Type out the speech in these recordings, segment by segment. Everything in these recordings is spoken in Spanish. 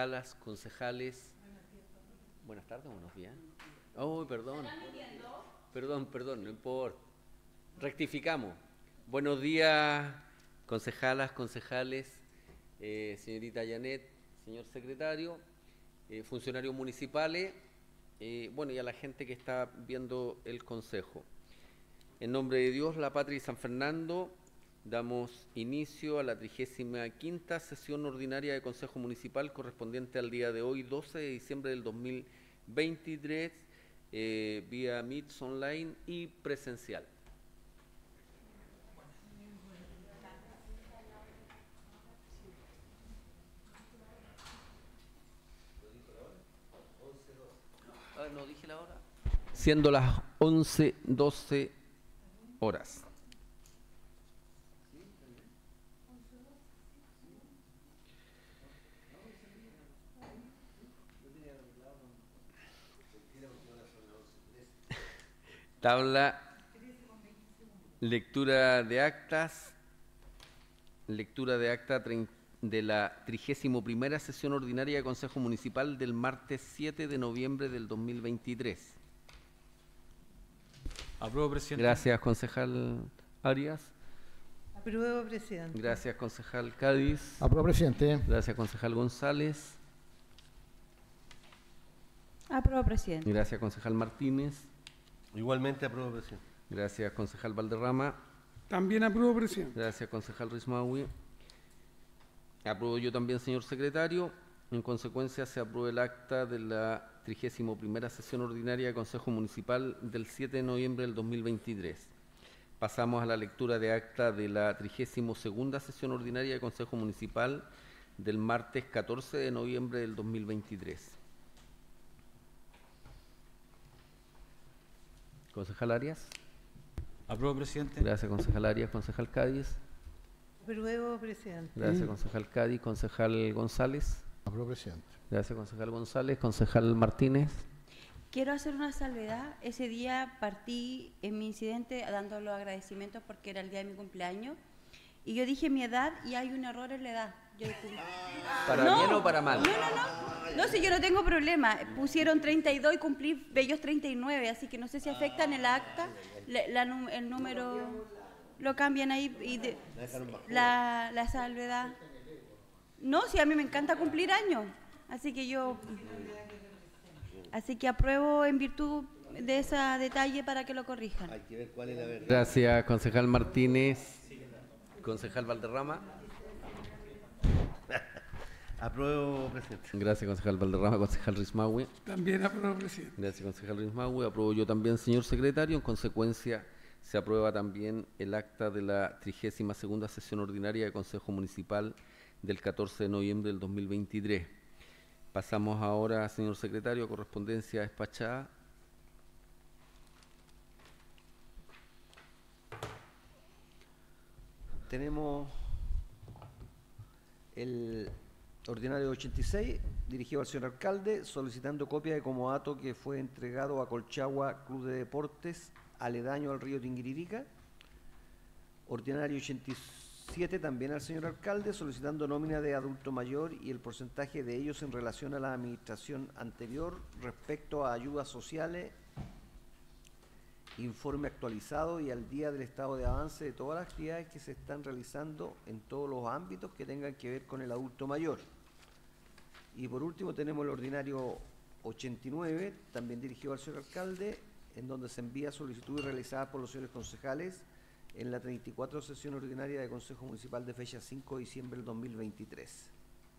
concejalas, concejales. Buenas tardes, buenos días. Oh, perdón. Perdón, no importa. Rectificamos. Buenos días, concejalas, concejales, señorita Janet, señor secretario, funcionarios municipales, bueno, y a la gente que está viendo el consejo. En nombre de Dios, la patria y San Fernando, damos inicio a la 35ª sesión ordinaria de Consejo Municipal correspondiente al día de hoy, 12 de diciembre del 2023, vía Meets online y presencial. No dije la hora. Siendo las 11:12 horas. Tabla, lectura de actas, de la 31ª sesión ordinaria de Consejo Municipal del martes 7 de noviembre del 2023. Apruebo, presidente. Gracias, concejal Arias. Apruebo, presidente. Gracias, concejal Cádiz. Apruebo, presidente. Gracias, concejal González. Apruebo, presidente. Gracias, concejal Martínez. Igualmente apruebo, presidente. Gracias, concejal Valderrama. También apruebo, presidente. Gracias, concejal Rismaui. Apruebo yo también, señor secretario. En consecuencia, se aprueba el acta de la 31ª sesión ordinaria de Consejo Municipal del 7 de noviembre del 2023. Pasamos a la lectura de acta de la 32ª sesión ordinaria de Consejo Municipal del martes 14 de noviembre del 2023. Concejal Arias. Apruebo, presidente. Gracias, concejal Arias. Concejal Cádiz. Apruebo, presidente. Gracias, concejal Cádiz. Concejal González. Apruebo, presidente. Gracias, concejal González. Concejal Martínez. Quiero hacer una salvedad. Ese día partí en mi incidente dando los agradecimientos porque era el día de mi cumpleaños. Y yo dije mi edad y hay un error en la edad. ¿Para bien o para mal? No, si yo no tengo problema. Pusieron 32 y cumplí bellos 39, así que no sé si afectan el acta, el número lo cambian ahí y la salvedad. No, si a mí me encanta cumplir años, así que apruebo en virtud de ese detalle para que lo corrijan. Hay que ver cuál es la verdad. Gracias, concejal Martínez. Concejal Valderrama. Apruebo, presidente. Gracias, concejal Valderrama. Concejal Rismaui. También apruebo, presidente. Gracias, concejal Rismaui. Apruebo yo también, señor secretario. En consecuencia, se aprueba también el acta de la 32ª sesión ordinaria de Consejo Municipal del 14 de noviembre del 2023. Pasamos ahora, señor secretario, a correspondencia despachada. Tenemos el ordinario 86, dirigido al señor alcalde, solicitando copia de comodato que fue entregado a Colchagua Club de Deportes, aledaño al río Tinguiririca. Ordinario 87, también al señor alcalde, solicitando nómina de adulto mayor y el porcentaje de ellos en relación a la administración anterior respecto a ayudas sociales, informe actualizado y al día del estado de avance de todas las actividades que se están realizando en todos los ámbitos que tengan que ver con el adulto mayor. Y por último tenemos el ordinario 89, también dirigido al señor alcalde, en donde se envía solicitud realizada por los señores concejales en la 34 sesión ordinaria de Consejo Municipal de fecha 5 de diciembre del 2023.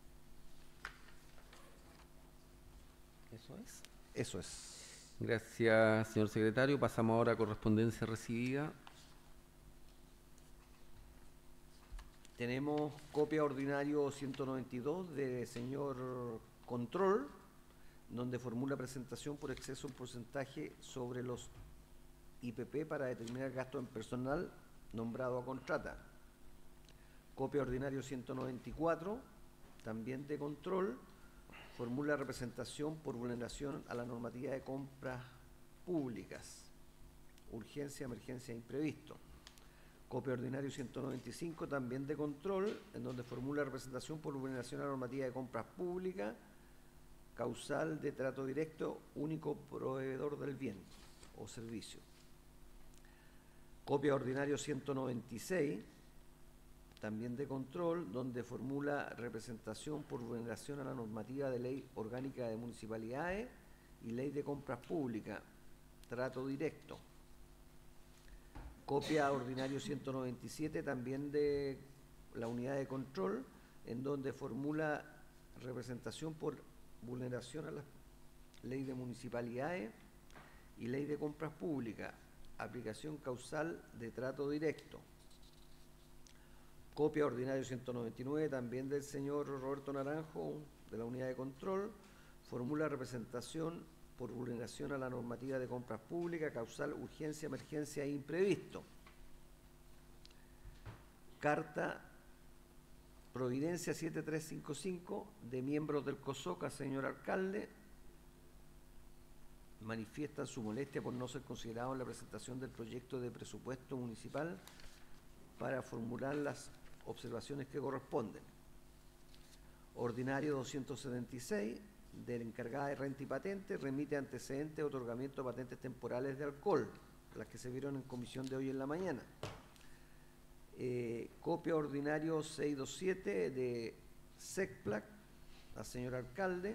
¿Eso es? Eso es. Gracias, señor secretario. Pasamos ahora a correspondencia recibida. Tenemos copia ordinario 192 de señor Control, donde formula presentación por exceso un porcentaje sobre los IPP para determinar gasto en personal nombrado a contrata. Copia ordinario 194, también de Control, formula representación por vulneración a la normativa de compras públicas, urgencia, emergencia e imprevisto. Copia ordinario 195, también de Control, en donde formula representación por vulneración a la normativa de compras públicas, causal de trato directo, único proveedor del bien o servicio. Copia ordinario 196, también de control, donde formula representación por vulneración a la normativa de ley orgánica de municipalidades y ley de compras públicas, trato directo. Copia ordinario 197, también de la unidad de control, en donde formula representación por vulneración a la ley de municipalidades y ley de compras públicas, aplicación causal de trato directo. Copia ordinario 199, también del señor Roberto Naranjo, de la unidad de control, formula representación por vulneración a la normativa de compras públicas, causal, urgencia, emergencia e imprevisto. Carta Providencia 7355 de miembros del COSOCA, señor alcalde, manifiestan su molestia por no ser considerados en la presentación del proyecto de presupuesto municipal para formular las observaciones que corresponden. Ordinario 276 de la encargada de renta y patente, remite antecedentes de otorgamiento de patentes temporales de alcohol, las que se vieron en comisión de hoy en la mañana. Copia ordinario 627 de SECPLAC al señor alcalde,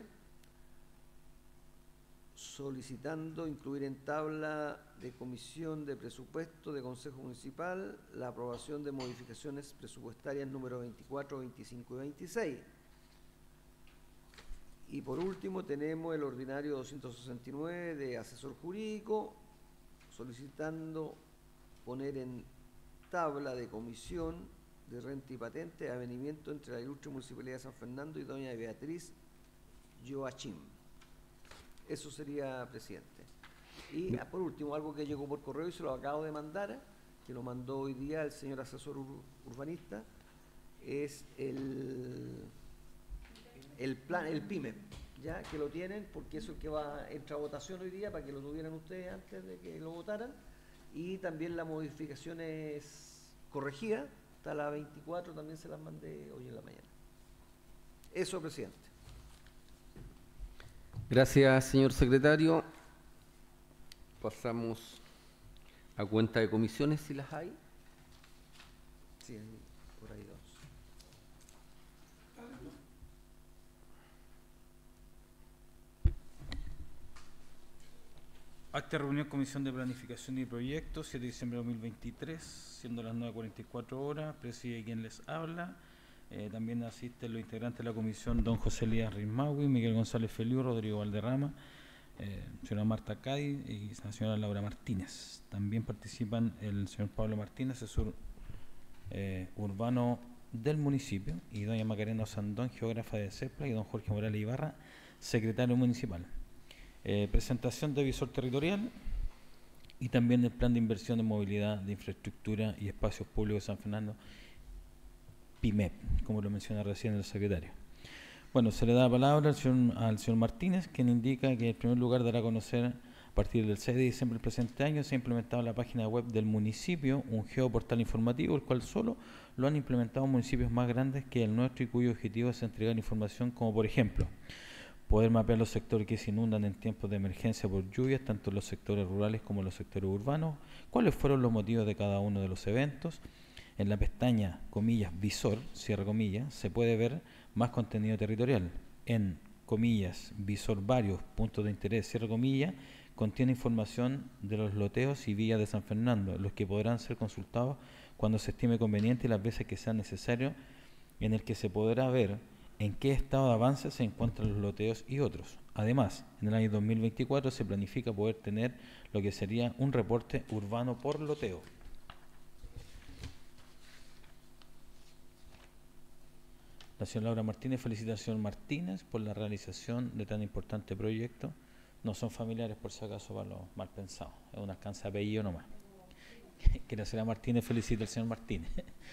solicitando incluir en tabla de comisión de presupuesto de Consejo Municipal la aprobación de modificaciones presupuestarias número 24, 25 y 26. Y por último tenemos el ordinario 269 de asesor jurídico, solicitando poner en tabla de comisión de renta y patente avenimiento entre la ilustre Municipalidad de San Fernando y doña Beatriz Joachim. Eso sería, presidente. Y por último, algo que llegó por correo y se lo acabo de mandar, que lo mandó hoy día el señor asesor urbanista, es el plan, el PYME, ya que lo tienen, porque eso es que entra a votación hoy día para que lo tuvieran ustedes antes de que lo votaran, y también las modificaciones corregidas, hasta la 24 también se las mandé hoy en la mañana. Eso, presidente. Gracias, señor secretario. Pasamos a cuenta de comisiones, si las hay. Sí, por ahí dos. Acta de reunión Comisión de Planificación y Proyectos, 7 de diciembre de 2023, siendo las 9:44 horas, preside quien les habla. También asisten los integrantes de la comisión, don José Elías Rismagui, Miguel González Feliu, Rodrigo Valderrama, señora Marta Cádiz y la señora Laura Martínez. También participan el señor Pablo Martínez, asesor urbano del municipio, y doña Macarena Osandón, geógrafa de CEPLA, y don Jorge Morales Ibarra, secretario municipal. Presentación de visor territorial y también el plan de inversión de movilidad, de infraestructura y espacios públicos de San Fernando, PYMEP, como lo menciona recién el secretario. Bueno, se le da la palabra al señor Martínez, quien indica que en primer lugar dará a conocer a partir del 6 de diciembre del presente año se ha implementado en la página web del municipio un geoportal informativo, el cual solo lo han implementado municipios más grandes que el nuestro y cuyo objetivo es entregar información como, por ejemplo, poder mapear los sectores que se inundan en tiempos de emergencia por lluvias, tanto en los sectores rurales como en los sectores urbanos, cuáles fueron los motivos de cada uno de los eventos. En la pestaña, comillas, visor, cierre comillas, se puede ver más contenido territorial. En, comillas, visor varios, puntos de interés, cierre comillas, contiene información de los loteos y vías de San Fernando, los que podrán ser consultados cuando se estime conveniente y las veces que sea necesario, en el que se podrá ver en qué estado de avance se encuentran los loteos y otros. Además, en el año 2024 se planifica poder tener lo que sería un reporte urbano por loteo. La señora Laura Martínez felicita al señor Martínez por la realización de tan importante proyecto. No son familiares, por si acaso, para los mal pensados. Es un alcance de apellido nomás. Que la señora Martínez felicita al señor Martínez.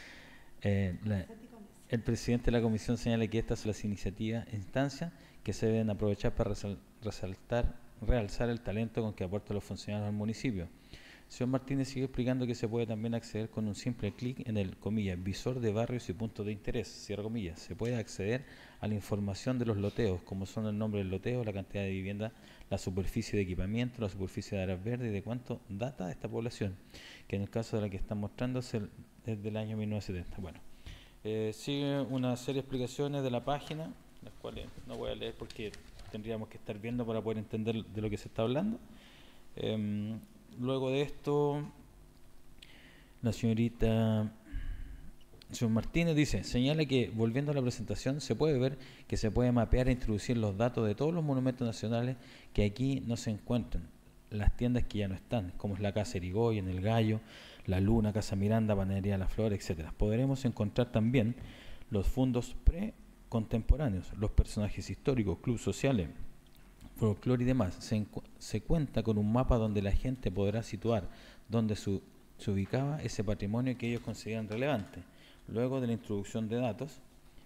El presidente de la comisión señala que estas son las iniciativas e instancias que se deben aprovechar para realzar el talento con que aportan los funcionarios al municipio. Señor Martínez sigue explicando que se puede también acceder con un simple clic en el, comillas, visor de barrios y puntos de interés, cierra comillas. Se puede acceder a la información de los loteos, como son el nombre del loteo, la cantidad de vivienda, la superficie de equipamiento, la superficie de áreas verdes y de cuánto data esta población, que en el caso de la que están mostrando es desde el año 1970. Bueno, sigue una serie de explicaciones de la página, las cuales no voy a leer porque tendríamos que estar viendo para poder entender de lo que se está hablando. Luego de esto, la señor Martínez dice, señala que, volviendo a la presentación, se puede ver que se puede mapear e introducir los datos de todos los monumentos nacionales que aquí no se encuentran, las tiendas que ya no están, como es la Casa Irigoyen, El Gallo, La Luna, Casa Miranda, Panadería La Flor, etc. Podremos encontrar también los fondos precontemporáneos, los personajes históricos, clubes sociales, folclore y demás. Se cuenta con un mapa donde la gente podrá situar donde se ubicaba ese patrimonio que ellos consideran relevante. Luego de la introducción de datos,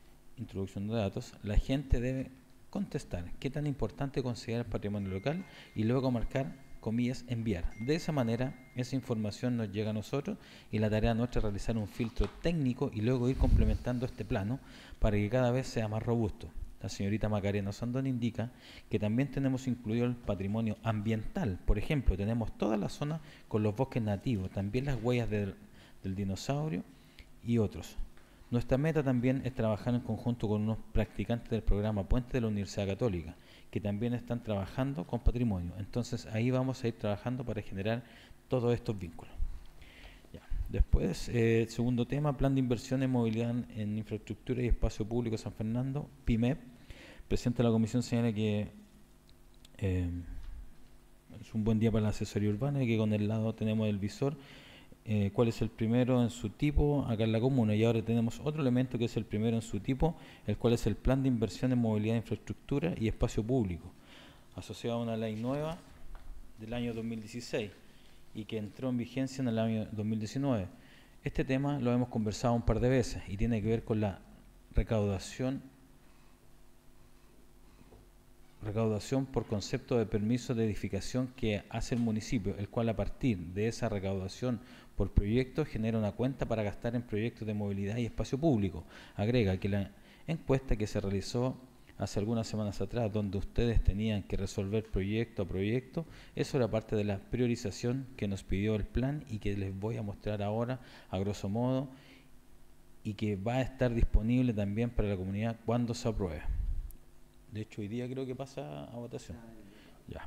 la gente debe contestar qué tan importante considera el patrimonio local y luego marcar, comillas, enviar. De esa manera, esa información nos llega a nosotros y la tarea nuestra es realizar un filtro técnico y luego ir complementando este plano para que cada vez sea más robusto. La señorita Macarena Sandón indica que también tenemos incluido el patrimonio ambiental. Por ejemplo, tenemos toda la zona con los bosques nativos, también las huellas del dinosaurio y otros. Nuestra meta también es trabajar en conjunto con unos practicantes del programa Puente de la Universidad Católica, que también están trabajando con patrimonio. Entonces ahí vamos a ir trabajando para generar todos estos vínculos. Ya. Después, segundo tema, Plan de Inversión en Movilidad en Infraestructura y Espacio Público San Fernando, PIMEP. Presidente de la Comisión señala que es un buen día para la asesoría urbana y que con el lado tenemos el visor, cuál es el primero en su tipo acá en la comuna, y ahora tenemos otro elemento que es el primero en su tipo, el cual es el Plan de Inversión en Movilidad, Infraestructura y Espacio Público, asociado a una ley nueva del año 2016 y que entró en vigencia en el año 2019. Este tema lo hemos conversado un par de veces y tiene que ver con la recaudación por concepto de permiso de edificación que hace el municipio, el cual a partir de esa recaudación por proyecto genera una cuenta para gastar en proyectos de movilidad y espacio público. Agrega que la encuesta que se realizó hace algunas semanas atrás, donde ustedes tenían que resolver proyecto a proyecto, eso era parte de la priorización que nos pidió el plan y que les voy a mostrar ahora a grosso modo y que va a estar disponible también para la comunidad cuando se apruebe. De hecho, hoy día creo que pasa a votación. Ya.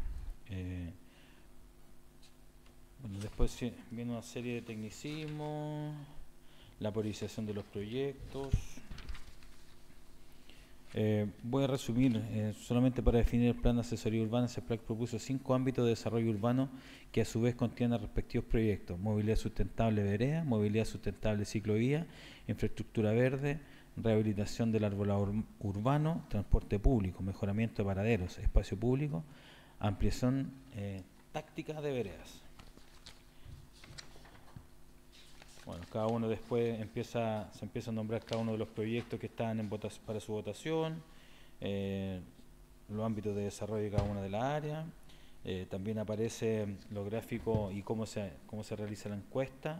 Bueno, después viene una serie de tecnicismos, la priorización de los proyectos. Voy a resumir, solamente para definir el plan de asesoría urbana. CEPLAC propuso 5 ámbitos de desarrollo urbano que a su vez contienen respectivos proyectos: movilidad sustentable vereda, movilidad sustentable ciclovía, infraestructura verde, rehabilitación del arbolado urbano, transporte público, mejoramiento de paraderos, espacio público, ampliación táctica de veredas. Bueno, cada uno después se empieza a nombrar cada uno de los proyectos que están para su votación, los ámbitos de desarrollo de cada una de las áreas. También aparece los gráficos y cómo se realiza la encuesta.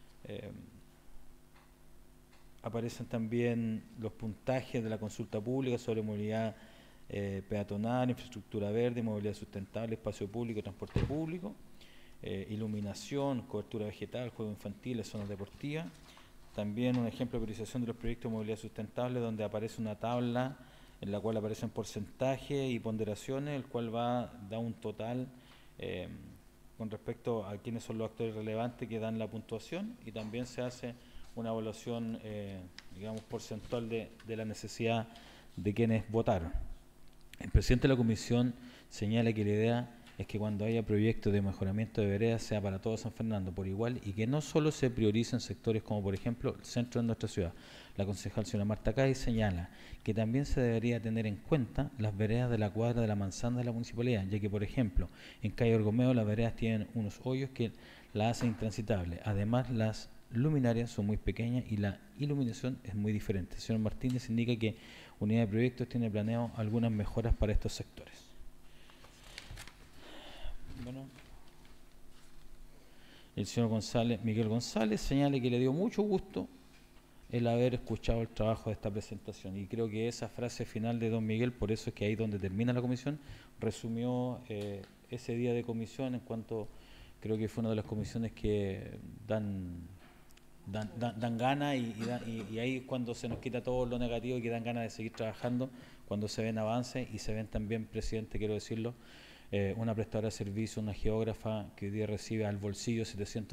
Aparecen también los puntajes de la consulta pública sobre movilidad peatonal, infraestructura verde, movilidad sustentable, espacio público, transporte público, iluminación, cobertura vegetal, juegos infantiles, zonas deportivas. También un ejemplo de priorización de los proyectos de movilidad sustentable, donde aparece una tabla en la cual aparecen porcentajes y ponderaciones, el cual da un total con respecto a quiénes son los actores relevantes que dan la puntuación, y también se hace una evaluación, digamos, porcentual de la necesidad de quienes votaron. El presidente de la comisión señala que la idea es que cuando haya proyectos de mejoramiento de veredas sea para todo San Fernando por igual y que no solo se prioricen sectores como por ejemplo el centro de nuestra ciudad. La concejal señora Marta Cáiz señala que también se debería tener en cuenta las veredas de la cuadra de la manzana de la municipalidad, ya que por ejemplo en calle Orgomeo las veredas tienen unos hoyos que la hacen intransitable. Además las luminarias son muy pequeñas y la iluminación es muy diferente. El señor Martínez indica que Unidad de Proyectos tiene planeado algunas mejoras para estos sectores. Bueno, el señor Miguel González, señale que le dio mucho gusto el haber escuchado el trabajo de esta presentación. Y creo que esa frase final de don Miguel, por eso es que ahí donde termina la comisión, resumió ese día de comisión en cuanto creo que fue una de las comisiones que dan ganas y ahí es cuando se nos quita todo lo negativo y que dan ganas de seguir trabajando, cuando se ven avances y se ven también, presidente, quiero decirlo, una prestadora de servicio, una geógrafa que hoy día recibe al bolsillo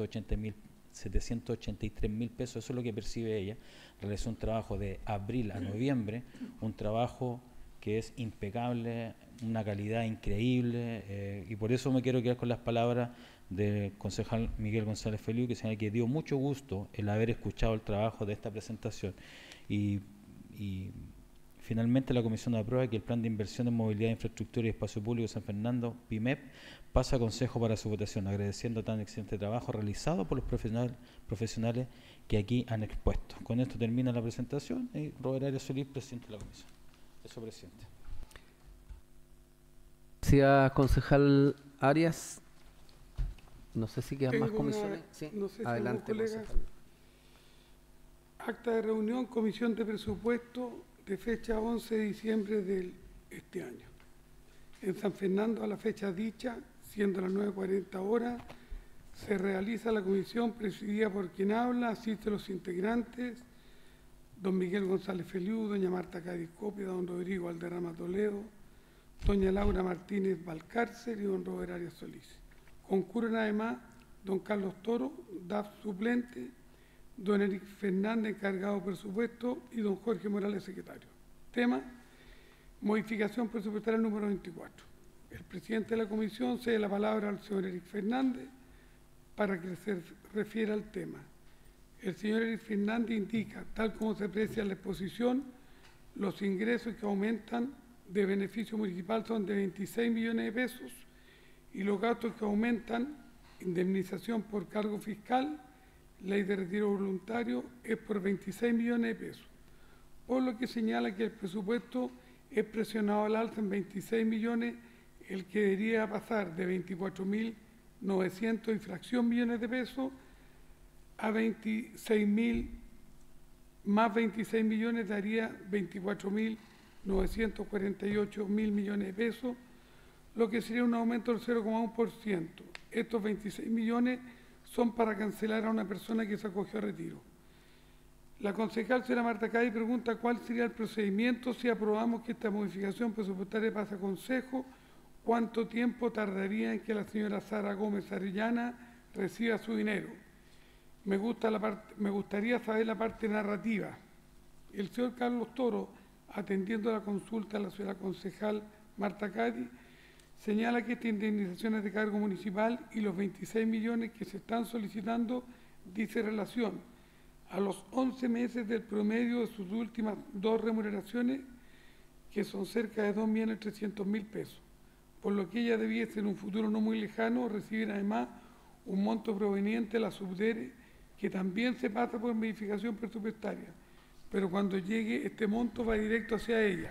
783.000 pesos, eso es lo que percibe ella. Realizó un trabajo de abril a noviembre, un trabajo que es impecable, una calidad increíble, y por eso me quiero quedar con las palabras del concejal Miguel González Feliu, que señala que dio mucho gusto el haber escuchado el trabajo de esta presentación. Y finalmente la comisión aprueba que el plan de inversión en movilidad, infraestructura y espacio público de San Fernando, PIMEP, pasa a consejo para su votación, agradeciendo tan excelente trabajo realizado por los profesionales que aquí han expuesto. Con esto termina la presentación y Robert Arias Solís, presidente de la comisión. Eso, presidente. Gracias, concejal Arias. No sé si quedan Tengo más comisiones. Sí, no sé si adelante, algún colega. concejal. Acta de reunión, Comisión de Presupuesto, de fecha 11 de diciembre de este año. En San Fernando, a la fecha dicha, siendo las 9:40 horas, se realiza la comisión presidida por quien habla, asisten los integrantes, don Miguel González Feliu, doña Marta Cádiz Copia, don Rodrigo Valderrama Toledo, doña Laura Martínez Valcárcel y don Robert Arias Solís. Concurren además don Carlos Toro, DAF suplente, don Eric Fernández, encargado de presupuesto, y don Jorge Morales, secretario. Tema: modificación presupuestaria número 24. El presidente de la comisión cede la palabra al señor Eric Fernández para que se refiera al tema. El señor Eric Fernández indica, tal como se aprecia en la exposición, los ingresos que aumentan de beneficio municipal son de 26 millones de pesos y los gastos que aumentan, indemnización por cargo fiscal, ley de retiro voluntario, es por 26 millones de pesos, por lo que señala que el presupuesto es presionado al alza en 26 millones, el que debería pasar de 24.900 y fracción millones de pesos a 26.000 más 26 millones daría 24.948 millones de pesos, lo que sería un aumento del 0,1%. Estos 26 millones son para cancelar a una persona que se acogió a retiro. La concejal señora Marta Cádiz pregunta cuál sería el procedimiento si aprobamos que esta modificación presupuestaria pase a consejo, cuánto tiempo tardaría en que la señora Sara Gómez Arellana reciba su dinero. Me gustaría saber la parte narrativa. El señor Carlos Toro, atendiendo la consulta a la señora concejal Marta Cádiz, señala que esta indemnización es de cargo municipal y los 26 millones que se están solicitando dice relación a los 11 meses del promedio de sus últimas dos remuneraciones, que son cerca de 2.300.000 pesos, por lo que ella debiese en un futuro no muy lejano recibir además un monto proveniente de la subdere, que también se pasa por modificación presupuestaria, pero cuando llegue este monto va directo hacia ella.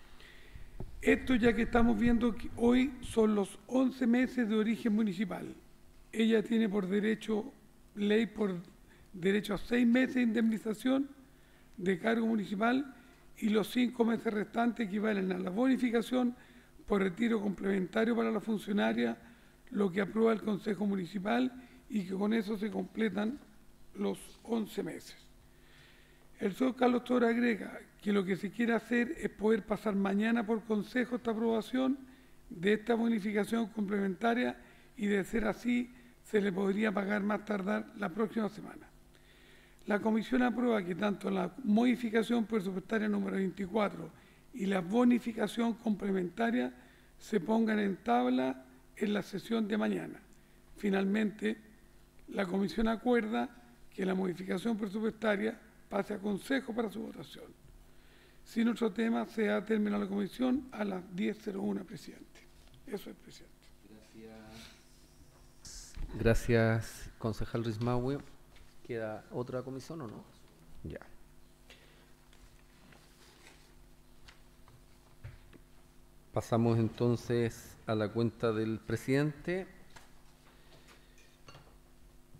Esto ya que estamos viendo que hoy son los 11 meses de origen municipal. Ella tiene por derecho, ley por derecho a 6 meses de indemnización de cargo municipal y los 5 meses restantes equivalen a la bonificación por retiro complementario para la funcionaria, lo que aprueba el Consejo Municipal y que con eso se completan los 11 meses. El señor Carlos Toro agrega que lo que se quiere hacer es poder pasar mañana por consejo esta aprobación de esta bonificación complementaria y de ser así se le podría pagar más tardar la próxima semana. La comisión aprueba que tanto la modificación presupuestaria número 24 y la bonificación complementaria se pongan en tabla en la sesión de mañana. Finalmente, la comisión acuerda que la modificación presupuestaria pase a consejo para su votación. Sin otro tema, se ha terminado la comisión a las 10:01, presidente. Eso es, presidente. Gracias, concejal Rismaue. ¿Queda otra comisión o no? Ya. Pasamos entonces a la cuenta del presidente.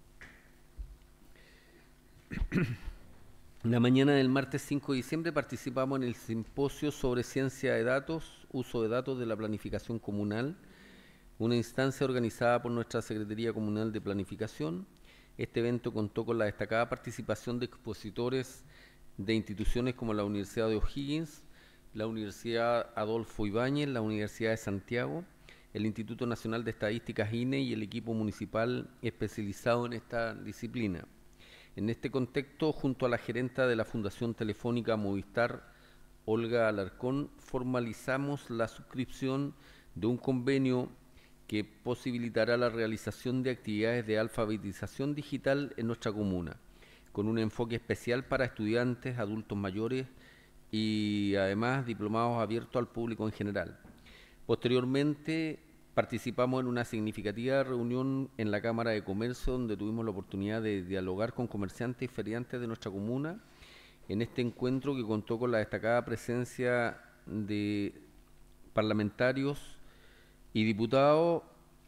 La mañana del martes 5 de diciembre participamos en el simposio sobre ciencia de datos, uso de datos de la planificación comunal, una instancia organizada por nuestra Secretaría Comunal de Planificación. Este evento contó con la destacada participación de expositores de instituciones como la Universidad de O'Higgins, la Universidad Adolfo Ibáñez, la Universidad de Santiago, el Instituto Nacional de Estadísticas INE y el equipo municipal especializado en esta disciplina. En este contexto, junto a la gerenta de la Fundación Telefónica Movistar, Olga Alarcón, formalizamos la suscripción de un convenio que posibilitará la realización de actividades de alfabetización digital en nuestra comuna, con un enfoque especial para estudiantes, adultos mayores y además diplomados abiertos al público en general. Posteriormente participamos en una significativa reunión en la Cámara de Comercio, donde tuvimos la oportunidad de dialogar con comerciantes y feriantes de nuestra comuna. En este encuentro, que contó con la destacada presencia de parlamentarios y diputados,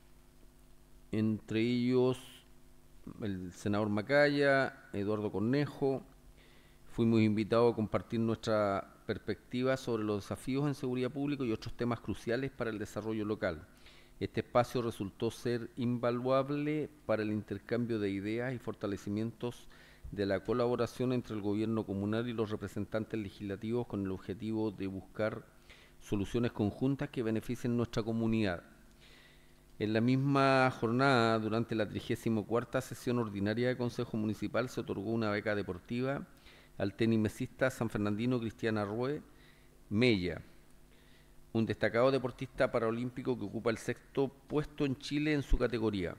entre ellos el senador Macaya, Eduardo Cornejo, fuimos invitados a compartir nuestra perspectiva sobre los desafíos en seguridad pública y otros temas cruciales para el desarrollo local. Este espacio resultó ser invaluable para el intercambio de ideas y fortalecimientos de la colaboración entre el gobierno comunal y los representantes legislativos, con el objetivo de buscar soluciones conjuntas que beneficien nuestra comunidad. En la misma jornada, durante la 34ª sesión ordinaria de Consejo Municipal, se otorgó una beca deportiva al tenimesista sanfernandino Cristian Arrué Mella, un destacado deportista paralímpico que ocupa el 6º puesto en Chile en su categoría.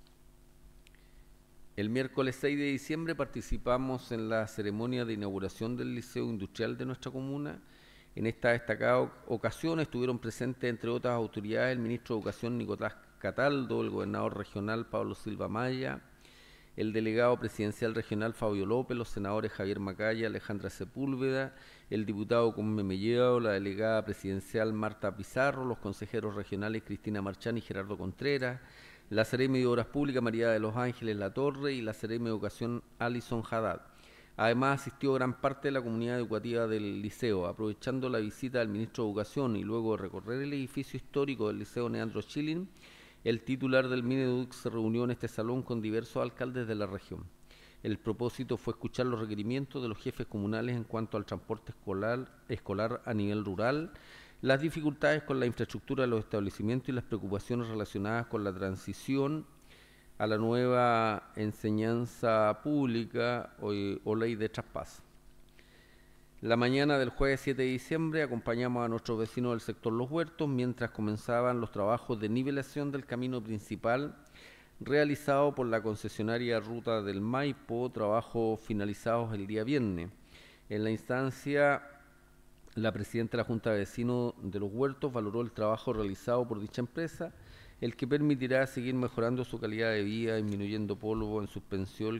El miércoles 6 de diciembre participamos en la ceremonia de inauguración del Liceo Industrial de nuestra comuna. En esta destacada ocasión estuvieron presentes, entre otras autoridades, el ministro de Educación Nicolás Cataldo, el gobernador regional Pablo Silva Maya, el delegado presidencial regional Fabio López, los senadores Javier Macaya, Alejandra Sepúlveda, el diputado Cosme Mellado, la delegada presidencial Marta Pizarro, los consejeros regionales Cristina Marchán y Gerardo Contreras, la Seremi de Obras Públicas María de los Ángeles Latorre y la Seremi de Educación Alison Haddad. Además asistió gran parte de la comunidad educativa del liceo. Aprovechando la visita del ministro de Educación y luego de recorrer el edificio histórico del Liceo Leandro Schilling, el titular del Mineduc se reunió en este salón con diversos alcaldes de la región. El propósito fue escuchar los requerimientos de los jefes comunales en cuanto al transporte escolar a nivel rural, las dificultades con la infraestructura de los establecimientos y las preocupaciones relacionadas con la transición a la nueva enseñanza pública o ley de traspaso. La mañana del jueves 7 de diciembre acompañamos a nuestros vecinos del sector Los Huertos mientras comenzaban los trabajos de nivelación del camino principal realizado por la concesionaria Ruta del Maipo, trabajos finalizados el día viernes. En la instancia, la presidenta de la Junta de Vecinos de Los Huertos valoró el trabajo realizado por dicha empresa, el que permitirá seguir mejorando su calidad de vida, disminuyendo polvo en suspensión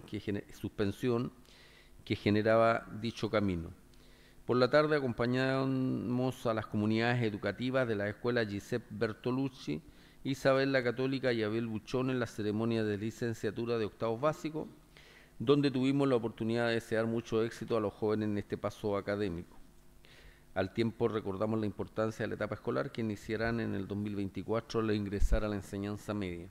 que generaba dicho camino. Por la tarde acompañamos a las comunidades educativas de la escuela Giuseppe Bertolucci, Isabel la Católica y Abel Buchón en la ceremonia de licenciatura de octavos básicos, donde tuvimos la oportunidad de desear mucho éxito a los jóvenes en este paso académico. Al tiempo recordamos la importancia de la etapa escolar que iniciarán en el 2024 al ingresar a la enseñanza media.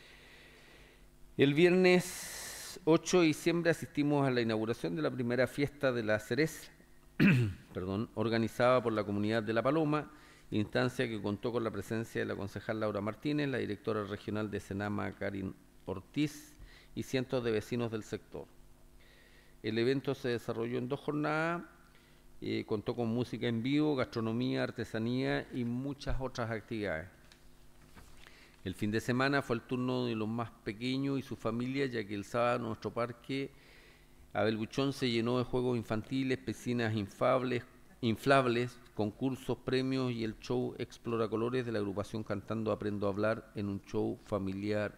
El viernes 8 de diciembre asistimos a la inauguración de la primera fiesta de la cereza, organizada por la comunidad de La Paloma, instancia que contó con la presencia de la concejal Laura Martínez, la directora regional de Senama Karin Ortiz y cientos de vecinos del sector. El evento se desarrolló en 2 jornadas, contó con música en vivo, gastronomía, artesanía y muchas otras actividades. El fin de semana fue el turno de los más pequeños y sus familias, ya que el sábado nuestro parque Abel Buchón se llenó de juegos infantiles, piscinas inflables, concursos, premios y el show Explora Colores de la agrupación Cantando Aprendo a Hablar en un show familiar.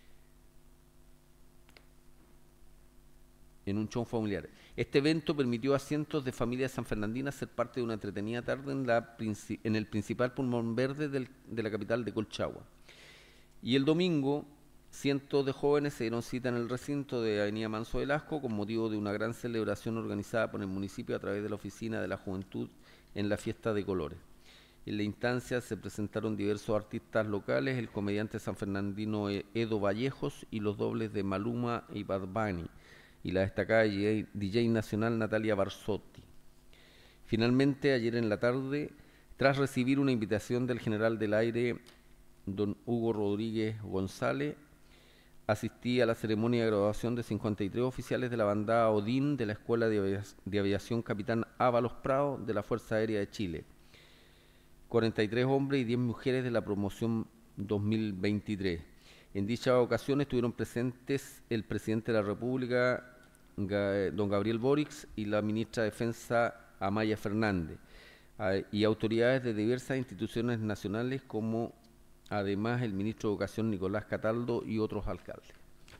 Este evento permitió a cientos de familias sanfernandinas ser parte de una entretenida tarde en el principal pulmón verde de la capital de Colchagua. Y el domingo cientos de jóvenes se dieron cita en el recinto de Avenida Manso Velasco con motivo de una gran celebración organizada por el municipio a través de la Oficina de la Juventud en la Fiesta de Colores. En la instancia se presentaron diversos artistas locales, el comediante sanfernandino Edo Vallejos y los dobles de Maluma y Bad Bunny, y la destacada DJ nacional Natalia Barsotti. Finalmente, ayer en la tarde, tras recibir una invitación del general del aire, don Hugo Rodríguez González, asistí a la ceremonia de graduación de 53 oficiales de la bandada Odín de la Escuela de Aviación Capitán Ábalos Prado de la Fuerza Aérea de Chile. 43 hombres y 10 mujeres de la promoción 2023. En dicha ocasión estuvieron presentes el presidente de la República, don Gabriel Boric, y la ministra de Defensa, Amaya Fernández, y autoridades de diversas instituciones nacionales, como además el ministro de Educación, Nicolás Cataldo, y otros alcaldes.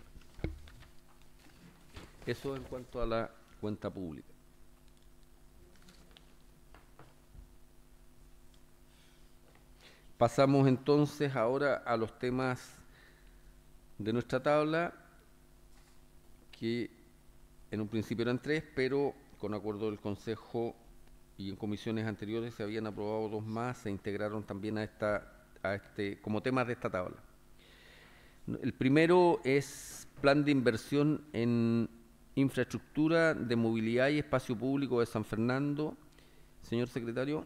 Eso en cuanto a la cuenta pública. Pasamos entonces ahora a los temas de nuestra tabla, que en un principio eran 3, pero con acuerdo del Consejo y en comisiones anteriores se habían aprobado 2 más, se integraron también como temas de esta tabla. El primero es Plan de Inversión en Infraestructura de Movilidad y Espacio Público de San Fernando. Señor secretario.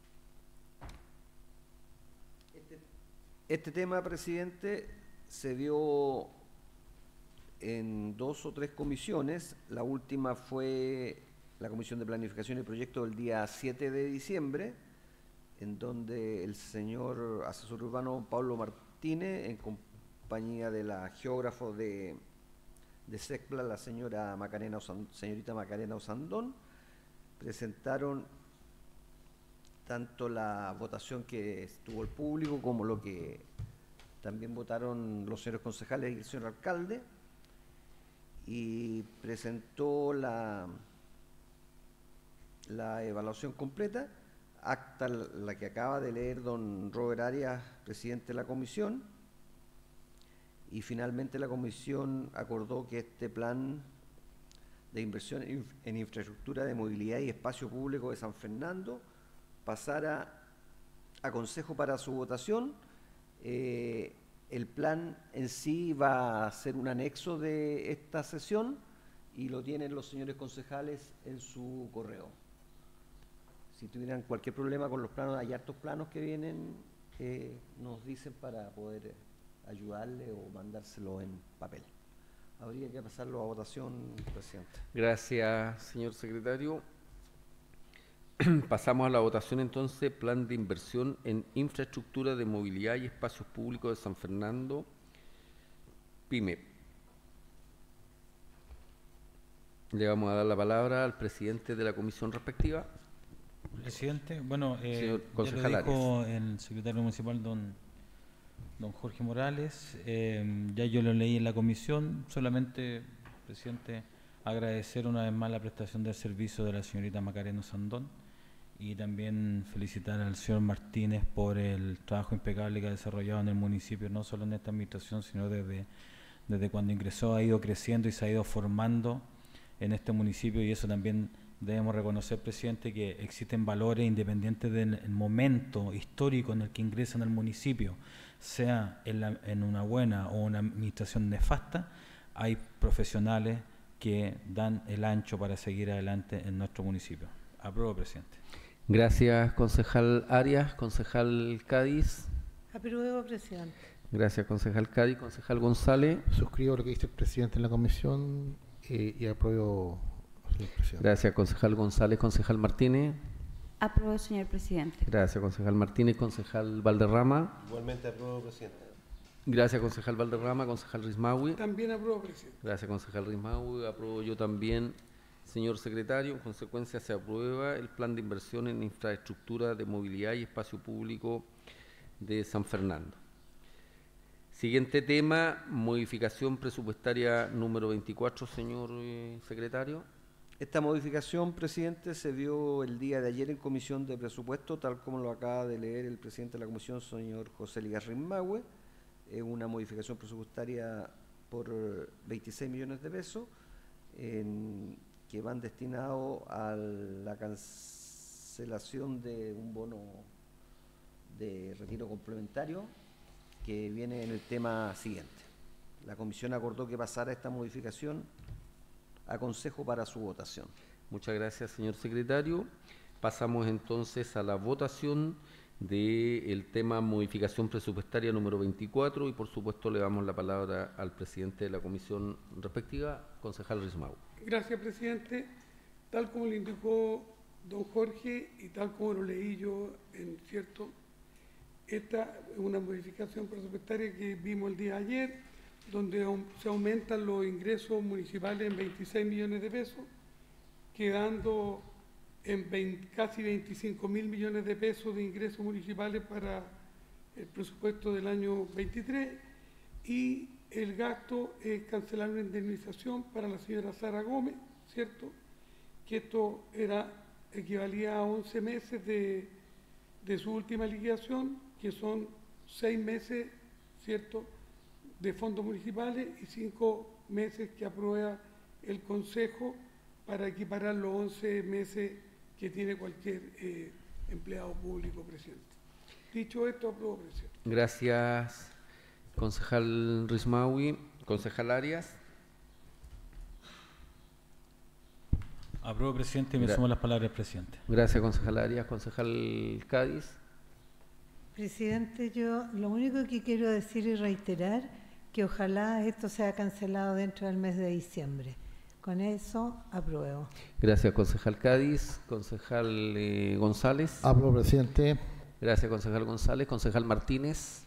Este tema, presidente, se dio en 2 o 3 comisiones. La última fue la Comisión de Planificación y Proyectos del día 7 de diciembre, en donde el señor asesor urbano Pablo Martínez, en compañía de la geógrafo de SECPLA, la señorita Macarena Osandón, presentaron tanto la votación que estuvo el público como lo que también votaron los señores concejales y el señor alcalde, y presentó la evaluación completa, acta la que acaba de leer don Robert Arias, presidente de la comisión, y finalmente la comisión acordó que este plan de inversión en infraestructura de movilidad y espacio público de San Fernando pasara a consejo para su votación. El plan en sí va a ser un anexo de esta sesión y lo tienen los señores concejales en su correo. Si tuvieran cualquier problema con los planos, hay hartos planos que vienen, nos dicen para poder ayudarle o mandárselo en papel. Habría que pasarlo a votación, presidente. Gracias, señor secretario. Pasamos a la votación entonces, Plan de Inversión en Infraestructura de Movilidad y Espacios Públicos de San Fernando, PYME. Le vamos a dar la palabra al presidente de la comisión respectiva. Presidente, bueno, señor ya concejal lo dijo Arias. el secretario municipal, don Jorge Morales, ya yo lo leí en la comisión. Solamente, presidente, agradecer una vez más la prestación del servicio de la señorita Macarena Osandón y también felicitar al señor Martínez por el trabajo impecable que ha desarrollado en el municipio, no solo en esta administración, sino desde cuando ingresó, ha ido creciendo y se ha ido formando en este municipio, y eso también debemos reconocer, presidente, que existen valores independientes del momento histórico en el que ingresan al municipio, sea en una buena o una administración nefasta. Hay profesionales que dan el ancho para seguir adelante en nuestro municipio. Apruebo, presidente. Gracias, concejal Arias. Concejal Cádiz. Apruebo, presidente. Gracias, concejal Cádiz. Concejal González. Suscribo lo que dice el presidente en la comisión y apruebo, señor presidente. Gracias, concejal González. Concejal Martínez. Apruebo, señor presidente. Gracias, concejal Martínez. Concejal Valderrama. Igualmente apruebo, presidente. Gracias, concejal Valderrama. Concejal Rismaui. También apruebo, presidente. Gracias, concejal Rismaui. Apruebo yo también, señor secretario. En consecuencia, se aprueba el plan de inversión en infraestructura de movilidad y espacio público de San Fernando. Siguiente tema, modificación presupuestaria número 24, señor secretario. Esta modificación, presidente, se dio el día de ayer en comisión de presupuesto, tal como lo acaba de leer el presidente de la comisión, señor José Ligas Rismaui. es una modificación presupuestaria por 26 millones de pesos que van destinados a la cancelación de un bono de retiro complementario que viene en el tema siguiente. La comisión acordó que pasara esta modificación a consejo para su votación. Muchas gracias, señor secretario. Pasamos entonces a la votación del tema modificación presupuestaria número 24 y por supuesto le damos la palabra al presidente de la comisión respectiva, concejal Rismau. Gracias, presidente. Tal como le indicó don Jorge y tal como lo leí yo, esta es una modificación presupuestaria que vimos el día de ayer, donde se aumentan los ingresos municipales en 26 millones de pesos, quedando en casi 25.000 millones de pesos de ingresos municipales para el presupuesto del año 23, y el gasto es cancelar una indemnización para la señora Sara Gómez, ¿cierto? Que esto equivalía a 11 meses de su última liquidación, que son 6 meses, ¿cierto?, de fondos municipales y 5 meses que aprueba el Consejo para equiparar los 11 meses que tiene cualquier empleado público, presidente. Dicho esto, apruebo, presidente. Gracias, concejal Rismaui. Concejal Arias. Apruebo, presidente, y me sumo las palabras del presidente. Gracias, concejal Arias. Concejal Cádiz. Presidente, yo lo único que quiero decir y reiterar que ojalá esto sea cancelado dentro del mes de diciembre. Con eso, apruebo. Gracias, concejal Cádiz. Concejal González. Apruebo, presidente. Gracias, concejal González. Concejal Martínez.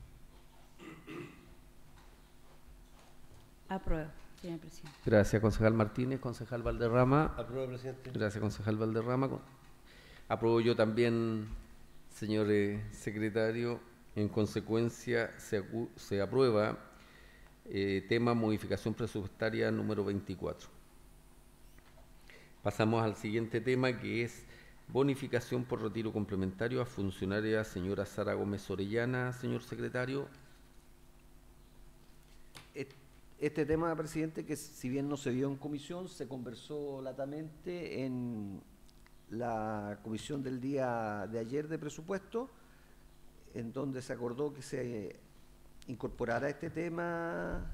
Apruebo, señor presidente. Gracias, concejal Martínez. Concejal Valderrama. Apruebo, presidente. Gracias, concejal Valderrama. Apruebo yo también, señor secretario. En consecuencia, se aprueba tema modificación presupuestaria número 24. Pasamos al siguiente tema, que es bonificación por retiro complementario a funcionaria señora Sara Gómez Orellana. Señor secretario. Este tema, presidente, que si bien no se vio en comisión, se conversó latamente en la comisión del día de ayer de presupuesto, en donde se acordó que se incorporara este tema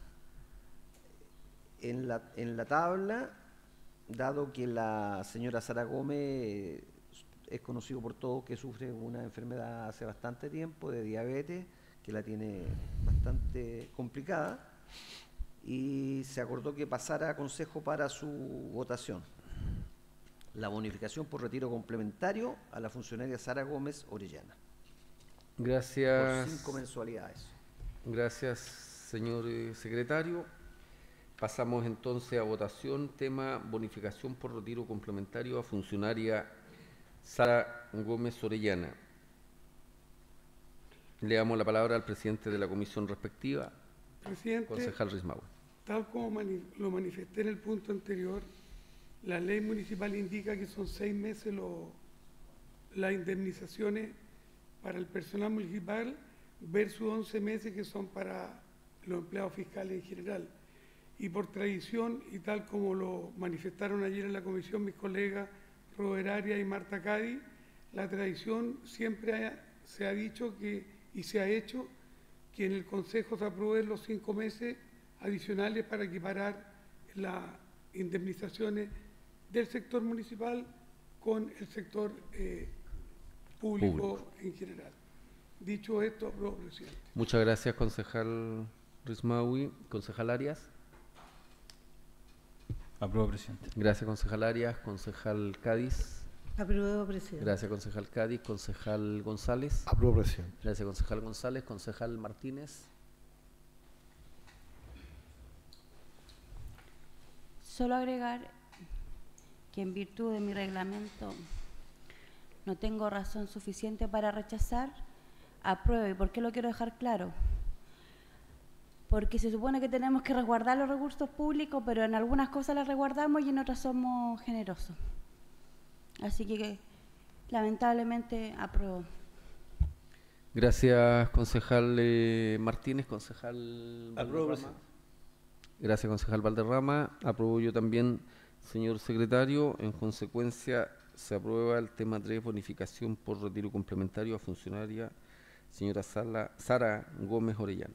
en la tabla, dado que la señora Sara Gómez es conocido por todos que sufre una enfermedad hace bastante tiempo de diabetes, que la tiene bastante complicada, y se acordó que pasara a consejo para su votación la bonificación por retiro complementario a la funcionaria Sara Gómez Orellana. Gracias. Por 5 mensualidades. Gracias, señor secretario. Pasamos entonces a votación. Tema bonificación por retiro complementario a funcionaria Sara Gómez Orellana. Le damos la palabra al presidente de la comisión respectiva, Presidente, concejal Rismau. tal como lo manifesté en el punto anterior, la ley municipal indica que son 6 meses las indemnizaciones para el personal municipal versus 11 meses que son para los empleados fiscales en general. Y por tradición, y tal como lo manifestaron ayer en la comisión mis colegas Robert Arias y Marta Cádiz, la tradición siempre se ha dicho y se ha hecho que en el Consejo se aprueben los 5 meses adicionales para equiparar las indemnizaciones del sector municipal con el sector público en general. Dicho esto, apruebo, presidente. Muchas gracias, concejal Rismaui. Concejal Arias. Apruebo, presidente. Gracias, concejal Arias. Concejal Cádiz. Apruebo, presidente. Gracias, concejal Cádiz. Concejal González. Apruebo, presidente. Gracias, concejal González. Concejal Martínez. Solo agregar que en virtud de mi reglamento no tengo razón suficiente para rechazar, apruebo. ¿Y por qué lo quiero dejar claro? Porque se supone que tenemos que resguardar los recursos públicos, pero en algunas cosas las resguardamos y en otras somos generosos. Así que lamentablemente apruebo. Gracias, concejal Martínez. Concejal Apruebo, Valderrama. Gracias, concejal Valderrama. Apruebo yo también, señor secretario. En consecuencia, se aprueba el tema 3, bonificación por retiro complementario a funcionaria señora Sara Gómez Orellana.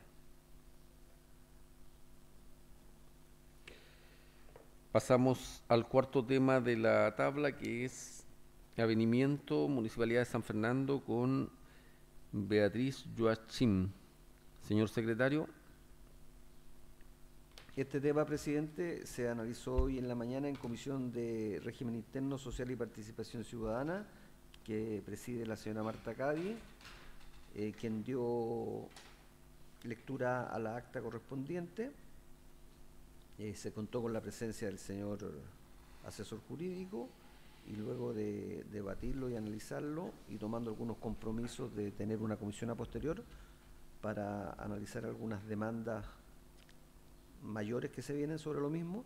Pasamos al cuarto tema de la tabla, que es avenimiento Municipalidad de San Fernando con Beatriz Joachim. Señor secretario. Este tema, presidente, se analizó hoy en la mañana en Comisión de Régimen Interno, Social y Participación Ciudadana, que preside la señora Marta Cadi, quien dio lectura a la acta correspondiente. Se contó con la presencia del señor asesor jurídico, y luego de debatirlo y analizarlo y tomando algunos compromisos de tener una comisión a posterior para analizar algunas demandas mayores que se vienen sobre lo mismo,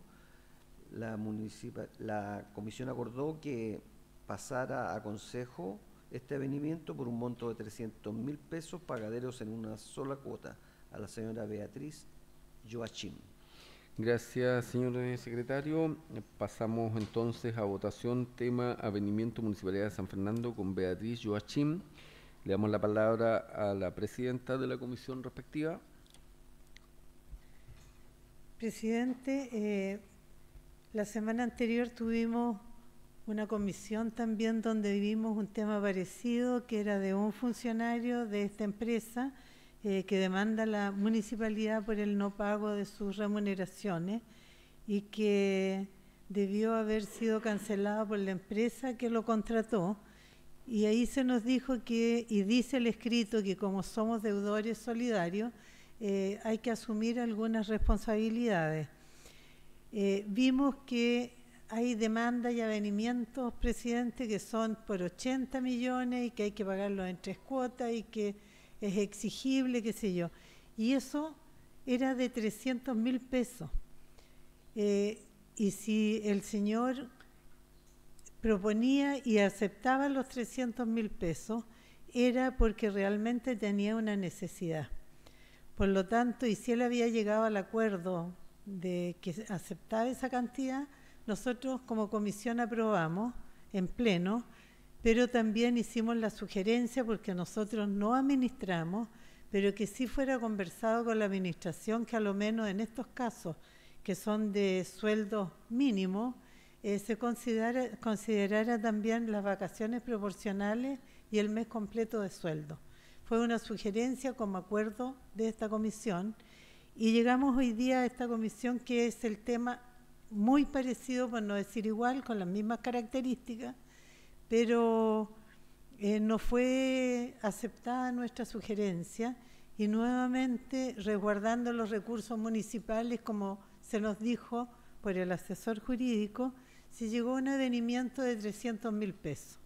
la comisión acordó que pasara a consejo este avenimiento por un monto de 300.000 pesos pagaderos en una sola cuota a la señora Beatriz Joachim. Gracias, señor secretario. Pasamos entonces a votación. Tema avenimiento Municipalidad de San Fernando con Beatriz Joachim. Le damos la palabra a la presidenta de la comisión respectiva. Presidente, la semana anterior tuvimos una comisión también donde vimos un tema parecido, que era de un funcionario de esta empresa que demanda a la municipalidad por el no pago de sus remuneraciones y que debió haber sido cancelado por la empresa que lo contrató. Y ahí se nos dijo que, y dice el escrito, que como somos deudores solidarios, hay que asumir algunas responsabilidades. Vimos que hay demandas y avenimientos, presidente, que son por 80 millones y que hay que pagarlos en 3 cuotas y que es exigible, qué sé yo. Y eso era de 300.000 pesos. Y si el señor proponía y aceptaba los 300.000 pesos, era porque realmente tenía una necesidad. Por lo tanto, y si él había llegado al acuerdo de que aceptaba esa cantidad, nosotros como comisión aprobamos en pleno, pero también hicimos la sugerencia, porque nosotros no administramos, pero que sí fuera conversado con la administración, que a lo menos en estos casos, que son de sueldos mínimos, se considerara también las vacaciones proporcionales y el mes completo de sueldo. Fue una sugerencia como acuerdo de esta comisión, y llegamos hoy día a esta comisión, que es el tema muy parecido, por no decir igual, con las mismas características, pero no fue aceptada nuestra sugerencia, y nuevamente, resguardando los recursos municipales, como se nos dijo por el asesor jurídico, se llegó a un avenimiento de 300.000 pesos.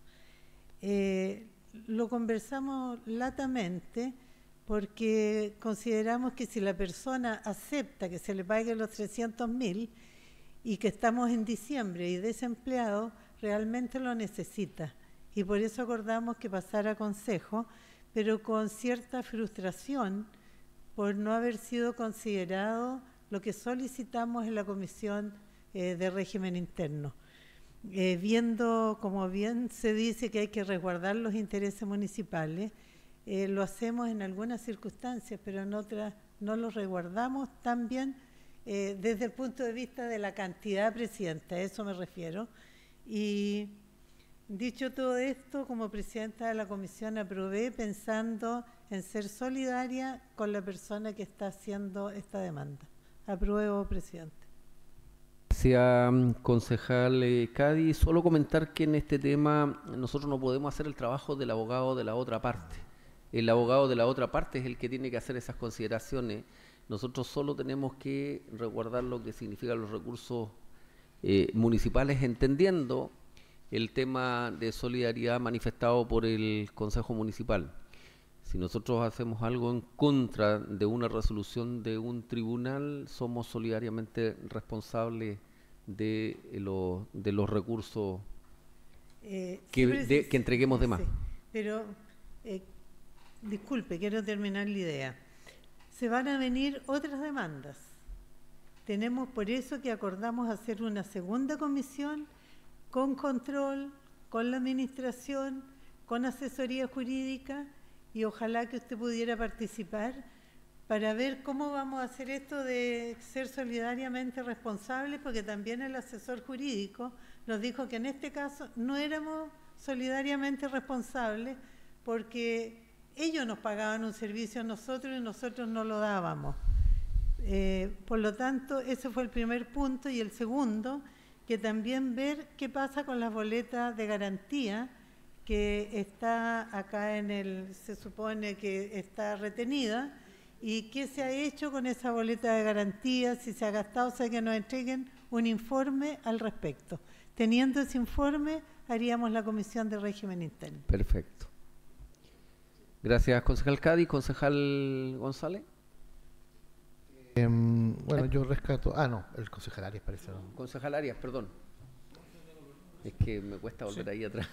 Lo conversamos latamente, porque consideramos que si la persona acepta que se le pague los 300.000 y que estamos en diciembre y desempleado, realmente lo necesita. Y por eso acordamos que pasara a consejo, pero con cierta frustración por no haber sido considerado lo que solicitamos en la Comisión de Régimen Interno. Viendo, como bien se dice, que hay que resguardar los intereses municipales, lo hacemos en algunas circunstancias, pero en otras no los resguardamos tan bien desde el punto de vista de la cantidad, presidenta, a eso me refiero. Y dicho todo esto, como presidenta de la comisión aprobé pensando en ser solidaria con la persona que está haciendo esta demanda. Apruebo, presidente. Gracias, concejal Cadi. Solo comentar que en este tema nosotros no podemos hacer el trabajo del abogado de la otra parte. El abogado de la otra parte es el que tiene que hacer esas consideraciones. Nosotros solo tenemos que resguardar lo que significan los recursos municipales, entendiendo el tema de solidaridad manifestado por el Consejo Municipal. Si nosotros hacemos algo en contra de una resolución de un tribunal, somos solidariamente responsables de los recursos que entreguemos de más. Sí, pero disculpe, quiero terminar la idea. Se van a venir otras demandas. Tenemos por eso que acordamos hacer una segunda comisión con control, con la administración, con asesoría jurídica, y ojalá que usted pudiera participar para ver cómo vamos a hacer esto de ser solidariamente responsables, porque también el asesor jurídico nos dijo que en este caso no éramos solidariamente responsables porque ellos nos pagaban un servicio a nosotros y nosotros no lo dábamos. Por lo tanto, ese fue el primer punto. Y el segundo, que también ver qué pasa con las boletas de garantía, que está acá se supone que está retenida, y qué se ha hecho con esa boleta de garantía, si se ha gastado, o sea, que nos entreguen un informe al respecto. Teniendo ese informe, haríamos la comisión de régimen interno. Perfecto. Gracias, concejal Cádiz. Concejal González. Bueno, yo rescato... no, el concejal Arias parece. Concejal Arias, perdón. Es que me cuesta volver ahí atrás.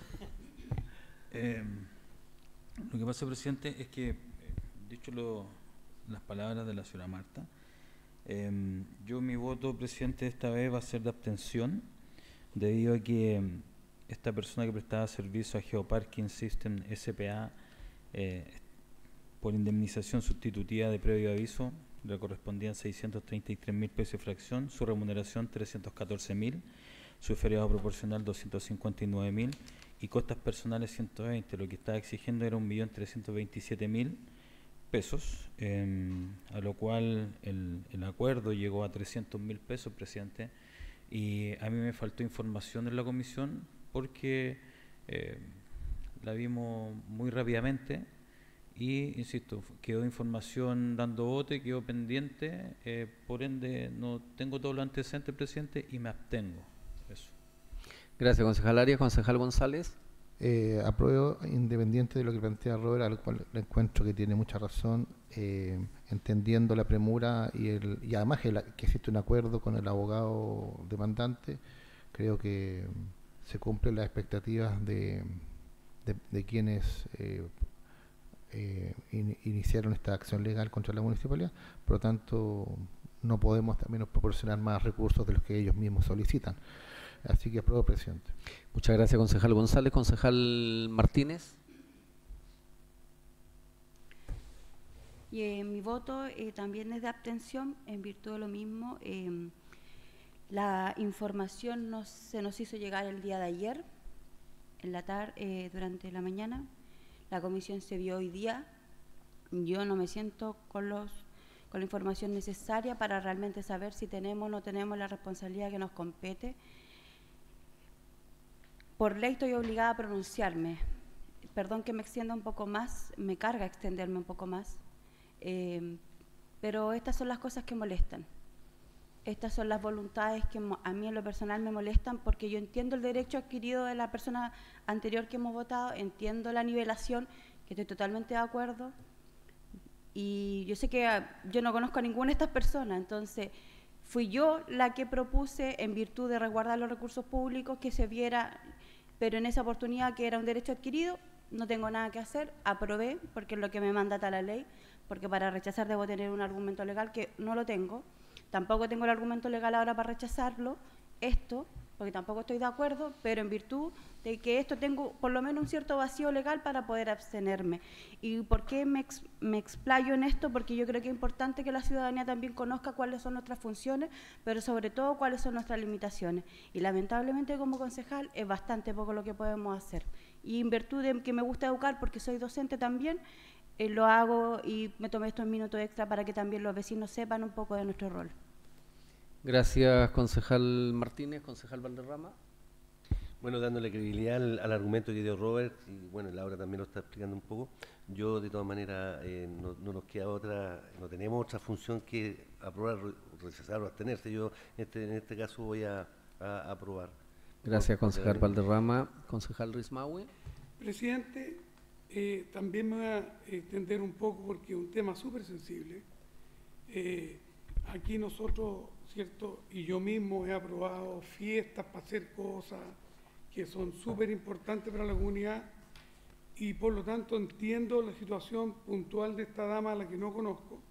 Lo que pasa, presidente, es que, dicho las palabras de la señora Marta, yo mi voto, presidente, esta vez va a ser de abstención, debido a que esta persona que prestaba servicio a Geoparking System S.p.A. Por indemnización sustitutiva de previo aviso le correspondían 633.000 pesos y fracción, su remuneración 314.000, su feriado proporcional 259.000 y costas personales 120. Lo que estaba exigiendo era 1.327.000 pesos, a lo cual el acuerdo llegó a 300.000 pesos, presidente, y a mí me faltó información en la comisión porque la vimos muy rápidamente y, insisto, quedó información dando bote, quedó pendiente, por ende no tengo todos los antecedentes, presidente, y me abstengo. Eso. Gracias, concejal Arias. Concejal González. Apruebo, independiente de lo que plantea Robert, al cual le encuentro que tiene mucha razón, entendiendo la premura y además que existe un acuerdo con el abogado demandante. Creo que se cumplen las expectativas de quienes iniciaron esta acción legal contra la municipalidad. Por lo tanto, no podemos también proporcionar más recursos de los que ellos mismos solicitan. Así que apruebo, presidente. Muchas gracias, concejal González. Concejal Martínez. Y mi voto también es de abstención, en virtud de lo mismo. La información se nos hizo llegar el día de ayer, en la tarde, durante la mañana. La comisión se vio hoy día. Yo no me siento con la información necesaria para realmente saber si tenemos o no tenemos la responsabilidad que nos compete. Por ley estoy obligada a pronunciarme. Perdón que me extienda un poco más, me carga extenderme un poco más, pero estas son las cosas que molestan. Estas son las voluntades que a mí en lo personal me molestan, porque yo entiendo el derecho adquirido de la persona anterior que hemos votado, entiendo la nivelación, que estoy totalmente de acuerdo, y yo sé que yo no conozco a ninguna de estas personas, entonces fui yo la que propuse, en virtud de resguardar los recursos públicos, que se viera, pero en esa oportunidad que era un derecho adquirido, no tengo nada que hacer, aprobé, porque es lo que me mandata la ley, porque para rechazar debo tener un argumento legal que no lo tengo. Tampoco tengo el argumento legal ahora para rechazarlo, porque tampoco estoy de acuerdo, pero en virtud de que esto tengo por lo menos un cierto vacío legal para poder abstenerme. ¿Y por qué me explayo en esto? Porque yo creo que es importante que la ciudadanía también conozca cuáles son nuestras funciones, pero sobre todo cuáles son nuestras limitaciones. Y lamentablemente como concejal es bastante poco lo que podemos hacer. Y en virtud de que me gusta educar, porque soy docente también, lo hago y me tomé estos minutos extra para que también los vecinos sepan un poco de nuestro rol. Gracias, concejal Martínez. Concejal Valderrama. Bueno, dándole credibilidad al argumento que dio Robert, y bueno, Laura también lo está explicando un poco, yo de todas maneras no nos queda otra, no tenemos otra función que aprobar, rechazar o abstenerse. Yo en este caso voy a aprobar. Gracias, concejal Valderrama. Concejal Rismaue. Presidente, también me voy a extender un poco porque es un tema súper sensible. Aquí nosotros, ¿cierto? Y yo mismo he aprobado fiestas para hacer cosas que son súper importantes para la comunidad, y por lo tanto entiendo la situación puntual de esta dama a la que no conozco.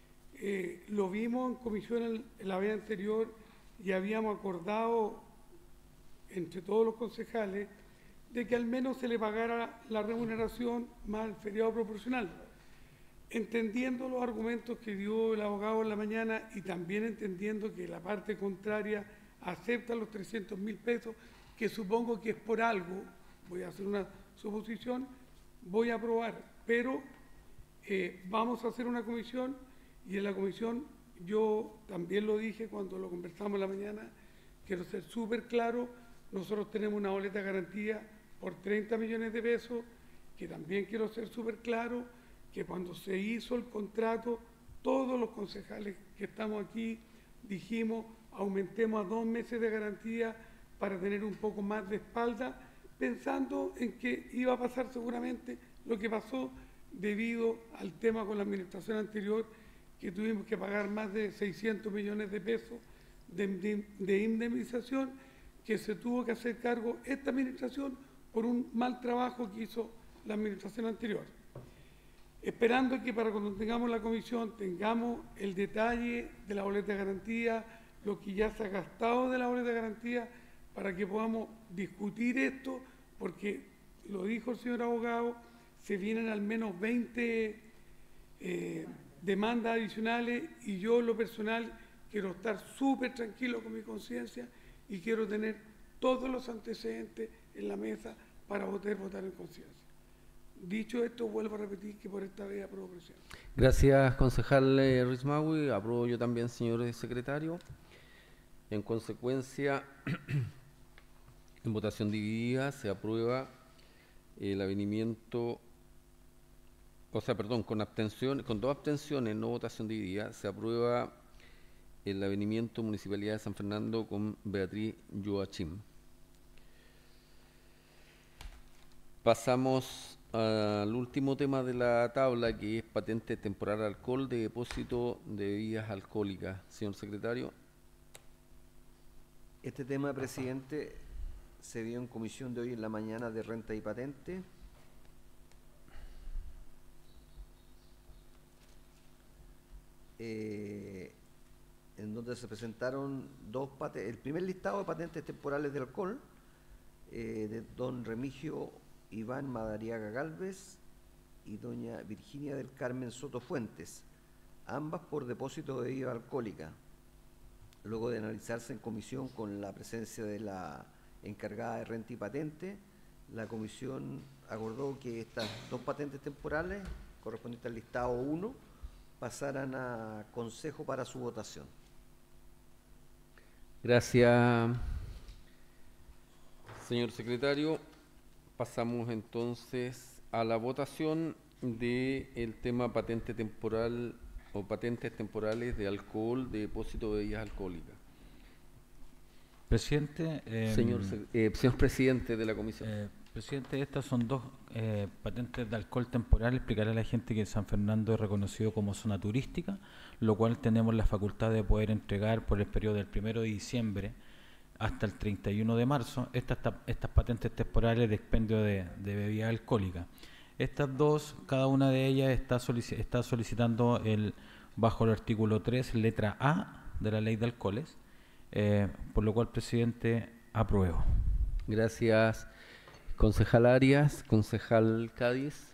Lo vimos en comisión en la vez anterior y habíamos acordado entre todos los concejales de que al menos se le pagara la remuneración más el feriado proporcional. Entendiendo los argumentos que dio el abogado en la mañana y también entendiendo que la parte contraria acepta los 300.000 pesos, que supongo que es por algo, voy a hacer una suposición, voy a aprobar, pero vamos a hacer una comisión y en la comisión yo también lo dije cuando lo conversamos en la mañana, quiero ser súper claro, nosotros tenemos una boleta de garantía por 30 millones de pesos, que también quiero ser súper claro, que cuando se hizo el contrato, todos los concejales que estamos aquí dijimos aumentemos a 2 meses de garantía para tener un poco más de espalda, pensando en que iba a pasar seguramente lo que pasó debido al tema con la administración anterior, que tuvimos que pagar más de 600 millones de pesos de indemnización, que se tuvo que hacer cargo esta administración por un mal trabajo que hizo la administración anterior. Esperando que para cuando tengamos la comisión tengamos el detalle de la boleta de garantía, lo que ya se ha gastado de la boleta de garantía, para que podamos discutir esto, porque lo dijo el señor abogado, se vienen al menos 20 demandas adicionales y yo en lo personal quiero estar súper tranquilo con mi conciencia y quiero tener todos los antecedentes en la mesa para poder votar en conciencia. Dicho esto, vuelvo a repetir que por esta vez apruebo, presidente. Gracias, concejal Rismaui. Apruebo yo también, señor secretario. En consecuencia, en votación dividida se aprueba el avenimiento, con abstención, con 2 abstenciones, no votación dividida, se aprueba el avenimiento Municipalidad de San Fernando con Beatriz Joachim. Pasamos al último tema de la tabla, que es patente temporal alcohol de depósito de bebidas alcohólicas. Señor secretario. Este tema, presidente, se vio en comisión de hoy en la mañana de renta y patente. En donde se presentaron el primer listado de patentes temporales de alcohol de don Remigio Iván Madariaga Gálvez y doña Virginia del Carmen Soto Fuentes, ambas por depósito de bebida alcohólica. Luego de analizarse en comisión con la presencia de la encargada de renta y patente, la comisión acordó que estas 2 patentes temporales, correspondientes al listado 1, pasaran a consejo para su votación. Gracias, señor secretario. Pasamos entonces a la votación del tema patente temporal o patentes temporales de alcohol, de depósito de bebidas alcohólicas. Presidente. Señor presidente de la comisión. Presidente, estas son 2 patentes de alcohol temporal. Explicaré a la gente que San Fernando es reconocido como zona turística, lo cual tenemos la facultad de poder entregar por el periodo del 1 de diciembre hasta el 31 de marzo estas patentes temporales de expendio de bebida alcohólica. Estas 2, cada una de ellas está solicitando bajo el artículo 3, letra A de la ley de alcoholes, por lo cual, presidente, apruebo. Gracias, concejal Arias. Concejal Cádiz.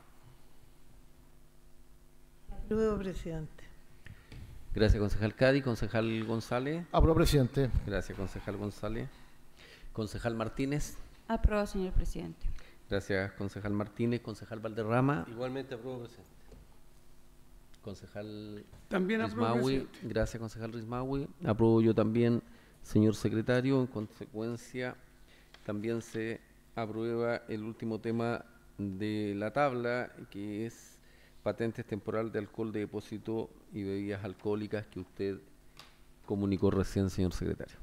Apruebo, presidente. Gracias, concejal Cádiz. Concejal González. Apruebo, presidente. Gracias, concejal González. Concejal Martínez. Apruebo, señor presidente. Gracias, concejal Martínez. Concejal Valderrama. Igualmente apruebo, presidente. Concejal También apruebo, Rismaui. presidente. Gracias, concejal Rismaui. Apruebo yo también, señor secretario. En consecuencia, también se aprueba el último tema de la tabla, que es patentes temporal de alcohol de depósito y bebidas alcohólicas, que usted comunicó recién, señor secretario.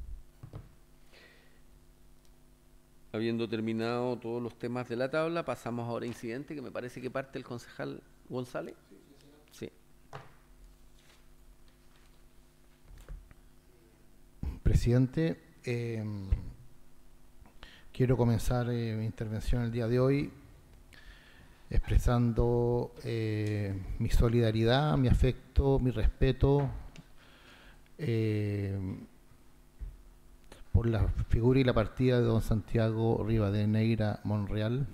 Habiendo terminado todos los temas de la tabla, pasamos ahora a incidente, que me parece que parte el concejal González. Sí. Presidente, quiero comenzar mi intervención el día de hoy expresando mi solidaridad, mi afecto, mi respeto por la figura y la partida de don Santiago Rivadeneira Monreal,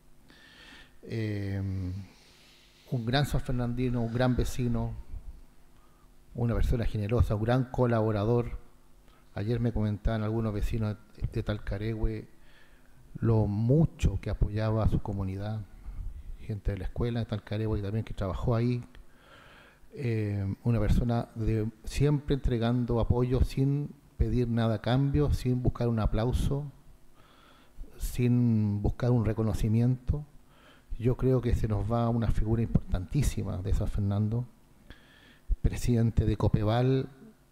un gran sanfernandino, un gran vecino, una persona generosa, un gran colaborador. Ayer me comentaban algunos vecinos de Talcaregüe lo mucho que apoyaba a su comunidad, gente de la escuela de Talcaregüe también que trabajó ahí, una persona siempre entregando apoyo sin pedir nada a cambio, sin buscar un aplauso, sin buscar un reconocimiento. Yo creo que se nos va una figura importantísima de San Fernando, presidente de Copeval,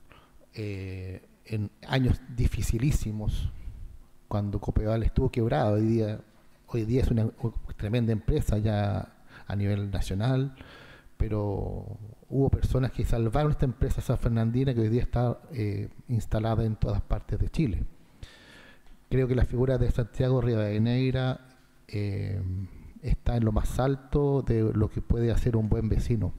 en años dificilísimos, cuando Copeval estuvo quebrado. Hoy día es una tremenda empresa ya a nivel nacional, pero hubo personas que salvaron esta empresa sanfernandina que hoy día está instalada en todas partes de Chile. Creo que la figura de Santiago Rivadeneira está en lo más alto de lo que puede hacer un buen vecino.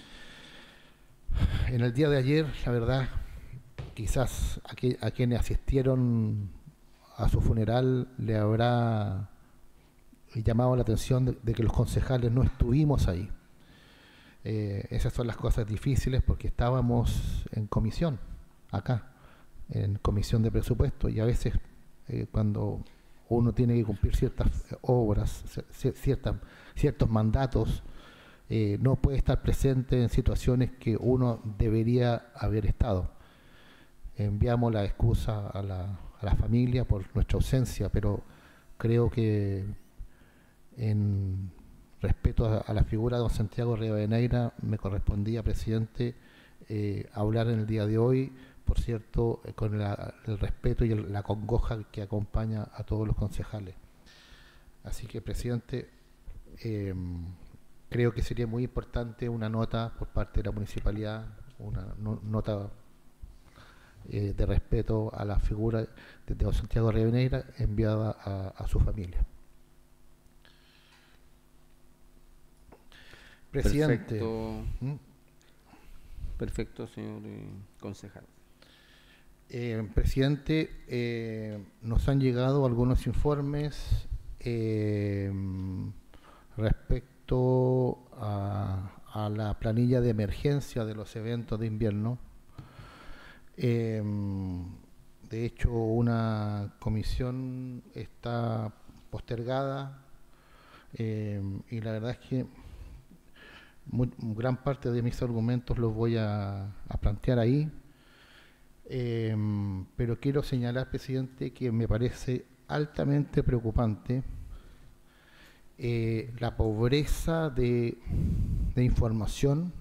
En el día de ayer, la verdad, quizás a quienes asistieron a su funeral le habrá llamado la atención de que los concejales no estuvimos ahí. Esas son las cosas difíciles porque estábamos en comisión, acá, en comisión de presupuesto, y a veces cuando uno tiene que cumplir ciertas obras, ciertos mandatos, no puede estar presente en situaciones que uno debería haber estado. Enviamos la excusa a la familia por nuestra ausencia, pero creo que en respeto a la figura de don Santiago Rivadeneira me correspondía, presidente, hablar en el día de hoy, por cierto, con el respeto y la congoja que acompaña a todos los concejales. Así que, presidente, creo que sería muy importante una nota por parte de la municipalidad, una nota de respeto a la figura de don Santiago Rivadeneira enviada a su familia. Presidente. Perfecto, señor concejal. Presidente, nos han llegado algunos informes respecto a la planilla de emergencia de los eventos de invierno. De hecho, una comisión está postergada y la verdad es que gran parte de mis argumentos los voy a plantear ahí, pero quiero señalar, presidente, que me parece altamente preocupante la pobreza de información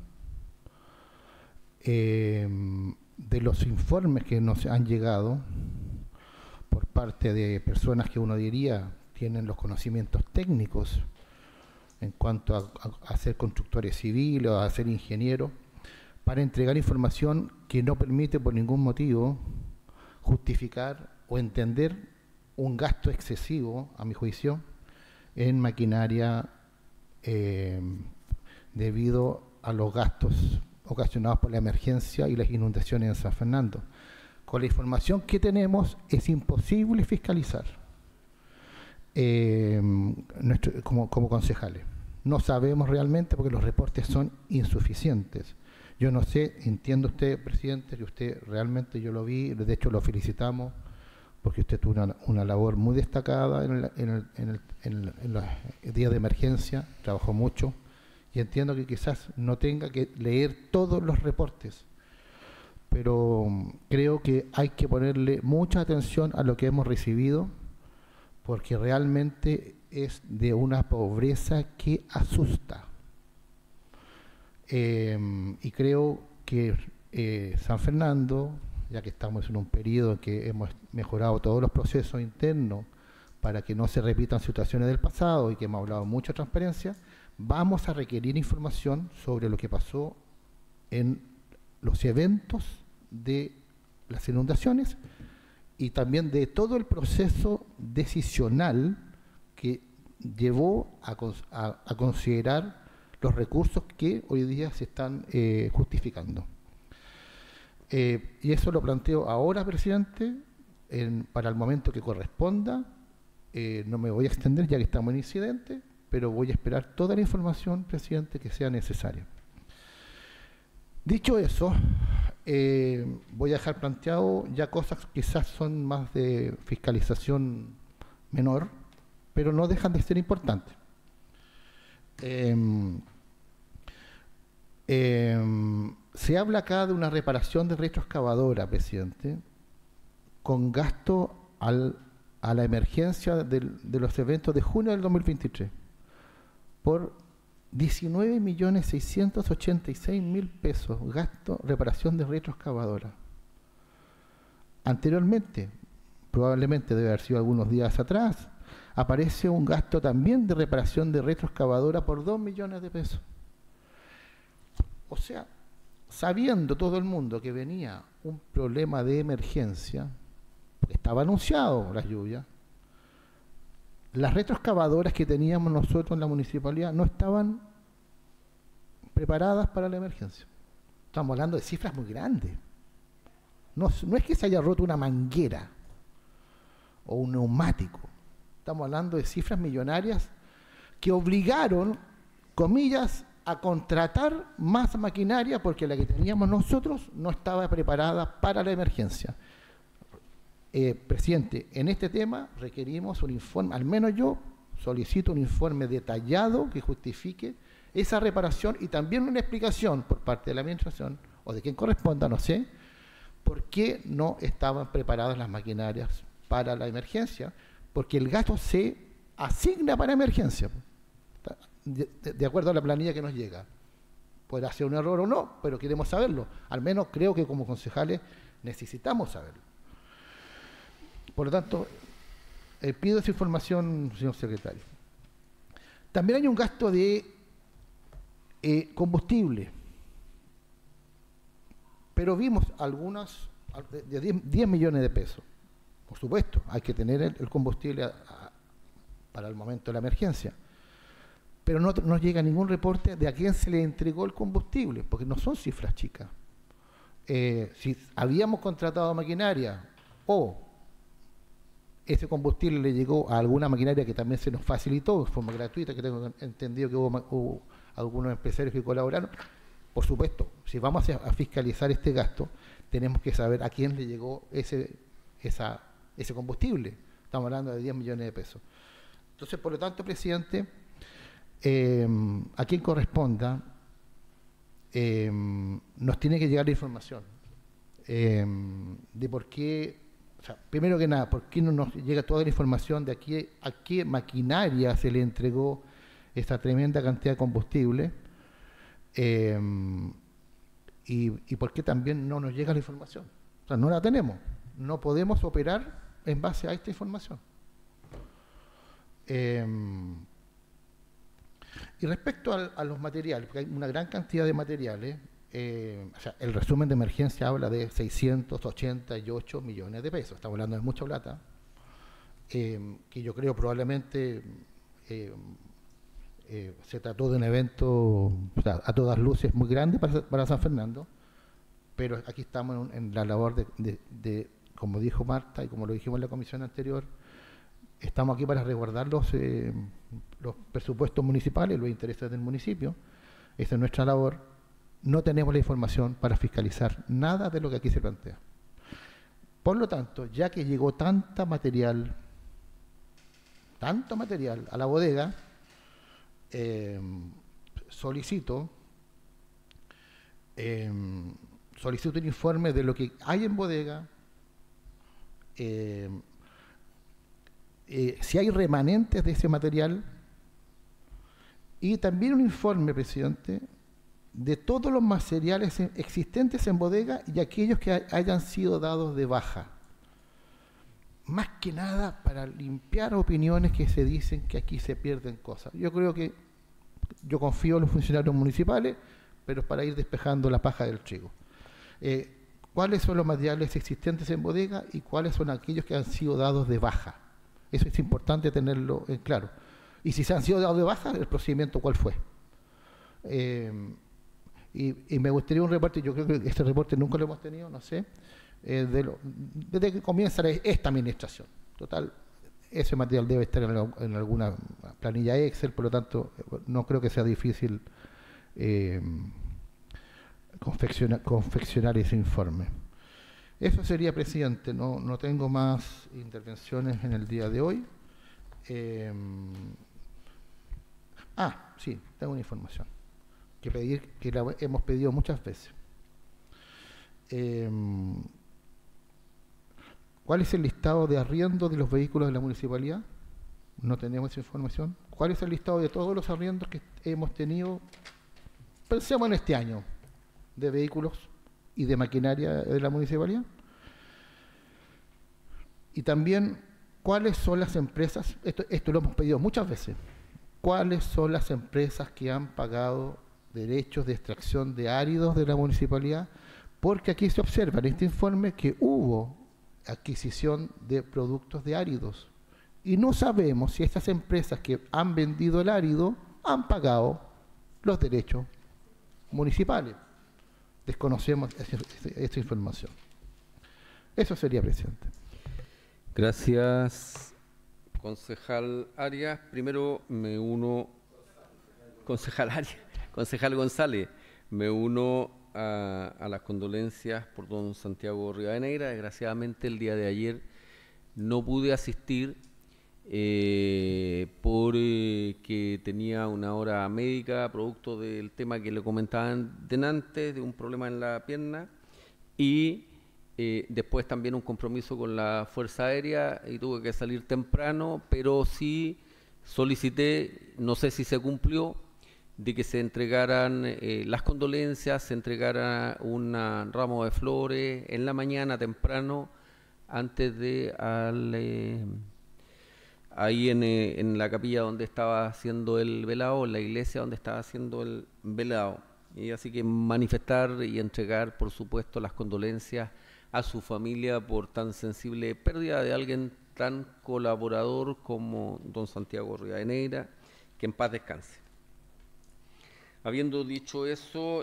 de los informes que nos han llegado por parte de personas que uno diría tienen los conocimientos técnicos en cuanto a ser constructores civiles o a ser ingenieros, para entregar información que no permite por ningún motivo justificar o entender un gasto excesivo, a mi juicio, en maquinaria debido a los gastos ocasionados por la emergencia y las inundaciones en San Fernando. Con la información que tenemos es imposible fiscalizar. Como concejales. No sabemos realmente porque los reportes son insuficientes. Yo no sé, entiendo usted, presidente, que usted realmente, yo lo vi, de hecho lo felicitamos, porque usted tuvo una labor muy destacada en los días de emergencia, trabajó mucho, y entiendo que quizás no tenga que leer todos los reportes, pero creo que hay que ponerle mucha atención a lo que hemos recibido, porque realmente es de una pobreza que asusta. Y creo que San Fernando, ya que estamos en un periodo en que hemos mejorado todos los procesos internos para que no se repitan situaciones del pasado y que hemos hablado mucho de transparencia, vamos a requerir información sobre lo que pasó en los eventos de las inundaciones y también de todo el proceso decisional que llevó a considerar los recursos que hoy día se están justificando. Y eso lo planteo ahora, presidente, para el momento que corresponda. No me voy a extender ya que estamos en incidente, pero voy a esperar toda la información, presidente, que sea necesaria. Dicho eso, voy a dejar planteado ya cosas que quizás son más de fiscalización menor, pero no dejan de ser importantes. Se habla acá de una reparación de retroexcavadora, presidente, con gasto a la emergencia de los eventos de junio del 2023 por 19.686.000 pesos, gasto, reparación de retroexcavadora. Anteriormente, probablemente debe haber sido algunos días atrás, aparece un gasto también de reparación de retroexcavadora por 2 millones de pesos. O sea, sabiendo todo el mundo que venía un problema de emergencia, porque estaba anunciado las lluvias, las retroexcavadoras que teníamos nosotros en la municipalidad no estaban preparadas para la emergencia. Estamos hablando de cifras muy grandes. No es que se haya roto una manguera o un neumático. Estamos hablando de cifras millonarias que obligaron, comillas, a contratar más maquinaria porque la que teníamos nosotros no estaba preparada para la emergencia. Presidente, en este tema requerimos un informe, al menos yo solicito un informe detallado que justifique esa reparación y también una explicación por parte de la administración o de quien corresponda, no sé, por qué no estaban preparadas las maquinarias para la emergencia, porque el gasto se asigna para emergencia, de acuerdo a la planilla que nos llega. Podrá ser un error o no, pero queremos saberlo. Al menos creo que como concejales necesitamos saberlo. Por lo tanto, pido esa información, señor secretario. También hay un gasto de combustible, pero vimos algunas de 10 millones de pesos. Por supuesto, hay que tener el combustible para el momento de la emergencia, pero no nos llega ningún reporte de a quién se le entregó el combustible, porque no son cifras chicas. Si habíamos contratado maquinaria o ese combustible le llegó a alguna maquinaria que también se nos facilitó de forma gratuita, que tengo entendido que hubo algunos empresarios que colaboraron. Por supuesto, si vamos a fiscalizar este gasto, tenemos que saber a quién le llegó ese combustible. Estamos hablando de 10 millones de pesos. Entonces, por lo tanto, presidente, a quien corresponda, nos tiene que llegar la información de por qué. O sea, primero que nada, ¿por qué no nos llega toda la información de a qué maquinaria se le entregó esta tremenda cantidad de combustible? Y por qué también no nos llega la información. O sea, no la tenemos. No podemos operar en base a esta información. Y respecto a los materiales, porque hay una gran cantidad de materiales, o sea, el resumen de emergencia habla de 688 millones de pesos. Estamos hablando de mucha plata, que yo creo probablemente se trató de un evento, o sea, a todas luces muy grande para San Fernando, pero aquí estamos en la labor de, como dijo Marta y como lo dijimos en la comisión anterior, estamos aquí para resguardar los presupuestos municipales, los intereses del municipio. Esa es nuestra labor. No tenemos la información para fiscalizar nada de lo que aquí se plantea. Por lo tanto, ya que llegó tanto material a la bodega, solicito un informe de lo que hay en bodega, si hay remanentes de ese material, y también un informe, presidente, de todos los materiales existentes en bodega y aquellos que hayan sido dados de baja. Más que nada para limpiar opiniones que se dicen que aquí se pierden cosas. Yo confío en los funcionarios municipales, pero para ir despejando la paja del trigo. ¿Cuáles son los materiales existentes en bodega y cuáles son aquellos que han sido dados de baja? Eso es importante tenerlo en claro. Y si se han sido dados de baja, el procedimiento cuál fue. Y me gustaría un reporte, yo creo que este reporte nunca lo hemos tenido, no sé, desde que comienza esta administración. Total, ese material debe estar en alguna planilla Excel, por lo tanto, no creo que sea difícil confeccionar ese informe. Eso sería, presidente. No tengo más intervenciones en el día de hoy. Sí, tengo una información que hemos pedido muchas veces. ¿Cuál es el listado de arriendo de los vehículos de la municipalidad? No tenemos esa información. ¿Cuál es el listado de todos los arriendos que hemos tenido, pensemos en este año, de vehículos y de maquinaria de la municipalidad? Y también, ¿cuáles son las empresas? Esto lo hemos pedido muchas veces. ¿Cuáles son las empresas que han pagado derechos de extracción de áridos de la municipalidad? Porque aquí se observa en este informe que hubo adquisición de productos de áridos. Y no sabemos si estas empresas que han vendido el árido han pagado los derechos municipales. Desconocemos esta información. Eso sería, presidente. Gracias, concejal Arias. Primero me uno, concejal González, me uno a las condolencias por don Santiago Rivadeneira. Desgraciadamente el día de ayer no pude asistir porque tenía una hora médica producto del tema que le comentaban delante, de un problema en la pierna, y después también un compromiso con la Fuerza Aérea y tuve que salir temprano, pero sí solicité, no sé si se cumplió, de que se entregaran las condolencias, se entregara un ramo de flores en la mañana temprano, antes de ahí en la capilla donde estaba haciendo el velado, en la iglesia donde estaba haciendo el velado. Y así que manifestar y entregar, por supuesto, las condolencias a su familia por tan sensible pérdida de alguien tan colaborador como don Santiago Rivadeneira, que en paz descanse. Habiendo dicho eso,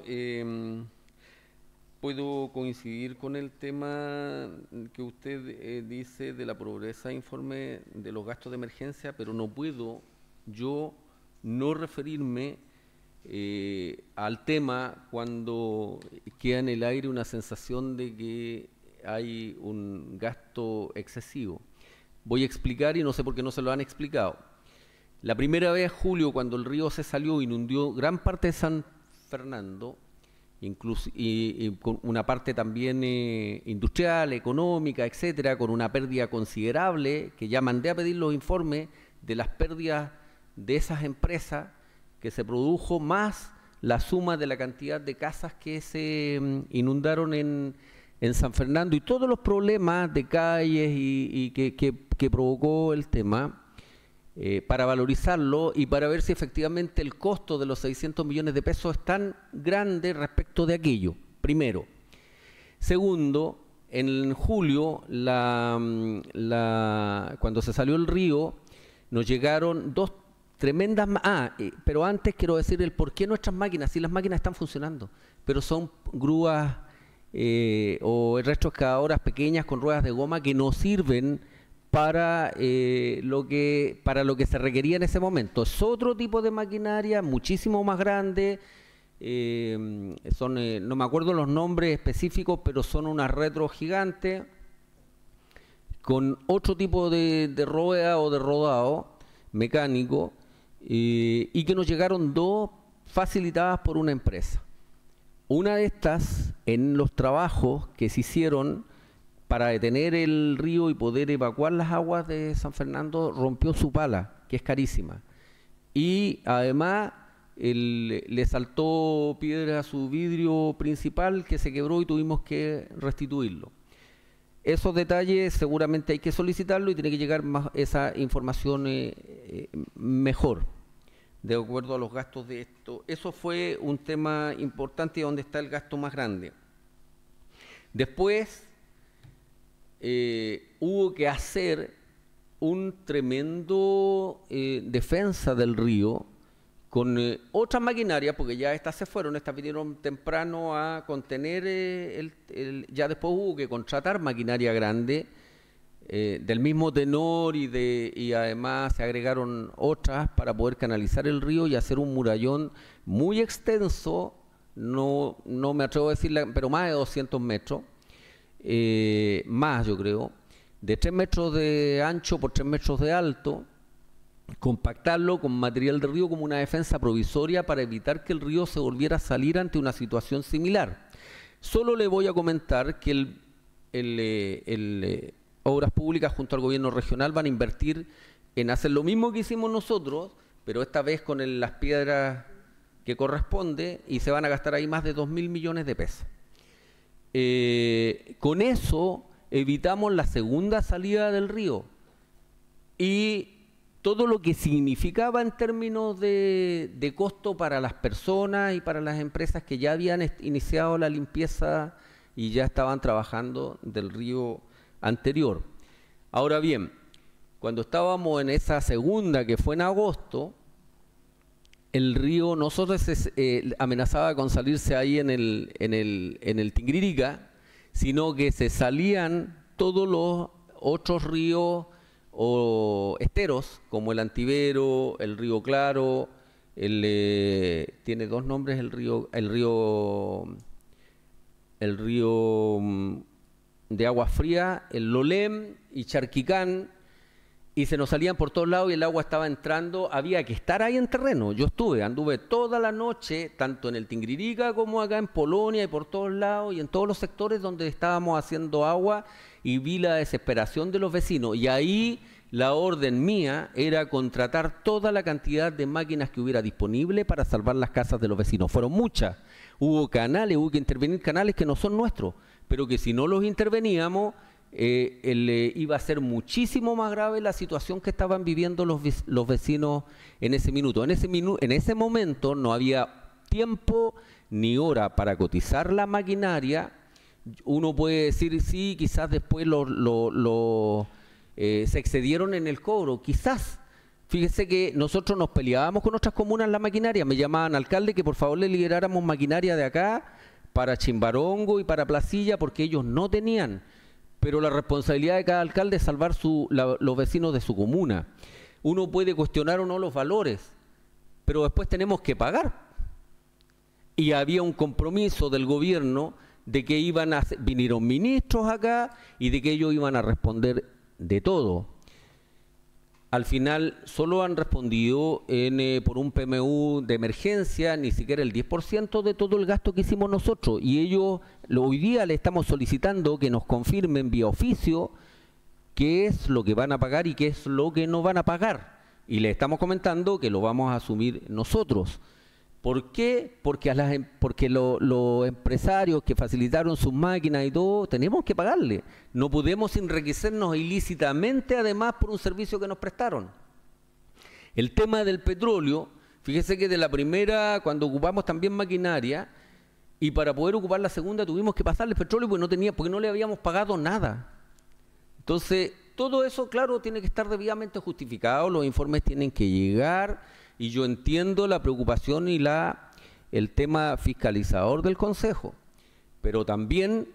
puedo coincidir con el tema que usted dice de la pobreza, informe de los gastos de emergencia, pero no puedo yo no referirme al tema cuando queda en el aire una sensación de que hay un gasto excesivo. Voy a explicar y no sé por qué no se lo han explicado. La primera vez, Julio, cuando el río se salió, inundó gran parte de San Fernando, incluso y con una parte también industrial, económica, etcétera, con una pérdida considerable, que ya mandé a pedir los informes de las pérdidas de esas empresas que se produjo, más la suma de la cantidad de casas que se inundaron en San Fernando y todos los problemas de calles y que provocó el tema, para valorizarlo y para ver si efectivamente el costo de los 600 millones de pesos es tan grande respecto de aquello, primero. Segundo, en julio, cuando se salió el río, nos llegaron dos tremendas... pero antes quiero decir el por qué nuestras máquinas, si las máquinas están funcionando, pero son grúas o retroexcavadoras pequeñas con ruedas de goma que no sirven para lo que se requería en ese momento. Es otro tipo de maquinaria, muchísimo más grande, no me acuerdo los nombres específicos, pero son unas retro gigantes, con otro tipo de rueda o de rodado mecánico, y que nos llegaron dos facilitadas por una empresa. Una de estas, en los trabajos que se hicieron para detener el río y poder evacuar las aguas de San Fernando, rompió su pala, que es carísima. Y además le saltó piedra a su vidrio principal, que se quebró y tuvimos que restituirlo. Esos detalles seguramente hay que solicitarlo y tiene que llegar más esa información mejor, de acuerdo a los gastos de esto. Eso fue un tema importante y donde está el gasto más grande. Después hubo un tremendo defensa del río con otras maquinarias, porque ya estas se fueron, estas vinieron temprano a contener, ya después hubo que contratar maquinaria grande del mismo tenor y además se agregaron otras para poder canalizar el río y hacer un murallón muy extenso, no me atrevo a decirla, pero más de 200 metros, más yo creo, de 3 metros de ancho por 3 metros de alto, compactarlo con material de río como una defensa provisoria para evitar que el río se volviera a salir ante una situación similar. Solo le voy a comentar que Obras Públicas junto al gobierno regional van a invertir en hacer lo mismo que hicimos nosotros, pero esta vez con las piedras que corresponde, y se van a gastar ahí más de 2.000 millones de pesos. Con eso evitamos la segunda salida del río y todo lo que significaba en términos de costo para las personas y para las empresas que ya habían iniciado la limpieza y ya estaban trabajando del río anterior. Ahora bien, cuando estábamos en esa segunda, que fue en agosto, el río nosotros amenazaba con salirse ahí en el Tinguiririca, sino que se salían todos los otros ríos o esteros, como el Antivero, el Río Claro, tiene dos nombres el río de agua fría, el Lolem y Charquicán, y se nos salían por todos lados y el agua estaba entrando, había que estar ahí en terreno. Yo anduve toda la noche, tanto en el Tinguiririca como acá en Polonia y por todos lados y en todos los sectores donde estábamos haciendo agua, y vi la desesperación de los vecinos, y ahí la orden mía era contratar toda la cantidad de máquinas que hubiera disponible para salvar las casas de los vecinos. Fueron muchas, hubo que intervenir canales que no son nuestros, pero que si no los interveníamos, iba a ser muchísimo más grave la situación que estaban viviendo los vecinos en ese minuto. En ese momento no había tiempo ni hora para cotizar la maquinaria. Uno puede decir, sí, quizás después se excedieron en el cobro, quizás. Fíjese que nosotros nos peleábamos con otras comunas en la maquinaria, me llamaban alcalde que por favor le liberáramos maquinaria de acá para Chimbarongo y para Placilla, porque ellos no tenían, pero la responsabilidad de cada alcalde es salvar los vecinos de su comuna. Uno puede cuestionar o no los valores, pero después tenemos que pagar. Y había un compromiso del gobierno de que vinieron ministros acá y de que ellos iban a responder de todo. Al final solo han respondido por un PMU de emergencia, ni siquiera el 10% de todo el gasto que hicimos nosotros, y ellos hoy día le estamos solicitando que nos confirmen vía oficio qué es lo que van a pagar y qué es lo que no van a pagar, y le estamos comentando que lo vamos a asumir nosotros. ¿Por qué? Porque los empresarios que facilitaron sus máquinas y todo, tenemos que pagarle. No podemos enriquecernos ilícitamente, además, por un servicio que nos prestaron. El tema del petróleo, fíjese que de la primera, cuando ocupamos también maquinaria, y para poder ocupar la segunda tuvimos que pasarle petróleo porque no le habíamos pagado nada. Entonces, todo eso, claro, tiene que estar debidamente justificado, los informes tienen que llegar. Y yo entiendo la preocupación y el tema fiscalizador del Consejo, pero también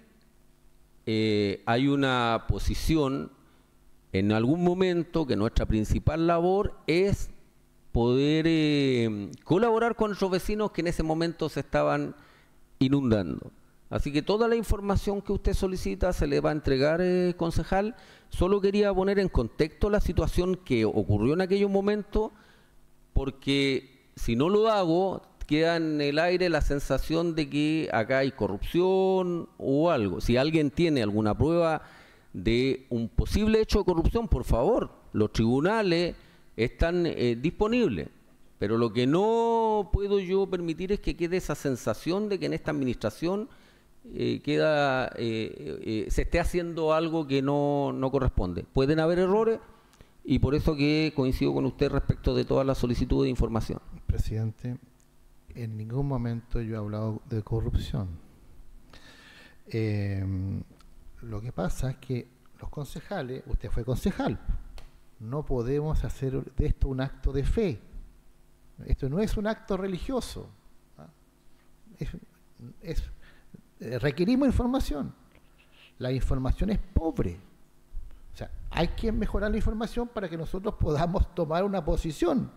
hay una posición en algún momento que nuestra principal labor es poder colaborar con nuestros vecinos que en ese momento se estaban inundando. Así que toda la información que usted solicita se le va a entregar, concejal. Solo quería poner en contexto la situación que ocurrió en aquellos momentos, porque si no lo hago, queda en el aire la sensación de que acá hay corrupción o algo. Si alguien tiene alguna prueba de un posible hecho de corrupción, por favor, los tribunales están disponibles. Pero lo que no puedo yo permitir es que quede esa sensación de que en esta administración se esté haciendo algo que no corresponde. Pueden haber errores, y por eso que coincido con usted respecto de todas las solicitudes de información. Presidente, en ningún momento yo he hablado de corrupción. Lo que pasa es que los concejales, usted fue concejal, no podemos hacer de esto un acto de fe. Esto no es un acto religioso. Requerimos información. La información es pobre. O sea, hay que mejorar la información para que nosotros podamos tomar una posición.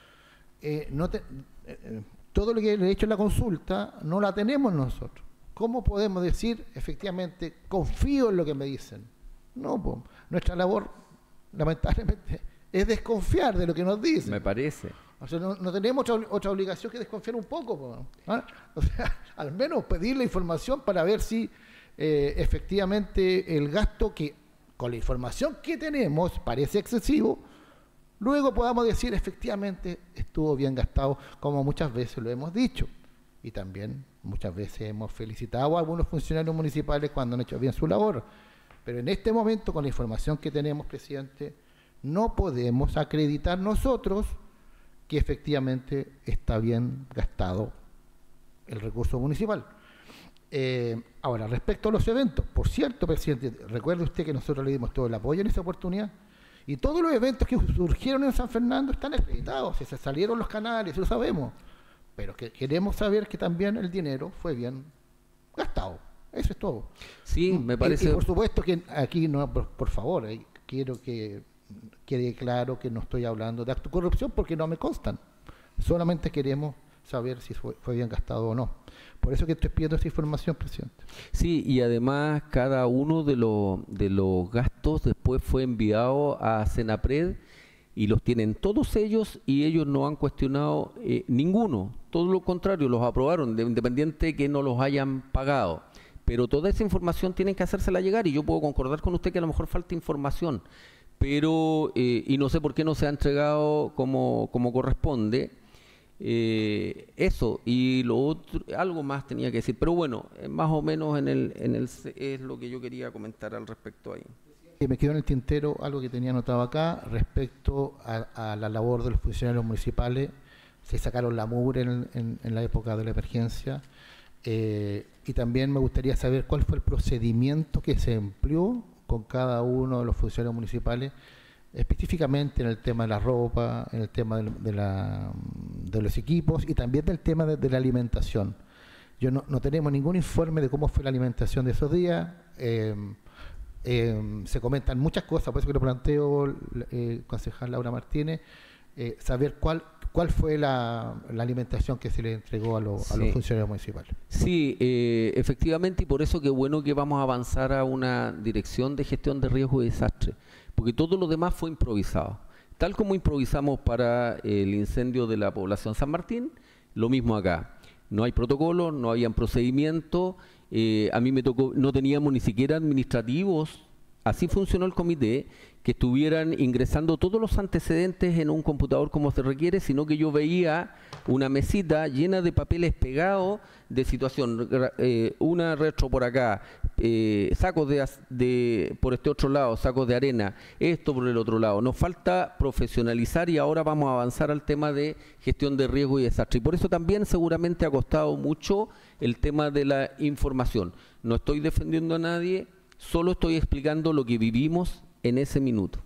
Todo lo que he hecho en la consulta no la tenemos nosotros. ¿Cómo podemos decir, efectivamente, confío en lo que me dicen? No, pues, nuestra labor, lamentablemente, es desconfiar de lo que nos dicen. Me parece. O sea, no tenemos otra obligación que desconfiar un poco, pues, ¿ah? O sea, al menos pedir la información para ver si efectivamente el gasto que, con la información que tenemos, parece excesivo, luego podamos decir, efectivamente, estuvo bien gastado, como muchas veces lo hemos dicho. Y también muchas veces hemos felicitado a algunos funcionarios municipales cuando han hecho bien su labor. Pero en este momento, con la información que tenemos, presidente, no podemos acreditar nosotros que efectivamente está bien gastado el recurso municipal. Ahora, respecto a los eventos, por cierto, presidente, recuerde usted que nosotros le dimos todo el apoyo en esa oportunidad, y todos los eventos que surgieron en San Fernando están acreditados, se salieron los canales, lo sabemos, pero que queremos saber que también el dinero fue bien gastado. Eso es todo. Sí, me parece. Y por supuesto que aquí, no, por favor, quiero que quede claro que no estoy hablando de acto de corrupción porque no me constan. Solamente queremos saber si fue bien gastado o no. Por eso que estoy pidiendo esa información, presidente. Sí, y además cada uno de los gastos después fue enviado a Senapred y los tienen todos ellos y ellos no han cuestionado ninguno. Todo lo contrario, los aprobaron, independiente que no los hayan pagado. Pero toda esa información tienen que hacérsela llegar y yo puedo concordar con usted que a lo mejor falta información. Pero, y no sé por qué no se ha entregado como corresponde, eso, y lo otro, algo más tenía que decir, pero bueno, más o menos es lo que yo quería comentar al respecto ahí. Me quedó en el tintero algo que tenía anotado acá, respecto a la labor de los funcionarios municipales. Se sacaron la mugre en la época de la emergencia, y también me gustaría saber cuál fue el procedimiento que se empleó con cada uno de los funcionarios municipales, específicamente en el tema de la ropa, en el tema de los equipos y también del tema de la alimentación. No tenemos ningún informe de cómo fue la alimentación de esos días. Se comentan muchas cosas, por eso que lo planteo, concejal Laura Martínez, saber cuál fue la alimentación que se le entregó a los funcionarios municipales. Sí, efectivamente, y por eso qué bueno que vamos a avanzar a una dirección de gestión de riesgo y desastre, porque todo lo demás fue improvisado. Tal como improvisamos para el incendio de la población San Martín, lo mismo acá. No hay protocolo, no habían procedimientos, a mí me tocó, no teníamos ni siquiera administrativos. Así funcionó el comité, que estuvieran ingresando todos los antecedentes en un computador como se requiere, sino que yo veía una mesita llena de papeles pegados de situación, una retro por acá, sacos por este otro lado, sacos de arena, esto por el otro lado. Nos falta profesionalizar y ahora vamos a avanzar al tema de gestión de riesgo y desastre. Y por eso también seguramente ha costado mucho el tema de la información. No estoy defendiendo a nadie, solo estoy explicando lo que vivimos en ese minuto.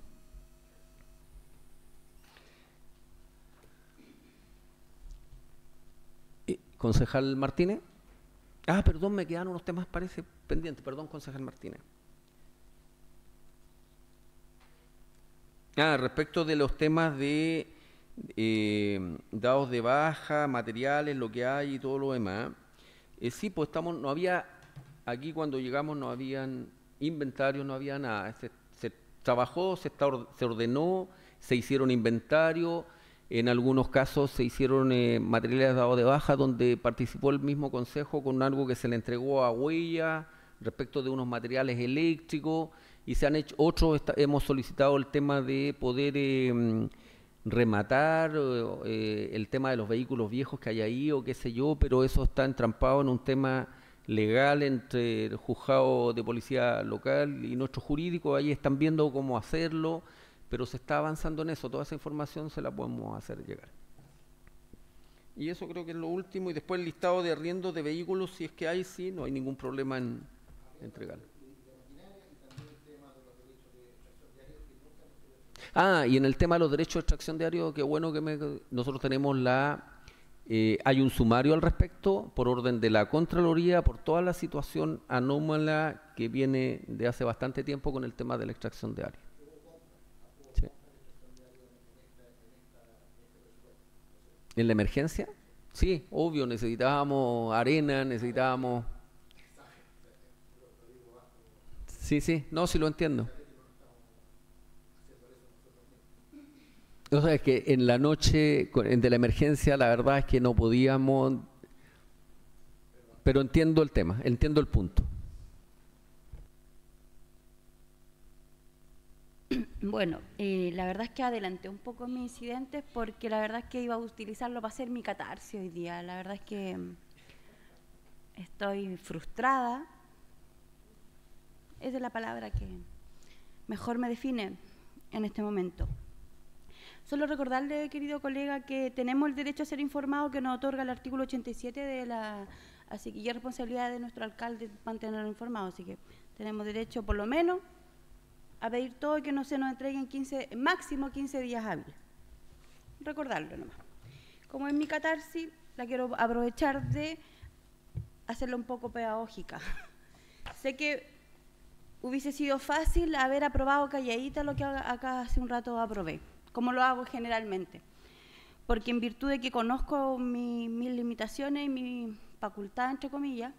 Concejal Martínez. Perdón, me quedan unos temas, parece, pendientes. Perdón, concejal Martínez. Respecto de los temas de dados de baja, materiales, lo que hay y todo lo demás. Sí, pues no había, aquí cuando llegamos no habían inventarios, no había nada. Se trabajó, se ordenó, se hicieron inventarios, en algunos casos se hicieron materiales dados de baja donde participó el mismo consejo con algo que se le entregó a Huella respecto de unos materiales eléctricos y se han hecho otros, hemos solicitado el tema de poder rematar el tema de los vehículos viejos que hay ahí o qué sé yo, pero eso está entrampado en un tema legal entre el juzgado de policía local y nuestro jurídico. Ahí están viendo cómo hacerlo, pero se está avanzando en eso. Toda esa información se la podemos hacer llegar. Y eso creo que es lo último. Y después el listado de arriendos de vehículos, si es que hay, sí, no hay ningún problema en entregarlo. Ah, y en el tema de los derechos de extracción diario, qué bueno que nosotros tenemos hay un sumario al respecto por orden de la Contraloría por toda la situación anómala que viene de hace bastante tiempo con el tema de la extracción diaria. Sí. ¿En la emergencia? Sí, obvio, necesitábamos arena, necesitábamos... Sí, sí, no, sí lo entiendo. O sea, es que en la noche de la emergencia la verdad es que no podíamos, pero entiendo el tema, entiendo el punto. Bueno, la verdad es que adelanté un poco mis incidentes porque la verdad es que iba a utilizarlo para hacer mi catarsis hoy día. La verdad es que estoy frustrada. Esa es la palabra que mejor me define en este momento. Solo recordarle, querido colega, que tenemos el derecho a ser informado que nos otorga el artículo 87 de la... Así que ya es responsabilidad de nuestro alcalde mantenerlo informado. Así que tenemos derecho, por lo menos, a pedir todo y que no se nos entreguen máximo 15 días hábiles. Recordarlo nomás. Como en mi catarsis, la quiero aprovechar de hacerla un poco pedagógica. Sé que hubiese sido fácil haber aprobado calladita lo que acá hace un rato aprobé, como lo hago generalmente, porque en virtud de que conozco mis limitaciones y mi facultad, entre comillas,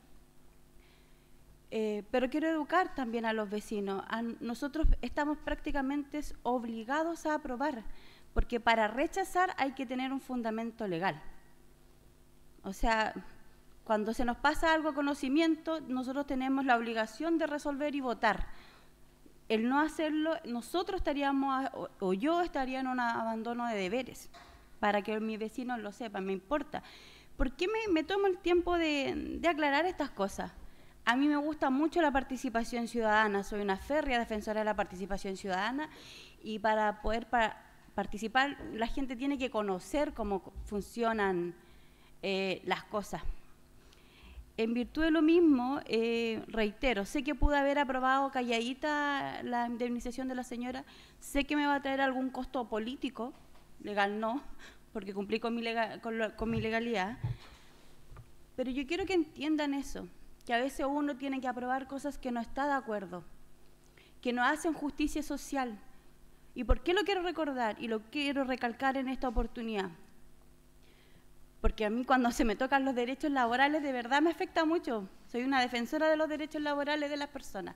pero quiero educar también a los vecinos. Nosotros estamos prácticamente obligados a aprobar, porque para rechazar hay que tener un fundamento legal. O sea, cuando se nos pasa algo a conocimiento, nosotros tenemos la obligación de resolver y votar. El no hacerlo, nosotros estaríamos, o yo estaría en un abandono de deberes, para que mis vecinos lo sepan, me importa. ¿Por qué me tomo el tiempo de aclarar estas cosas? A mí me gusta mucho la participación ciudadana, soy una férrea defensora de la participación ciudadana y para poder participar la gente tiene que conocer cómo funcionan las cosas. En virtud de lo mismo, reitero, sé que pude haber aprobado calladita la indemnización de la señora, sé que me va a traer algún costo político, legal no, porque cumplí con mi legalidad, pero yo quiero que entiendan eso, que a veces uno tiene que aprobar cosas que no está de acuerdo, que no hacen justicia social. ¿Y por qué lo quiero recordar y lo quiero recalcar en esta oportunidad? Porque a mí cuando se me tocan los derechos laborales de verdad me afecta mucho. Soy una defensora de los derechos laborales de las personas.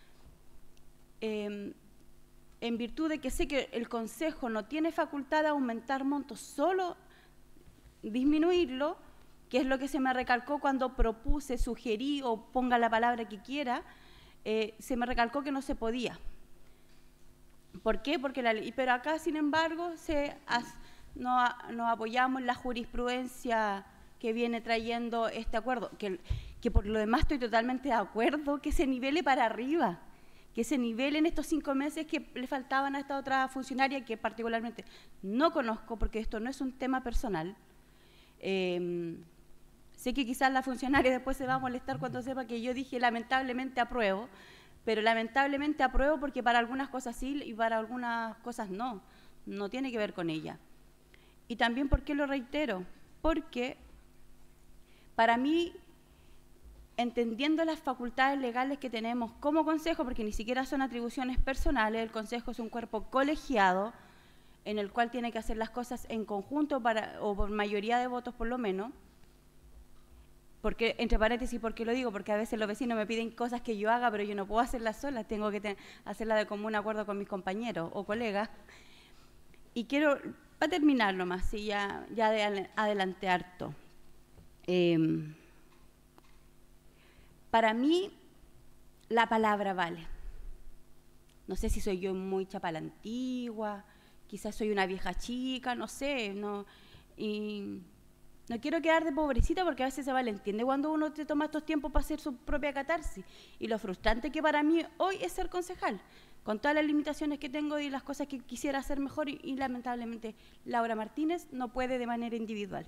En virtud de que sé que el Consejo no tiene facultad de aumentar montos, solo disminuirlo, que es lo que se me recalcó cuando propuse, sugerí o ponga la palabra que quiera, se me recalcó que no se podía. ¿Por qué? Porque la ley, pero acá, sin embargo, nos apoyamos en la jurisprudencia que viene trayendo este acuerdo, que por lo demás estoy totalmente de acuerdo que se nivele para arriba, que se nivele en estos 5 meses que le faltaban a esta otra funcionaria que particularmente no conozco porque esto no es un tema personal. Sé que quizás la funcionaria después se va a molestar cuando sepa que yo dije lamentablemente apruebo, pero lamentablemente apruebo porque para algunas cosas sí y para algunas cosas no tiene que ver con ella. Y también, ¿por qué lo reitero? Porque para mí, entendiendo las facultades legales que tenemos como Consejo, porque ni siquiera son atribuciones personales, el Consejo es un cuerpo colegiado en el cual tiene que hacer las cosas en conjunto o por mayoría de votos por lo menos, porque, entre paréntesis, ¿por qué lo digo? Porque a veces los vecinos me piden cosas que yo haga, pero yo no puedo hacerlas sola, tengo que hacerlas de común acuerdo con mis compañeros o colegas. Y quiero, para terminar nomás, sí, ya adelanté harto. Para mí, la palabra vale. No sé si soy yo muy chapa a la antigua, quizás soy una vieja chica, no sé, y no quiero quedar de pobrecita porque a veces se malentiende cuando uno se toma estos tiempos para hacer su propia catarsis. Y lo frustrante que para mí hoy es ser concejal, con todas las limitaciones que tengo y las cosas que quisiera hacer mejor y lamentablemente Laura Martínez no puede de manera individual.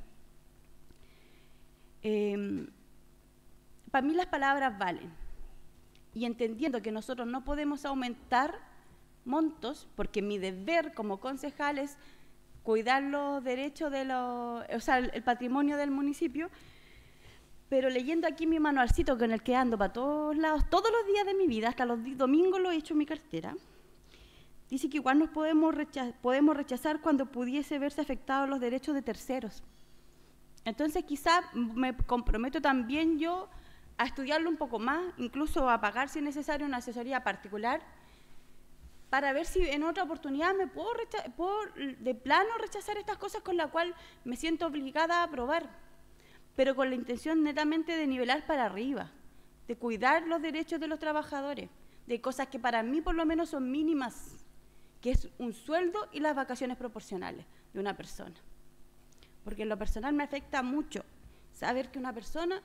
Para mí las palabras valen y entendiendo que nosotros no podemos aumentar montos, porque mi deber como concejal es cuidar los derechos de el patrimonio del municipio, pero leyendo aquí mi manualcito con el que ando para todos lados, todos los días de mi vida, hasta los domingos lo he hecho en mi cartera, dice que igual nos podemos rechazar cuando pudiese verse afectados los derechos de terceros. Entonces quizá me comprometo también yo a estudiarlo un poco más, incluso a pagar si es necesario una asesoría particular, para ver si en otra oportunidad me puedo de plano rechazar estas cosas con las cuales me siento obligada a aprobar, pero con la intención netamente de nivelar para arriba, de cuidar los derechos de los trabajadores, de cosas que para mí por lo menos son mínimas, que es un sueldo y las vacaciones proporcionales de una persona. Porque en lo personal me afecta mucho saber que una persona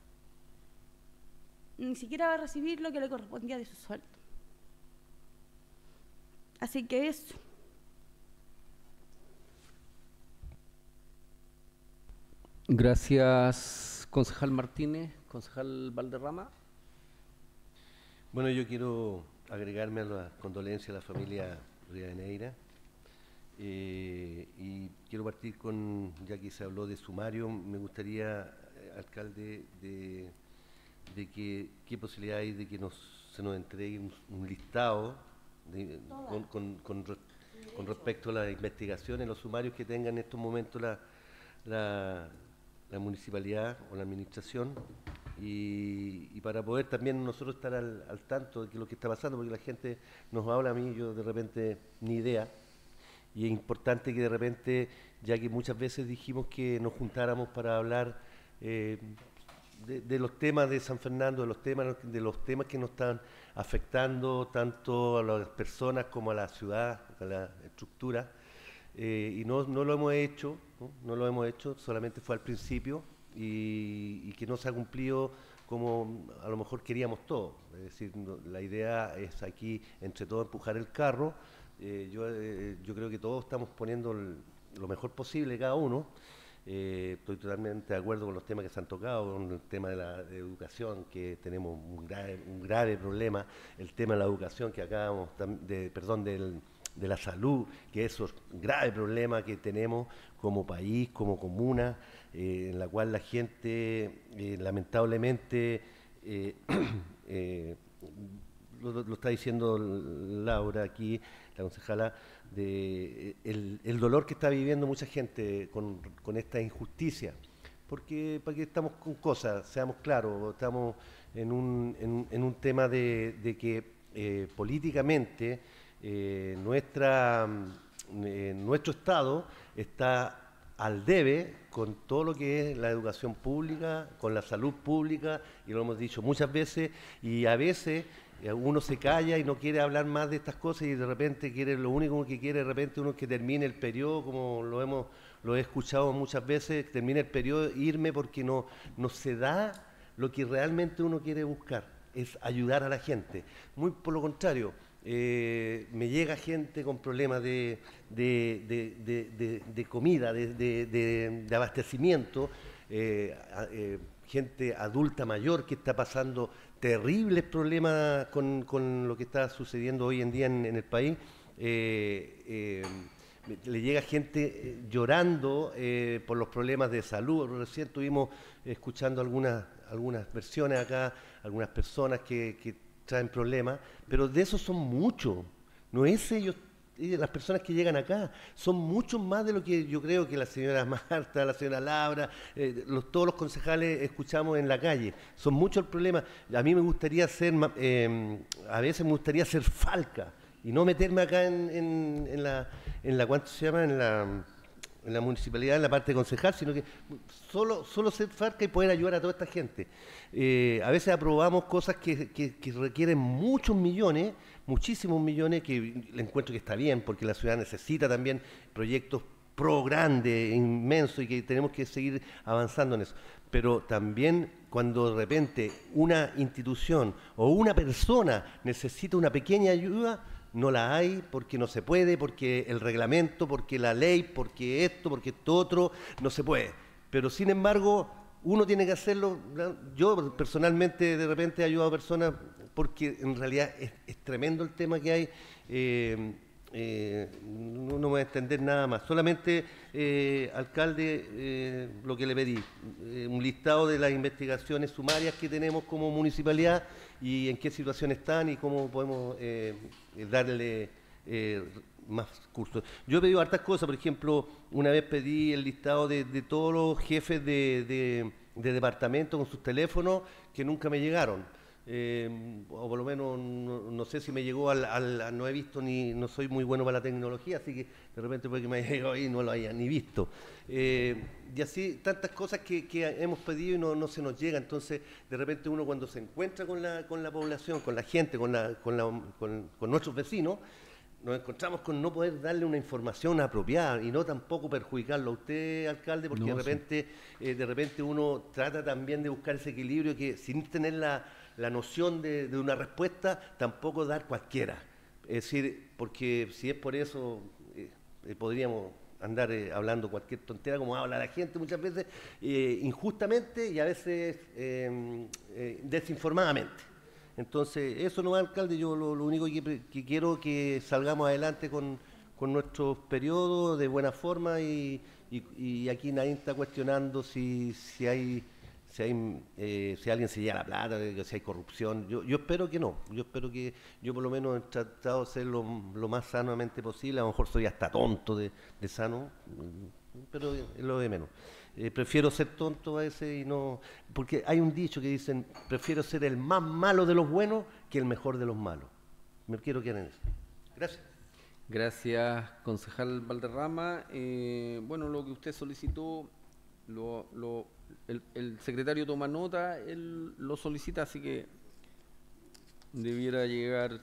ni siquiera va a recibir lo que le correspondía de su sueldo. Así que eso. Gracias, concejal Martínez. Concejal Valderrama. Bueno, yo quiero agregarme a las condolencias a la familia Rivadeneira. Y quiero partir con, ya que se habló de sumario, me gustaría, alcalde, de que qué posibilidad hay de que se nos entregue un listado con respecto a las investigaciones, los sumarios que tenga en estos momentos la municipalidad o la administración, y para poder también nosotros estar al tanto de lo que está pasando, porque la gente nos habla, a mí yo de repente ni idea. Y es importante que de repente, ya que muchas veces dijimos que nos juntáramos para hablar de los temas de San Fernando, de los temas que nos están afectando tanto a las personas como a la ciudad, a la estructura, y no lo hemos hecho, no lo hemos hecho, solamente fue al principio, y que no se ha cumplido como a lo mejor queríamos todos. Es decir, la idea es aquí entre todos empujar el carro. Yo creo que todos estamos poniendo lo mejor posible cada uno. Estoy totalmente de acuerdo con los temas que se han tocado, con el tema de la educación, que tenemos un grave problema, el tema de la educación que acabamos, de la salud, que es un grave problema que tenemos como país, como comuna, en la cual la gente lamentablemente lo está diciendo Laura aquí, la concejala, de el dolor que está viviendo mucha gente con esta injusticia. Porque estamos con cosas, seamos claros, estamos en un tema de que políticamente nuestro Estado está al debe con todo lo que es la educación pública, con la salud pública, y lo hemos dicho muchas veces, y a veces uno se calla y no quiere hablar más de estas cosas, y de repente lo único que quiere de repente uno es que termine el periodo, como lo he escuchado muchas veces, termine el periodo, irme, porque no se da lo que realmente uno quiere buscar, es ayudar a la gente. Muy por lo contrario, me llega gente con problemas de comida, de abastecimiento, gente adulta mayor que está pasando terribles problemas con lo que está sucediendo hoy en día en el país. Le llega gente llorando por los problemas de salud. Recién estuvimos escuchando algunas versiones acá, algunas personas que traen problemas, pero de esos son muchos, no es ellos, las personas que llegan acá, son muchos más de lo que yo creo que la señora Marta, la señora Laura, todos los concejales escuchamos en la calle, son muchos el problema. A mí me gustaría a veces me gustaría ser falca y no meterme acá en la ¿cuánto se llama? En la municipalidad, en la parte concejal, sino que solo ser falca y poder ayudar a toda esta gente. A veces aprobamos cosas que requieren muchos millones, muchísimos millones, que le encuentro que está bien, porque la ciudad necesita también proyectos grandes, inmensos, y que tenemos que seguir avanzando en eso. Pero también cuando de repente una institución o una persona necesita una pequeña ayuda, no la hay, porque no se puede, porque el reglamento, porque la ley, porque esto otro, no se puede. Pero sin embargo, uno tiene que hacerlo. Yo personalmente de repente he ayudado a personas porque en realidad es tremendo el tema que hay. No me voy a extender nada más. Solamente, alcalde, lo que le pedí, un listado de las investigaciones sumarias que tenemos como municipalidad y en qué situación están y cómo podemos darle más cursos. Yo he pedido hartas cosas, por ejemplo, una vez pedí el listado de todos los jefes de departamento con sus teléfonos que nunca me llegaron. O por lo menos no sé si me llegó no he visto no soy muy bueno para la tecnología, así que de repente puede que me haya llegado ahí y no lo haya ni visto. Y así tantas cosas que hemos pedido y no se nos llega. Entonces, de repente uno cuando se encuentra con la población, con la gente, con nuestros vecinos, nos encontramos con no poder darle una información apropiada y no tampoco perjudicarlo a usted, alcalde, porque No, de repente uno trata también de buscar ese equilibrio que sin tener la noción de una respuesta, tampoco dar cualquiera. Es decir, porque si es por eso, podríamos andar hablando cualquier tontera, como habla la gente muchas veces, injustamente y a veces desinformadamente. Entonces, eso no va, alcalde. Yo lo único que quiero es que salgamos adelante con nuestros periodos de buena forma y aquí nadie está cuestionando si alguien se lleva la plata, si hay corrupción. Yo espero que no. Yo espero que yo por lo menos he tratado de ser lo más sanamente posible. A lo mejor soy hasta tonto de sano, pero es lo de menos. Prefiero ser tonto a veces y no... Porque hay un dicho que dicen, prefiero ser el más malo de los buenos que el mejor de los malos. Me quiero quedar en eso. Gracias. Gracias, concejal Valderrama. Bueno, lo que usted solicitó, el secretario toma nota, él lo solicita, así que debiera llegar.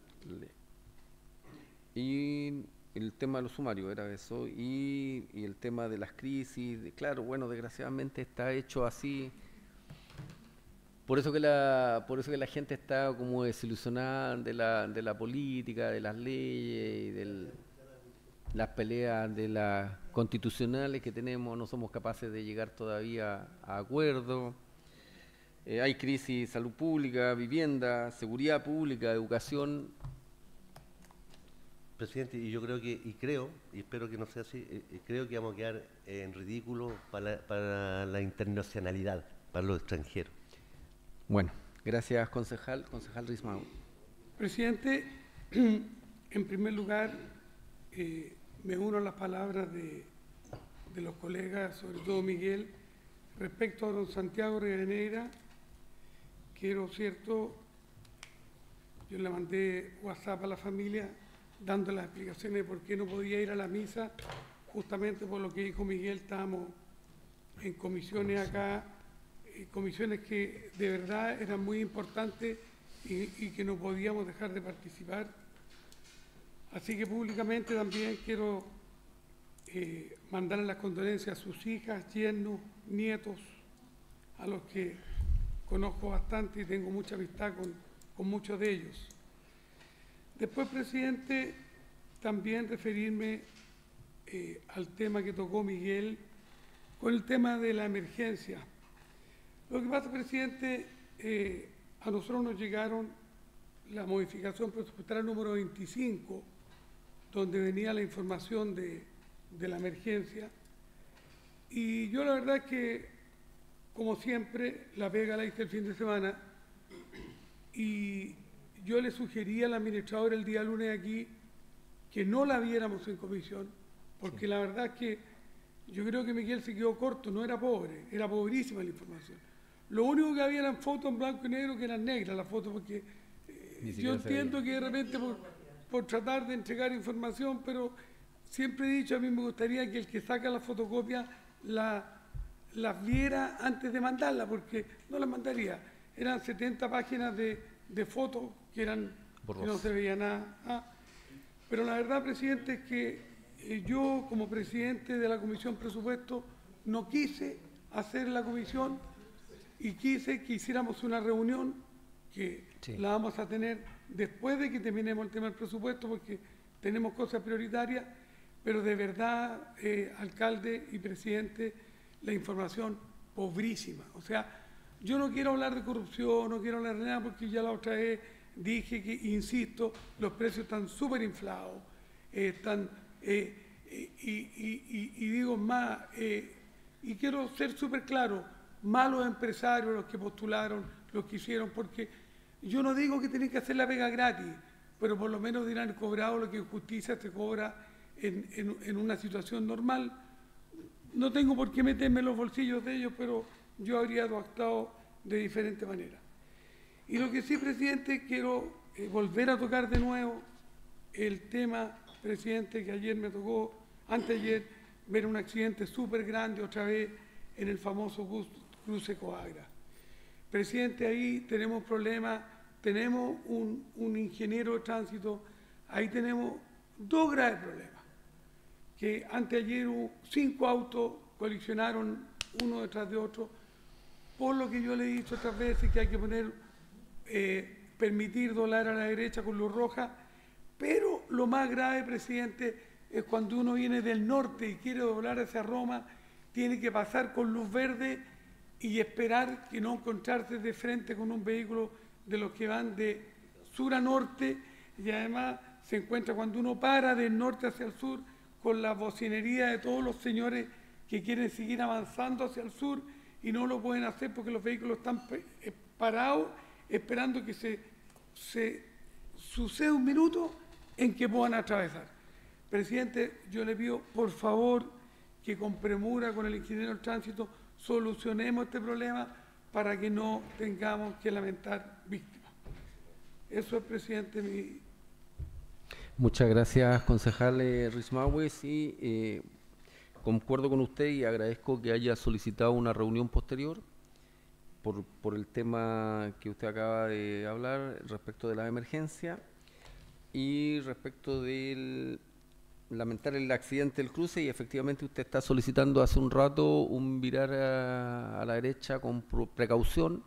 Y el tema de los sumarios era eso, y el tema de las crisis, claro, bueno, desgraciadamente está hecho así. Por eso que la gente está como desilusionada de la política, de las leyes y de las peleas de las constitucionales que tenemos. No somos capaces de llegar todavía a acuerdos. Hay crisis, salud pública, vivienda, seguridad pública, educación. Presidente, y yo creo y espero que no sea así, creo que vamos a quedar en ridículo para la internacionalidad, para los extranjeros. Bueno, gracias, concejal. Concejal Rismao. Presidente, en primer lugar, me uno a las palabras de los colegas, sobre todo Miguel, respecto a don Santiago Rivadeneira. Quiero, cierto, yo le mandé WhatsApp a la familia dando las explicaciones de por qué no podía ir a la misa, justamente por lo que dijo Miguel. Estábamos en comisiones acá, comisiones que de verdad eran muy importantes y que no podíamos dejar de participar. Así que públicamente también quiero mandarle las condolencias a sus hijas, yernos, nietos, a los que conozco bastante y tengo mucha amistad con muchos de ellos. Después, presidente, también referirme al tema que tocó Miguel con el tema de la emergencia. Lo que pasa, presidente, a nosotros nos llegaron la modificación presupuestaria número 25, donde venía la información de la emergencia. Y yo la verdad es que, como siempre, la pega la hice el fin de semana y yo le sugerí al administrador el día lunes aquí que no la viéramos en comisión, porque sí, la verdad es que yo creo que Miguel se quedó corto, no era pobre, era pobrísima la información. Lo único que había eran fotos en blanco y negro, que eran negras las fotos, porque yo entiendo que de repente por tratar de entregar información, pero siempre he dicho, a mí me gustaría que el que saca la fotocopia las viera antes de mandarla, porque no las mandaría. Eran 70 páginas de fotos que no se veía nada. Pero la verdad, presidente, es que yo, como presidente de la Comisión Presupuesto, no quise hacer la comisión y quise que hiciéramos una reunión que sí, la vamos a tener después de que terminemos el tema del presupuesto, porque tenemos cosas prioritarias, pero de verdad, alcalde y presidente, la información pobrísima. O sea, yo no quiero hablar de corrupción, no quiero hablar de nada, porque ya la otra vez dije que, insisto, los precios están súper inflados, y digo más, y quiero ser súper claro, malos empresarios los que postularon, los que hicieron, porque yo no digo que tienen que hacer la pega gratis, pero por lo menos dirán cobrado lo que en justicia se cobra en una situación normal. No tengo por qué meterme en los bolsillos de ellos, pero yo habría actuado de diferente manera. Y lo que sí, presidente, quiero volver a tocar de nuevo el tema, presidente, que ayer me tocó, anteayer, ver un accidente súper grande otra vez en el famoso cruce Coagra. Presidente, ahí tenemos problemas, tenemos un ingeniero de tránsito, ahí tenemos dos graves problemas. Que anteayer 5 autos colisionaron uno detrás de otro, por lo que yo le he dicho otras veces que hay que permitir doblar a la derecha con luz roja, pero lo más grave, presidente, es cuando uno viene del norte y quiere doblar hacia Roma, tiene que pasar con luz verde y esperar que no encontrarse de frente con un vehículo de los que van de sur a norte, y además se encuentra cuando uno para del norte hacia el sur con la bocinería de todos los señores que quieren seguir avanzando hacia el sur y no lo pueden hacer porque los vehículos están parados esperando que se suceda un minuto en que puedan atravesar. Presidente, yo le pido por favor que con premura con el ingeniero del tránsito solucionemos este problema para que no tengamos que lamentar víctimas. Eso es, presidente, mi... Muchas gracias, concejal Rismaue. Sí, concuerdo con usted y agradezco que haya solicitado una reunión posterior por el tema que usted acaba de hablar respecto de la emergencia y respecto del lamentar el accidente del cruce, y efectivamente usted está solicitando hace un rato un virar a la derecha con precaución.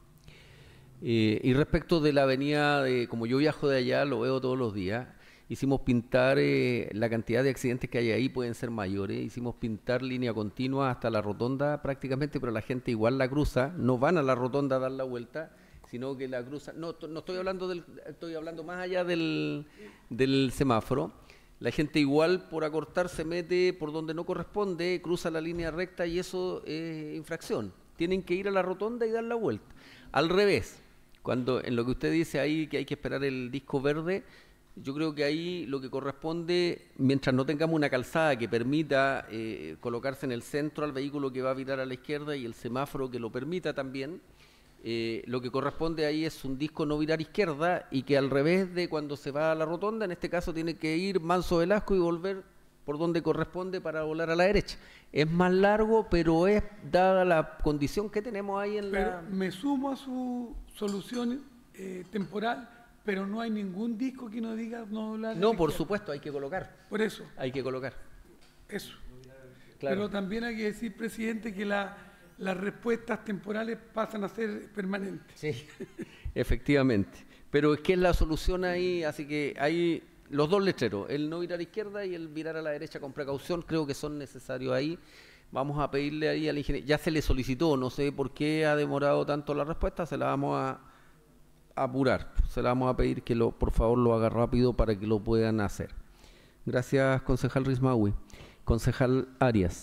Y respecto de la avenida, como yo viajo de allá, lo veo todos los días, hicimos pintar, la cantidad de accidentes que hay ahí pueden ser mayores, hicimos pintar línea continua hasta la rotonda prácticamente, pero la gente igual la cruza, no van a la rotonda a dar la vuelta, sino que la cruza, no estoy hablando estoy hablando más allá del semáforo. La gente igual por acortar se mete por donde no corresponde, cruza la línea recta y eso es infracción. Tienen que ir a la rotonda y dar la vuelta. Al revés, cuando en lo que usted dice ahí que hay que esperar el disco verde, yo creo que ahí lo que corresponde, mientras no tengamos una calzada que permita colocarse en el centro al vehículo que va a virar a la izquierda y el semáforo que lo permita también, lo que corresponde ahí es un disco no virar izquierda y que al revés de cuando se va a la rotonda, en este caso tiene que ir Manso Velasco y volver por donde corresponde para volar a la derecha. Es más largo, pero es dada la condición que tenemos ahí en la... Me sumo a su solución temporal, pero no hay ningún disco que nos diga no doblar. No, por supuesto, hay que colocar. Por eso. Hay que colocar. Eso. Claro. Pero también hay que decir, presidente, que las respuestas temporales pasan a ser permanentes. Sí, efectivamente. Pero es que es la solución ahí, así que hay los dos letreros, el no virar a izquierda y el virar a la derecha con precaución, creo que son necesarios ahí. Vamos a pedirle ahí al ingeniero, ya se le solicitó, no sé por qué ha demorado tanto la respuesta, se la vamos a apurar, se la vamos a pedir que por favor lo haga rápido para que lo puedan hacer. Gracias, concejal Rismaui. Concejal Arias.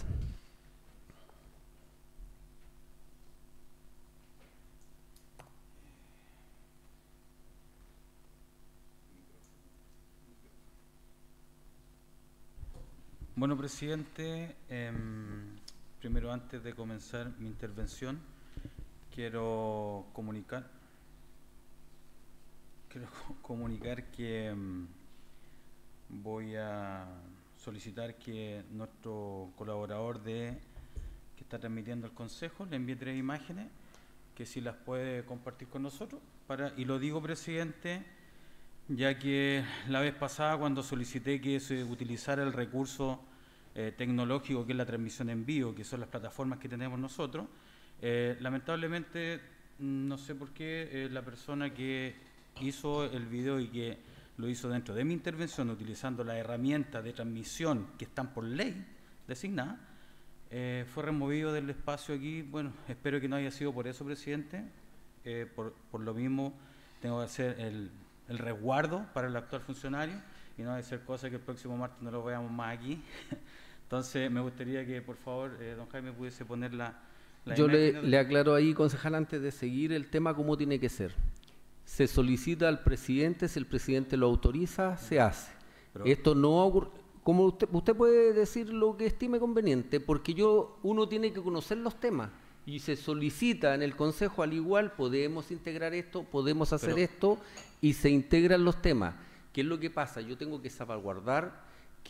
Bueno, presidente, primero antes de comenzar mi intervención, quiero comunicar que voy a solicitar que nuestro colaborador que está transmitiendo el Consejo le envíe 3 imágenes, que si las puede compartir con nosotros, y lo digo, presidente, ya que la vez pasada cuando solicité que se utilizara el recurso tecnológico que es la transmisión en vivo, que son las plataformas que tenemos nosotros, lamentablemente no sé por qué la persona que hizo el video y que lo hizo dentro de mi intervención utilizando las herramientas de transmisión que están por ley designadas, fue removido del espacio aquí. Bueno, espero que no haya sido por eso, presidente. Por lo mismo tengo que hacer el resguardo para el actual funcionario y no va a ser cosa que el próximo martes no lo veamos más aquí. Entonces, me gustaría que, por favor, don Jaime pudiese poner la Yo imagen. le aclaro ahí, concejal, antes de seguir el tema, cómo tiene que ser. Se solicita al presidente, si el presidente lo autoriza, se hace. Pero- Esto no ocurre, como usted puede decir lo que estime conveniente, porque uno tiene que conocer los temas y se solicita en el Consejo, al igual, podemos integrar esto, podemos hacer Pero- esto, y se integran los temas. ¿Qué es lo que pasa? Yo tengo que salvaguardar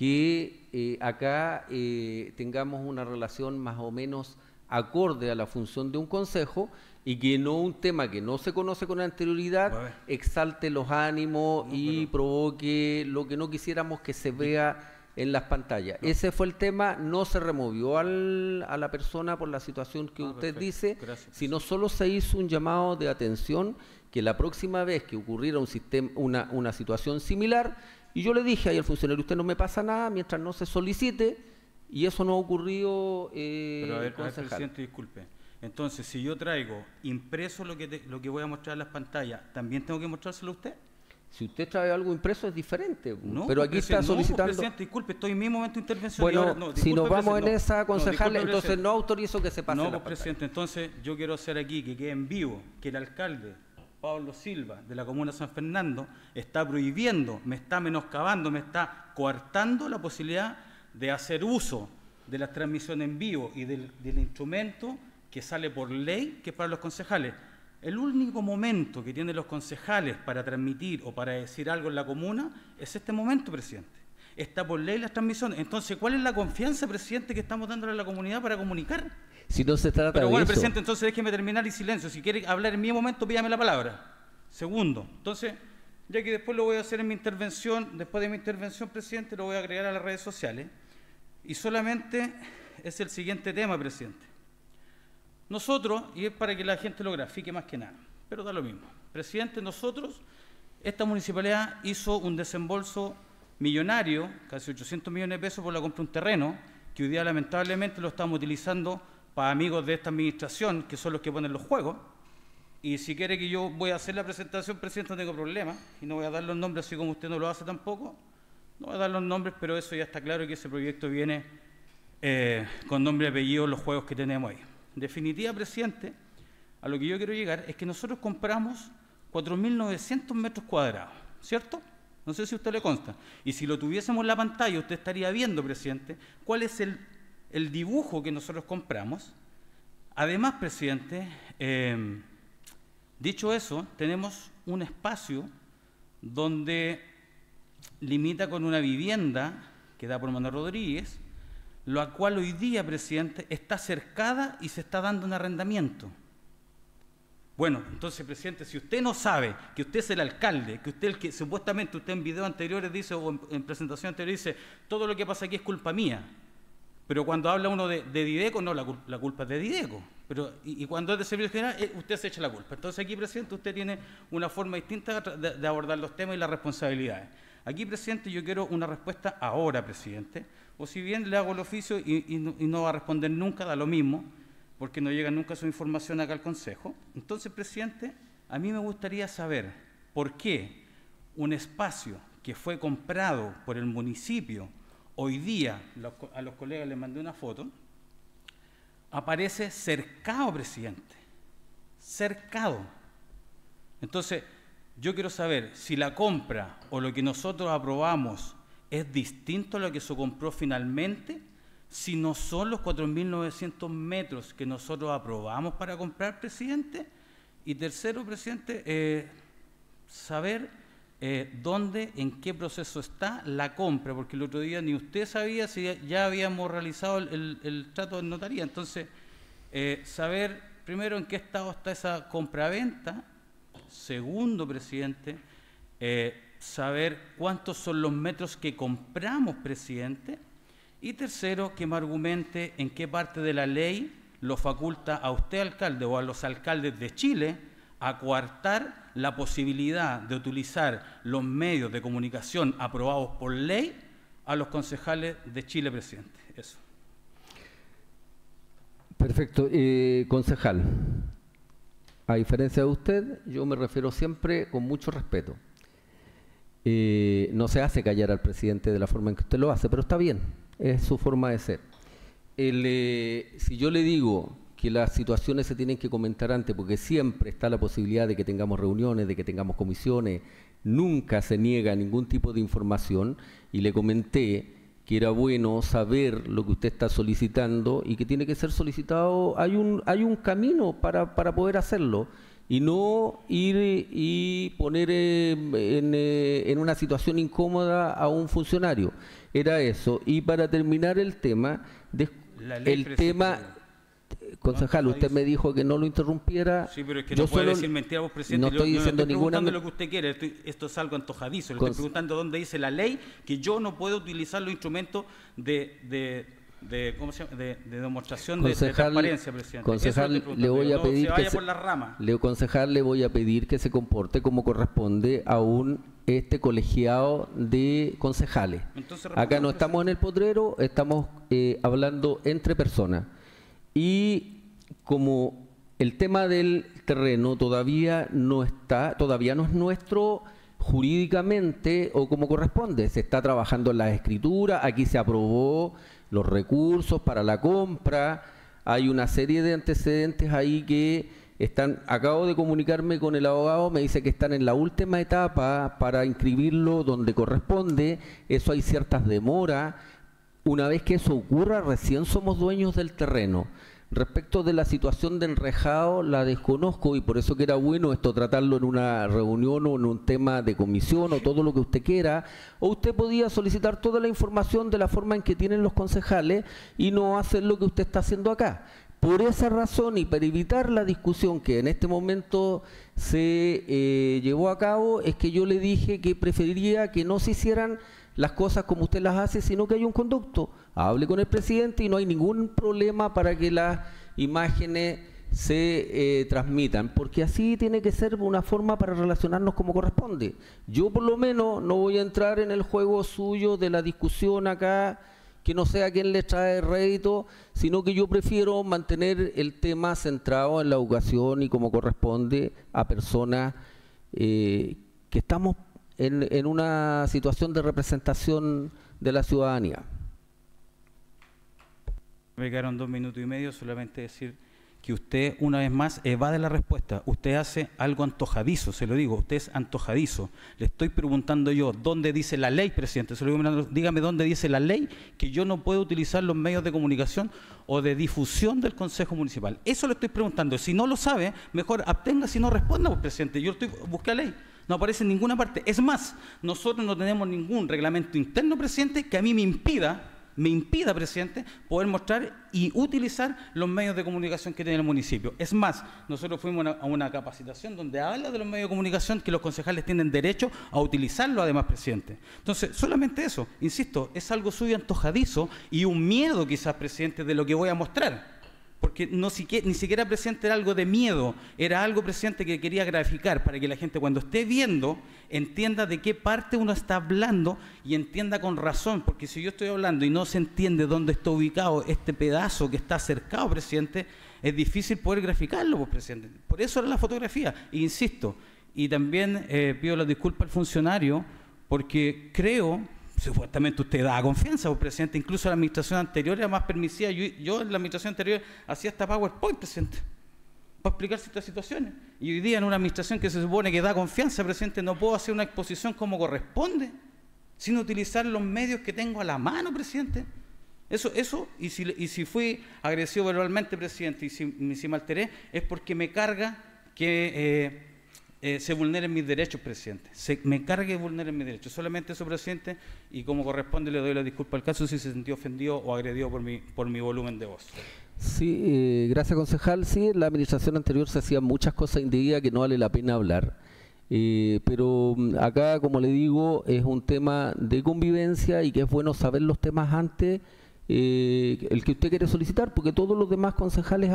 que acá tengamos una relación más o menos acorde a la función de un consejo y que no un tema que no se conoce con anterioridad A ver. exalte los ánimos No, y pero- provoque lo que no quisiéramos que se vea en las pantallas. Ese fue el tema, no se removió a la persona por la situación que usted perfecto. dice, Gracias. sino solo se hizo un llamado de atención que la próxima vez que ocurriera una situación similar, y yo le dije ahí al funcionario, usted no me pasa nada mientras no se solicite, y eso no ha ocurrido, Pero a ver, concejal. presidente, disculpe. Entonces, si yo traigo impreso lo que voy a mostrar en las pantallas, ¿también tengo que mostrárselo a usted? Si usted trae algo impreso es diferente, No, pero pues, aquí está presidente, no, pues, solicitando... presidente, disculpe, estoy en mi momento de intervención. y Bueno, ahora- no, si disculpe, nos vamos en presidente, esa, no, concejal, disculpe, entonces presidente. no autorizo que se pase No, la pues, pantalla. presidente, entonces yo quiero hacer aquí que quede en vivo que el alcalde Pablo Silva de la comuna de San Fernando está prohibiendo, me está menoscabando, me está coartando la posibilidad de hacer uso de la transmisión en vivo y del instrumento que sale por ley, que es para los concejales. El único momento que tienen los concejales para transmitir o para decir algo en la comuna es este momento, presidente. Está por ley la transmisión. Entonces, ¿cuál es la confianza, presidente, que estamos dándole a la comunidad para comunicar? Si no se trata Pero de bueno, eso. presidente, entonces déjeme terminar y silencio. Si quiere hablar en mi momento, pídame la palabra. Segundo, entonces, ya que después lo voy a hacer en mi intervención, después de mi intervención, presidente, lo voy a agregar a las redes sociales. Y solamente es el siguiente tema, presidente. Nosotros, y es para que la gente lo grafique más que nada, pero da lo mismo. Presidente, nosotros, esta municipalidad hizo un desembolso millonario, casi 800 millones de pesos por la compra de un terreno, que hoy día lamentablemente lo estamos utilizando para amigos de esta administración, que son los que ponen los juegos. Y si quiere que yo voy a hacer la presentación, presidente, no tengo problema, y no voy a dar los nombres así como usted no lo hace tampoco. No voy a dar los nombres, pero eso ya está claro que ese proyecto viene con nombre y apellido los juegos que tenemos ahí. En definitiva, presidente, a lo que yo quiero llegar es que nosotros compramos 4.900 metros cuadrados, ¿cierto? No sé si a usted le consta. Y si lo tuviésemos en la pantalla, usted estaría viendo, presidente, cuál es el dibujo que nosotros compramos. Además, presidente, dicho eso, tenemos un espacio donde limita con una vivienda que da por Manuel Rodríguez, la cual hoy día, presidente, está cercada y se está dando un arrendamiento. Bueno, entonces, presidente, si usted no sabe que usted es el alcalde, que usted el que supuestamente usted en videos anteriores dice o en presentación anterior dice todo lo que pasa aquí es culpa mía, pero cuando habla uno de Dideco, no, la culpa es de Dideco. Pero, y cuando es de servicio general, usted se echa la culpa. Entonces aquí, presidente, usted tiene una forma distinta de abordar los temas y las responsabilidades. Aquí, presidente, yo quiero una respuesta ahora, presidente, o si bien le hago el oficio y no va a responder nunca, da lo mismo, porque no llega nunca su información acá al Consejo. Entonces, presidente, a mí me gustaría saber por qué un espacio que fue comprado por el municipio, hoy día, a los colegas les mandé una foto, aparece cercado, presidente, cercado. Entonces, yo quiero saber si la compra o lo que nosotros aprobamos es distinto a lo que se compró finalmente, si no son los 4.900 metros que nosotros aprobamos para comprar, presidente. Y tercero, presidente, saber dónde, en qué proceso está la compra, porque el otro día ni usted sabía si ya habíamos realizado el trato de notaría. Entonces, saber primero en qué estado está esa compra-venta. Segundo, presidente, saber cuántos son los metros que compramos, presidente. Y tercero, que me argumente en qué parte de la ley lo faculta a usted, alcalde, o a los alcaldes de Chile a coartar la posibilidad de utilizar los medios de comunicación aprobados por ley a los concejales de Chile, presidente. Eso. Perfecto. Concejal, a diferencia de usted, yo me refiero siempre con mucho respeto. no se hace callar al presidente de la forma en que usted lo hace, pero está bien, es su forma de ser. Si yo le digo que las situaciones se tienen que comentar antes, porque siempre está la posibilidad de que tengamos reuniones, de que tengamos comisiones, nunca se niega ningún tipo de información, y le comenté que era bueno saber lo que usted está solicitando y que tiene que ser solicitado, hay un camino para poder hacerlo, y no ir y poner en una situación incómoda a un funcionario. Era eso. Y para terminar el tema, concejal, usted me dijo que no lo interrumpiera. Sí, pero es que no puede decir mentira vos, presidente. No estoy diciendo ninguna. Lo que usted quiere. Esto es algo antojadizo. Le estoy preguntando dónde dice la ley que yo no puedo utilizar los instrumentos de demostración de transparencia, presidente. Concejal, le voy a pedir le voy a pedir que se comporte como corresponde a un colegiado de concejales. Entonces, acá no estamos en el potrero, estamos hablando entre personas. Y como el tema del terreno todavía no es nuestro jurídicamente o como corresponde, se está trabajando en la escritura, aquí se aprobó los recursos para la compra, hay una serie de antecedentes ahí que están, acabo de comunicarme con el abogado, me dice que están en la última etapa para inscribirlo donde corresponde, eso hay ciertas demoras. Una vez que eso ocurra, recién somos dueños del terreno. Respecto de la situación de enrejado, la desconozco, y por eso que era bueno esto tratarlo en una reunión o en un tema de comisión o todo lo que usted quiera, o usted podía solicitar toda la información de la forma en que tienen los concejales y no hacer lo que usted está haciendo acá. Por esa razón y para evitar la discusión que en este momento se llevó a cabo, es que yo le dije que preferiría que no se hicieran las cosas como usted las hace, sino que hay un conducto. Hable con el presidente y no hay ningún problema para que las imágenes se transmitan, porque así tiene que ser una forma para relacionarnos como corresponde. Yo por lo menos no voy a entrar en el juego suyo de la discusión acá, que no sea quien le trae rédito, sino que yo prefiero mantener el tema centrado en la educación y como corresponde a personas que estamos en una situación de representación de la ciudadanía. Me quedaron 2 minutos y medio, solamente decir que usted una vez más evade la respuesta. Usted hace algo antojadizo, se lo digo, usted es antojadizo. Le estoy preguntando yo, ¿dónde dice la ley, presidente? Se lo digo, dígame dónde dice la ley que yo no puedo utilizar los medios de comunicación o de difusión del Consejo Municipal. Eso le estoy preguntando. Si no lo sabe, mejor absténgase y no responda, pues, presidente. Yo busqué la ley. No aparece en ninguna parte. Es más, nosotros no tenemos ningún reglamento interno, presidente, que a mí me impida, presidente, poder mostrar y utilizar los medios de comunicación que tiene el municipio. Es más, nosotros fuimos a una capacitación donde habla de los medios de comunicación que los concejales tienen derecho a utilizarlo, además, presidente. Entonces, solamente eso, insisto, es algo suyo antojadizo y un miedo quizás, presidente, de lo que voy a mostrar. Porque ni siquiera, presidente, era algo de miedo, era algo, presidente, que quería graficar para que la gente cuando esté viendo entienda de qué parte uno está hablando y entienda con razón, porque si yo estoy hablando y no se entiende dónde está ubicado este pedazo que está cercado, presidente, es difícil poder graficarlo, pues, presidente. Por eso era la fotografía, e insisto, y también pido la disculpa al funcionario, porque creo... Supuestamente usted da confianza, presidente, incluso la administración anterior era más permisiva. Yo en la administración anterior hacía hasta PowerPoint, presidente, para explicar ciertas situaciones. Y hoy día en una administración que se supone que da confianza, presidente, no puedo hacer una exposición como corresponde, sin utilizar los medios que tengo a la mano, presidente. Y si fui agresivo verbalmente, presidente, y si me alteré, es porque me carga que... se vulneren mis derechos, presidente. Me cargue de vulnerar mis derechos. Solamente eso, presidente, y como corresponde le doy la disculpa al caso si se sintió ofendido o agredido por mi volumen de voz. Sí, gracias, concejal. Sí, en la administración anterior se hacían muchas cosas indebidas que no vale la pena hablar. Pero acá, como le digo, es un tema de convivencia y que es bueno saber los temas antes, el que usted quiere solicitar, porque todos los demás concejales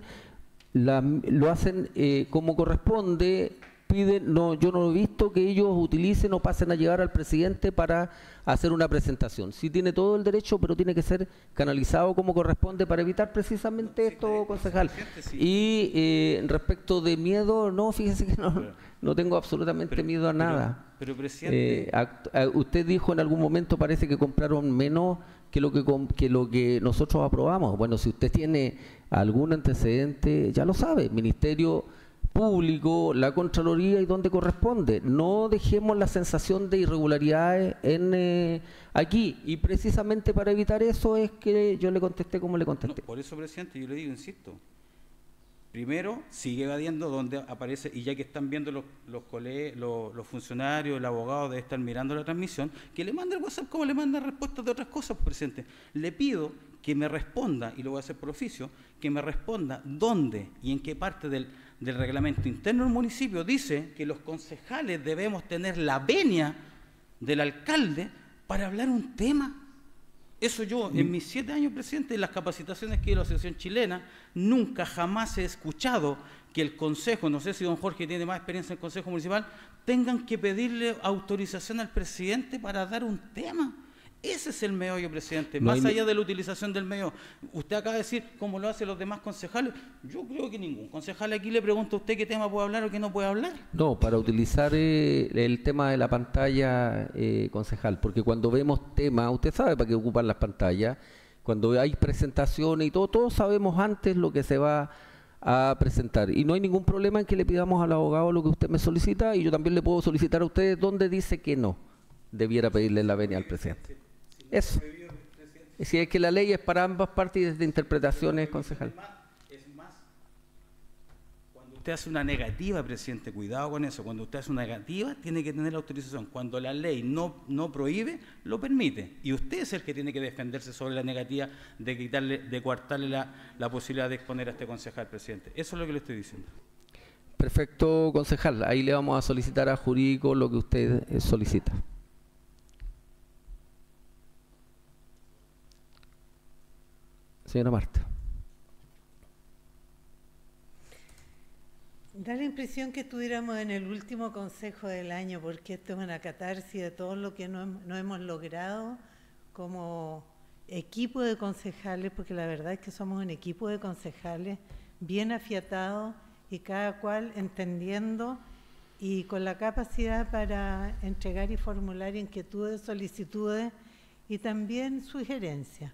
lo hacen como corresponde. Yo no he visto que ellos utilicen o pasen a llevar al presidente para hacer una presentación. Sí tiene todo el derecho, pero tiene que ser canalizado como corresponde para evitar precisamente esto, concejal. Y respecto de miedo, no, fíjese que no tengo absolutamente miedo a nada. Pero presidente... Usted dijo en algún momento, parece que compraron menos que lo que nosotros aprobamos. Bueno, si usted tiene algún antecedente, ya lo sabe, Ministerio Público, la Contraloría y donde corresponde. No dejemos la sensación de irregularidades aquí, y precisamente para evitar eso es que yo le contesté como le contesté. No, por eso, presidente, yo le digo, insisto, primero sigue evadiendo donde aparece, y ya que están viendo los funcionarios, el abogado debe estar mirando la transmisión, que le mande el WhatsApp como le manda respuestas de otras cosas, presidente. Le pido que me responda, y lo voy a hacer por oficio, que me responda dónde y en qué parte del reglamento interno del municipio dice que los concejales debemos tener la venia del alcalde para hablar un tema. Eso yo, en mis 7 años, presidente, en las capacitaciones que he ido a la Asociación Chilena, nunca jamás he escuchado que el Consejo, no sé si don Jorge tiene más experiencia en el Consejo Municipal, tengan que pedirle autorización al presidente para dar un tema. Ese es el meollo, presidente, más allá de la utilización del medio. Usted acaba de decir cómo lo hacen los demás concejales. Yo creo que ningún concejal aquí le pregunta a usted qué tema puede hablar o qué no puede hablar. No, para utilizar el tema de la pantalla, concejal, porque cuando vemos temas, usted sabe para qué ocupan las pantallas, cuando hay presentaciones y todo, todos sabemos antes lo que se va a presentar, y no hay ningún problema en que le pidamos al abogado lo que usted me solicita, y yo también le puedo solicitar a ustedes donde dice que no debiera pedirle la venia al presidente. Eso. Si es que la ley es para ambas partes y desde interpretaciones, concejal. Es más, cuando usted hace una negativa, presidente, cuidado con eso. Cuando usted hace una negativa, tiene que tener la autorización. Cuando la ley no prohíbe, lo permite. Y usted es el que tiene que defenderse sobre la negativa de coartarle la posibilidad de exponer a este concejal, presidente. Eso es lo que le estoy diciendo. Perfecto, concejal. Ahí le vamos a solicitar a jurídico lo que usted solicita. Señora Marta. Da la impresión que estuviéramos en el último consejo del año, porque esto es una catarsis de todo lo que no hemos logrado como equipo de concejales, porque la verdad es que somos un equipo de concejales bien afiatados y cada cual entendiendo y con la capacidad para entregar y formular inquietudes, solicitudes y también sugerencias.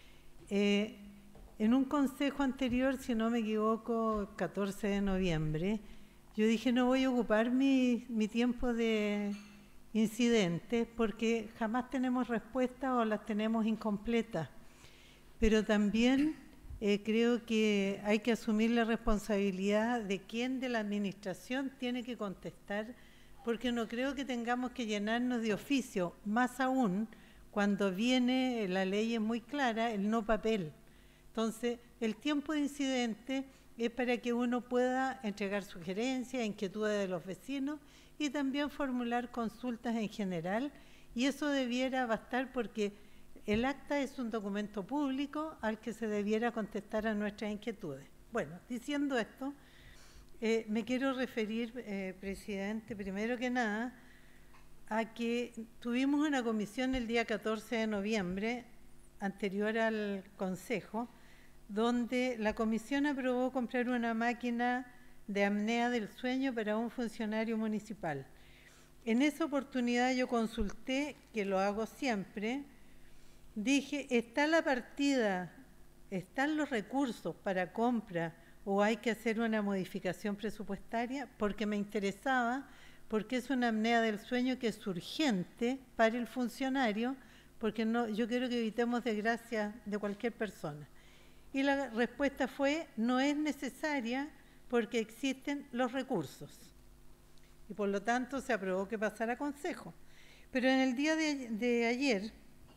En un consejo anterior, si no me equivoco, 14 de noviembre, yo dije no voy a ocupar mi tiempo de incidentes porque jamás tenemos respuestas o las tenemos incompletas. Pero también creo que hay que asumir la responsabilidad de quién de la administración tiene que contestar, porque no creo que tengamos que llenarnos de oficio, más aún cuando viene, la ley es muy clara, el no papel. Entonces, el tiempo de incidente es para que uno pueda entregar sugerencias, inquietudes de los vecinos y también formular consultas en general, y eso debiera bastar porque el acta es un documento público al que se debiera contestar a nuestras inquietudes. Bueno, diciendo esto, me quiero referir, presidente, primero que nada, a que tuvimos una comisión el día 14 de noviembre, anterior al Consejo, donde la comisión aprobó comprar una máquina de apnea del sueño para un funcionario municipal. En esa oportunidad yo consulté, que lo hago siempre, dije, ¿está la partida, están los recursos para compra o hay que hacer una modificación presupuestaria? Porque me interesaba, porque es una apnea del sueño que es urgente para el funcionario, porque no, yo quiero que evitemos desgracias de cualquier persona. Y la respuesta fue, no es necesaria porque existen los recursos. Y por lo tanto se aprobó que pasara a Consejo. Pero en el día de ayer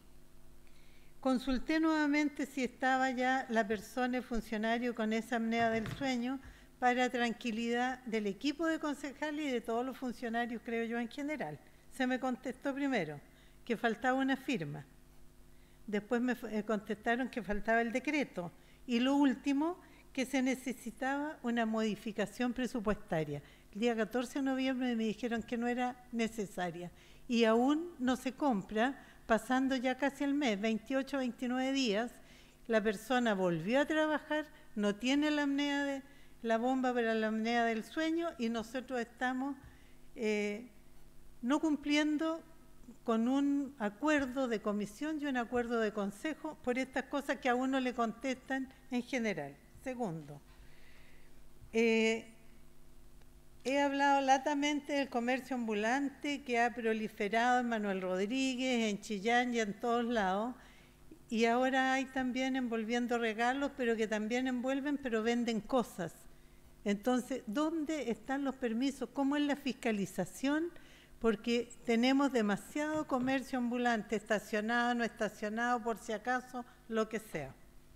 consulté nuevamente si estaba ya la persona, el funcionario con esa apnea del sueño, para tranquilidad del equipo de concejales y de todos los funcionarios, creo yo, en general. Se me contestó primero que faltaba una firma. Después me contestaron que faltaba el decreto. Y lo último, que se necesitaba una modificación presupuestaria. El día 14 de noviembre me dijeron que no era necesaria. Y aún no se compra, pasando ya casi el mes, 28, 29 días, la persona volvió a trabajar, no tiene la bomba para la apnea del sueño y nosotros estamos no cumpliendo con un acuerdo de comisión y un acuerdo de consejo por estas cosas que a uno le contestan en general. Segundo, he hablado latamente del comercio ambulante que ha proliferado en Manuel Rodríguez, en Chillán y en todos lados, y ahora hay también envolviendo regalos, pero que también envuelven, pero venden cosas. Entonces, ¿dónde están los permisos? ¿Cómo es la fiscalización? Porque tenemos demasiado comercio ambulante, estacionado, no estacionado, por si acaso, lo que sea.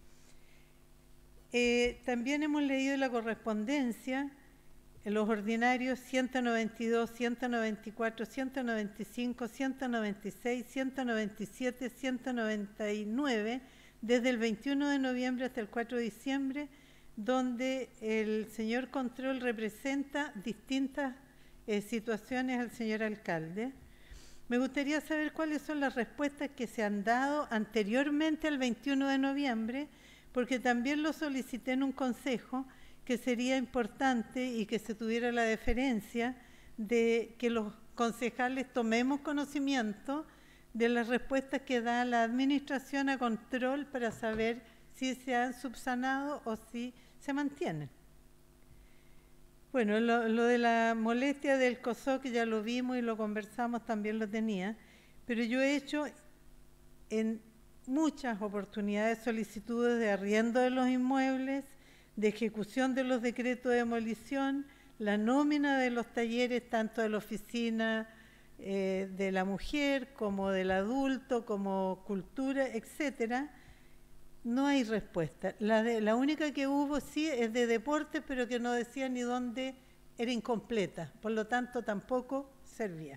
También hemos leído la correspondencia, en los ordinarios 192, 194, 195, 196, 197, 199, desde el 21 de noviembre hasta el 4 de diciembre, donde el señor Control representa distintas situaciones al señor alcalde. Me gustaría saber cuáles son las respuestas que se han dado anteriormente al 21 de noviembre, porque también lo solicité en un consejo, que sería importante y que se tuviera la deferencia de que los concejales tomemos conocimiento de las respuestas que da la administración a Control para saber si se han subsanado o si se mantienen. Bueno, lo de la molestia del COSOC, que ya lo vimos y lo conversamos, también lo tenía, pero yo he hecho en muchas oportunidades solicitudes de arriendo de los inmuebles, de ejecución de los decretos de demolición, la nómina de los talleres, tanto de la oficina de la mujer, como del adulto, como cultura, etcétera. No hay respuesta. La única que hubo sí es de deporte, pero que no decía ni dónde, era incompleta, por lo tanto tampoco servía.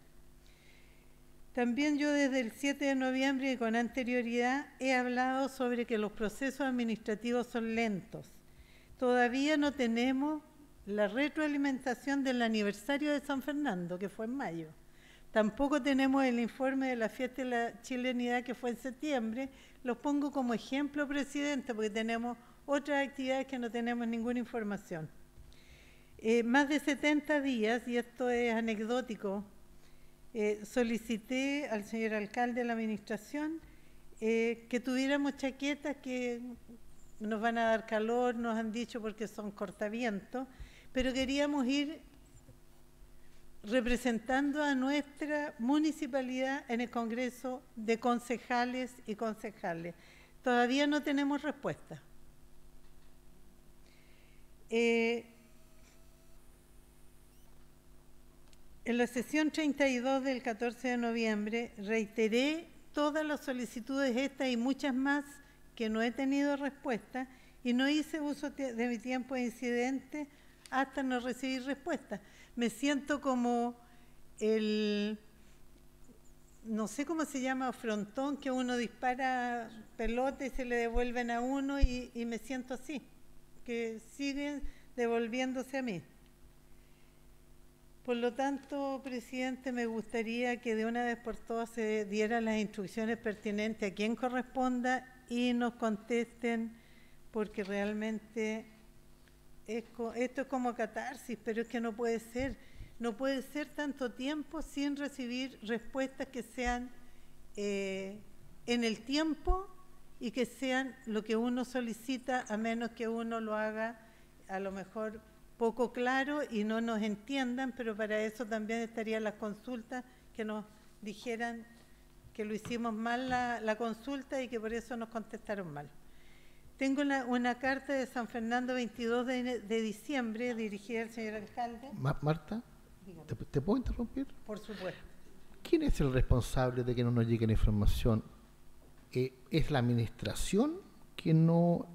También yo desde el 7 de noviembre y con anterioridad he hablado sobre que los procesos administrativos son lentos. Todavía no tenemos la retroalimentación del aniversario de San Fernando, que fue en mayo. Tampoco tenemos el informe de la fiesta de la chilenidad, que fue en septiembre. Los pongo como ejemplo, presidente, porque tenemos otras actividades que no tenemos ninguna información. Más de 70 días, y esto es anecdótico, solicité al señor alcalde de la administración que tuviéramos chaquetas que nos van a dar calor, nos han dicho, porque son cortavientos, pero queríamos ir representando a nuestra municipalidad en el Congreso de Concejales y Concejales. Todavía no tenemos respuesta. En la sesión 32 del 14 de noviembre reiteré todas las solicitudes estas y muchas más que no he tenido respuesta, y no hice uso de mi tiempo de incidente hasta no recibir respuesta. Me siento como no sé cómo se llama, frontón, que uno dispara pelota y se le devuelven a uno, y me siento así, que siguen devolviéndose a mí. Por lo tanto, presidente, me gustaría que de una vez por todas se dieran las instrucciones pertinentes a quien corresponda y nos contesten, porque realmente esto es como catarsis, pero es que no puede ser. No puede ser tanto tiempo sin recibir respuestas que sean en el tiempo y que sean lo que uno solicita, a menos que uno lo haga a lo mejor poco claro y no nos entiendan, pero para eso también estarían las consultas, que nos dijeran que lo hicimos mal la consulta y que por eso nos contestaron mal. Tengo una carta de San Fernando 22 de diciembre dirigida al señor alcalde. Marta, ¿te puedo interrumpir? Por supuesto. ¿Quién es el responsable de que no nos llegue la información? ¿Es la administración que no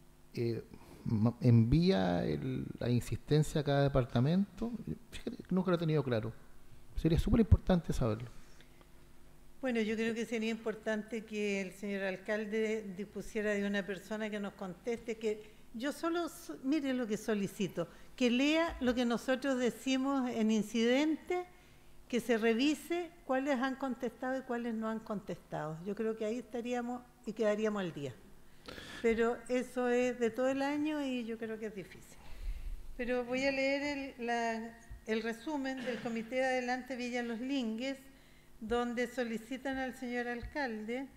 envía la insistencia a cada departamento? Fíjate, nunca lo he tenido claro. Sería súper importante saberlo. Bueno, yo creo que sería importante que el señor alcalde dispusiera de una persona que nos conteste, que yo solo, mire lo que solicito, que lea lo que nosotros decimos en incidente, que se revise cuáles han contestado y cuáles no han contestado. Yo creo que ahí estaríamos y quedaríamos al día. Pero eso es de todo el año y yo creo que es difícil. Pero voy a leer el resumen del Comité de Adelante Villa Los Lingues, donde solicitan al señor alcalde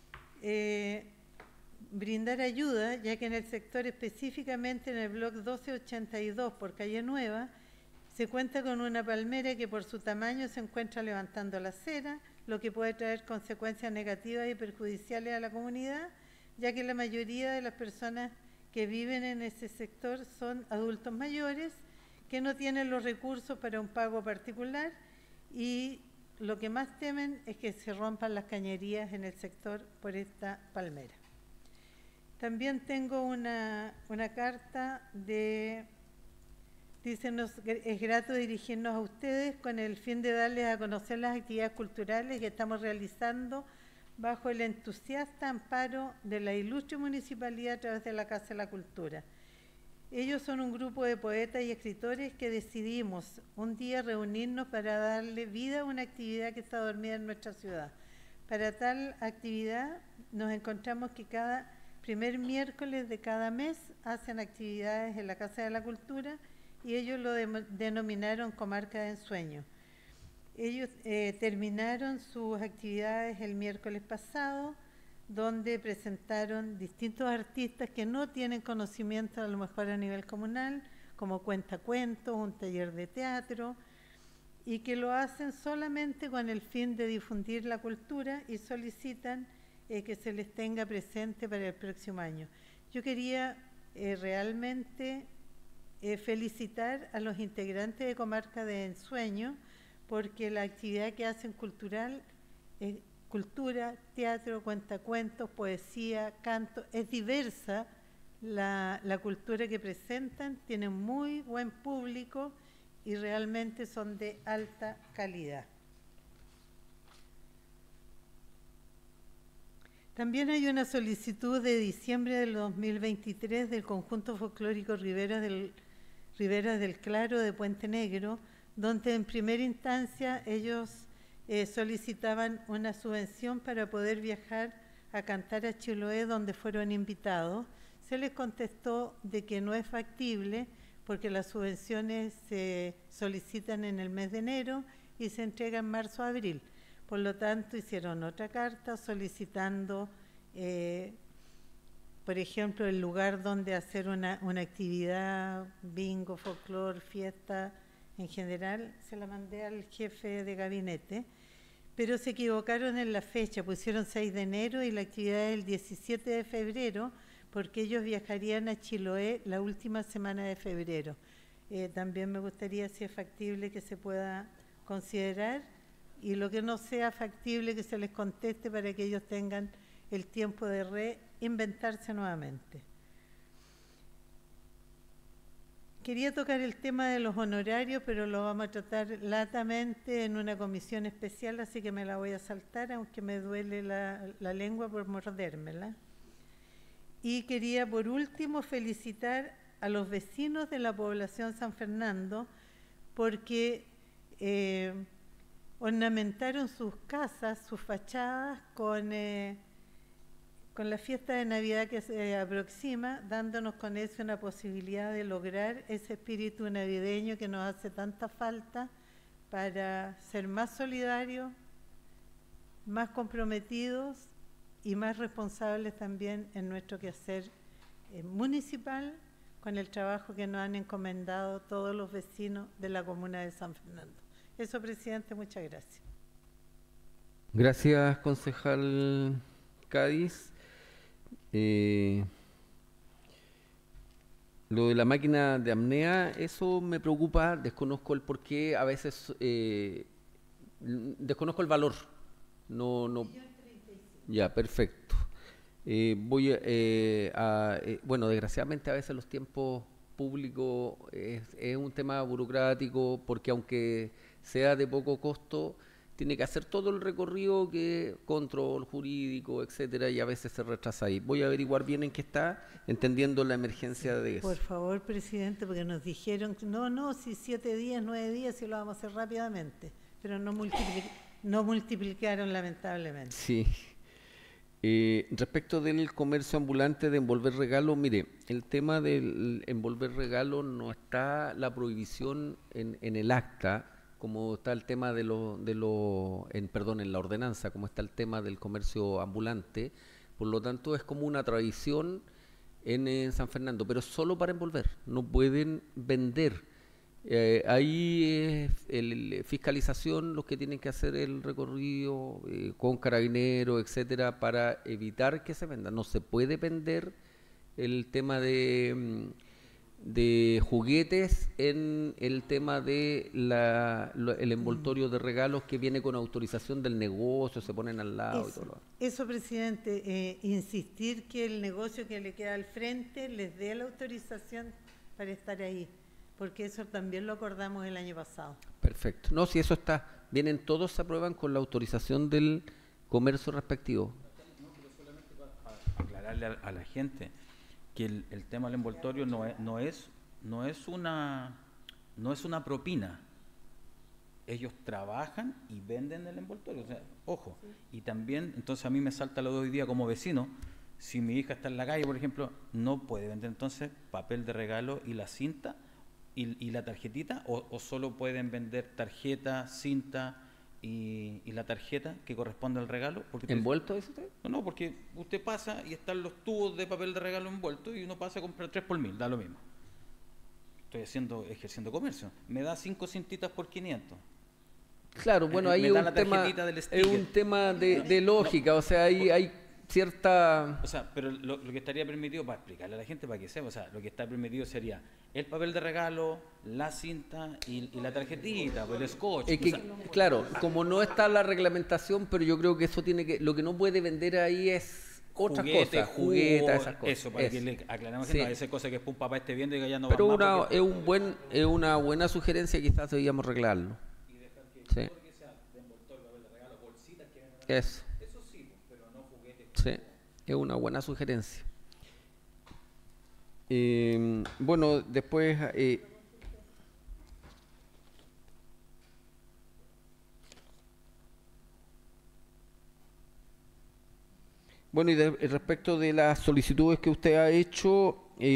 brindar ayuda, ya que en el sector, específicamente en el bloque 1282 por Calle Nueva, se cuenta con una palmera que por su tamaño se encuentra levantando la acera, lo que puede traer consecuencias negativas y perjudiciales a la comunidad, ya que la mayoría de las personas que viven en ese sector son adultos mayores que no tienen los recursos para un pago particular y lo que más temen es que se rompan las cañerías en el sector por esta palmera. También tengo una carta de... Dice, es grato dirigirnos a ustedes con el fin de darles a conocer las actividades culturales que estamos realizando bajo el entusiasta amparo de la ilustre municipalidad a través de la Casa de la Cultura. Ellos son un grupo de poetas y escritores que decidimos un día reunirnos para darle vida a una actividad que está dormida en nuestra ciudad. Para tal actividad nos encontramos que cada primer miércoles de cada mes hacen actividades en la Casa de la Cultura y ellos lo denominaron Comarca de Ensueño. Ellos terminaron sus actividades el miércoles pasado, donde presentaron distintos artistas que no tienen conocimiento a lo mejor a nivel comunal, como cuentacuentos, un taller de teatro, y que lo hacen solamente con el fin de difundir la cultura y solicitan que se les tenga presente para el próximo año. Yo quería realmente felicitar a los integrantes de Comarca de Ensueño, porque la actividad que hacen cultural es cultura, teatro, cuentacuentos, poesía, canto, es diversa la cultura que presentan, tienen muy buen público y realmente son de alta calidad. También hay una solicitud de diciembre del 2023 del Conjunto Folclórico Riberas del Claro de Puente Negro, donde en primera instancia ellos solicitaban una subvención para poder viajar a cantar a Chiloé, donde fueron invitados. Se les contestó de que no es factible porque las subvenciones se solicitan en el mes de enero y se entregan en marzo a abril. Por lo tanto, hicieron otra carta solicitando, por ejemplo, el lugar donde hacer una actividad, bingo, folclore, fiesta, en general. Se la mandé al jefe de gabinete, pero se equivocaron en la fecha, pusieron 6 de enero y la actividad es el 17 de febrero, porque ellos viajarían a Chiloé la última semana de febrero. También me gustaría, si es factible, que se pueda considerar, y lo que no sea factible, que se les conteste para que ellos tengan el tiempo de reinventarse nuevamente. Quería tocar el tema de los honorarios, pero lo vamos a tratar latamente en una comisión especial, así que me la voy a saltar, aunque me duele la lengua por mordérmela. Y quería, por último, felicitar a los vecinos de la población San Fernando, porque ornamentaron sus casas, sus fachadas con la fiesta de Navidad que se aproxima, dándonos con eso una posibilidad de lograr ese espíritu navideño que nos hace tanta falta para ser más solidarios, más comprometidos y más responsables también en nuestro quehacer municipal con el trabajo que nos han encomendado todos los vecinos de la comuna de San Fernando. Eso, presidente, muchas gracias. Gracias, concejal Cádiz. Lo de la máquina de apnea, eso me preocupa, desconozco el porqué, a veces desconozco el valor. No. Ya, perfecto. Bueno, desgraciadamente a veces los tiempos públicos es un tema burocrático, porque aunque sea de poco costo, tiene que hacer todo el recorrido, que control jurídico, etcétera, y a veces se retrasa ahí. Voy a averiguar bien en qué está, entendiendo la emergencia de eso. Por favor, presidente, porque nos dijeron, si 7 días, 9 días, si lo vamos a hacer rápidamente, pero no multiplicaron lamentablemente. Sí. Respecto del comercio ambulante de envolver regalo, mire, el tema del envolver regalo no está la prohibición en el acta, como está el tema de en la ordenanza, como está el tema del comercio ambulante. Por lo tanto, es como una tradición en San Fernando, pero solo para envolver, no pueden vender. Ahí es fiscalización los que tienen que hacer el recorrido con carabineros, etcétera, para evitar que se venda. No se puede vender el tema de juguetes en el tema de el envoltorio de regalos que viene con autorización del negocio, se ponen al lado y todo lo demás. Eso, presidente, insistir que el negocio que le queda al frente les dé la autorización para estar ahí, porque eso también lo acordamos el año pasado. Perfecto. No, si eso está, todos se aprueban con la autorización del comercio respectivo. No, pero solamente para aclararle a la gente que el tema del envoltorio no es una propina. Ellos trabajan y venden el envoltorio, o sea, ojo. Y también, entonces a mí me salta lo de hoy día como vecino, si mi hija está en la calle, por ejemplo, no puede vender entonces papel de regalo y la cinta y la tarjetita, o solo pueden vender tarjeta, cinta y la tarjeta que corresponde al regalo. ¿Envuelto eso usted? No, porque usted pasa y están los tubos de papel de regalo envueltos y uno pasa a comprar 3 por 1000, da lo mismo. Estoy ejerciendo comercio. Me da 5 cintitas por 500. Claro, bueno, ahí es un tema de lógica, o sea, hay cierta... O sea, pero lo que estaría permitido, para explicarle a la gente, para que sepa, o sea, lo que está permitido sería el papel de regalo, la cinta y la tarjetita, el scotch. Claro, como no está la reglamentación, pero yo creo que eso lo que no puede vender ahí es otras cosas, juguetes, esas cosas. Eso, para que le aclaremos que no hay esa cosa que un papá esté viendo y que ya no pero va más. Es una buena sugerencia, quizás deberíamos arreglarlo. Y dejar que sí. todo lo que sea de envoltorio, papel de regalo, bolsitas que vengan. Eso. Eso sí, pero no juguetes. Sí, es una buena sugerencia. Bueno, después... bueno, y respecto de las solicitudes que usted ha hecho,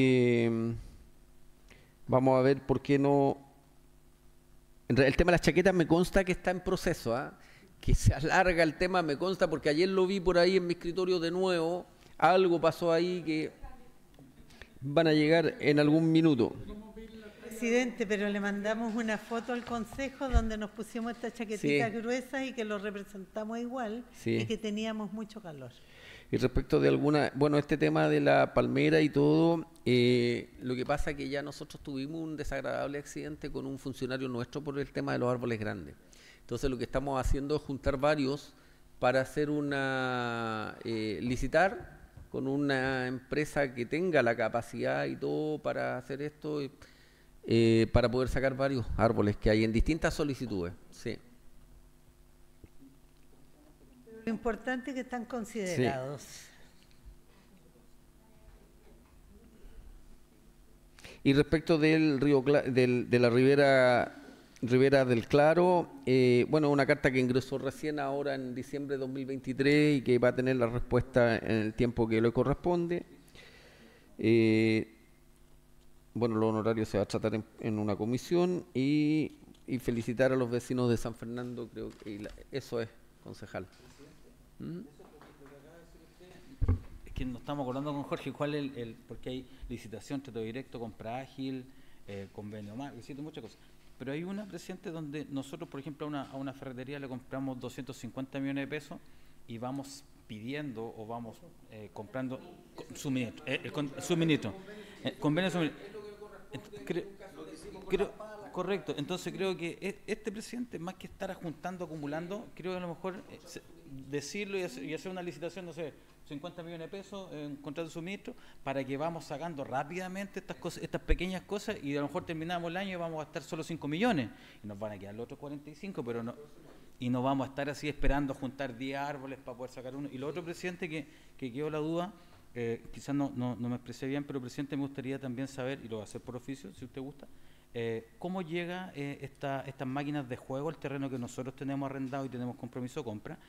vamos a ver por qué no... El tema de las chaquetas me consta que está en proceso, que se alarga el tema, me consta, porque ayer lo vi por ahí en mi escritorio de nuevo, algo pasó ahí que van a llegar en algún minuto. Presidente, pero le mandamos una foto al Consejo donde nos pusimos estas chaquetitas gruesas y que lo representamos igual y que teníamos mucho calor. Y respecto de este tema de la palmera y todo, lo que pasa es que ya nosotros tuvimos un desagradable accidente con un funcionario nuestro por el tema de los árboles grandes. Entonces lo que estamos haciendo es juntar varios para hacer licitar con una empresa que tenga la capacidad y todo para hacer esto, para poder sacar varios árboles que hay en distintas solicitudes. Sí. Lo importante es que están considerados. Sí. Y respecto del río de la Ribera del Claro, una carta que ingresó recién ahora en diciembre de 2023 y que va a tener la respuesta en el tiempo que le corresponde. Lo honorario se va a tratar en una comisión y felicitar a los vecinos de San Fernando, creo que eso es, concejal. Es que nos estamos acordando con Jorge cuál es porque hay licitación, trato directo, compra ágil, convenio más, muchas cosas. Pero hay una, presidente, donde nosotros, por ejemplo, a una ferretería le compramos 250 millones de pesos y vamos pidiendo o vamos comprando suministro. Convenio suministro. Correcto, entonces creo que este presidente, más que estar juntando, acumulando, creo que a lo mejor decirlo y hacer una licitación, no sé, 50 millones de pesos en contrato de suministro, para que vamos sacando rápidamente estas pequeñas cosas y a lo mejor terminamos el año y vamos a gastar solo 5 millones y nos van a quedar los otros 45, pero no, y no vamos a estar así esperando juntar 10 árboles para poder sacar uno. Y lo otro, presidente, que quedó la duda, quizás no me expresé bien, pero presidente, me gustaría también saber, y lo voy a hacer por oficio, si usted gusta, ¿cómo llega estas máquinas de juego al terreno que nosotros tenemos arrendado y tenemos compromiso de compra?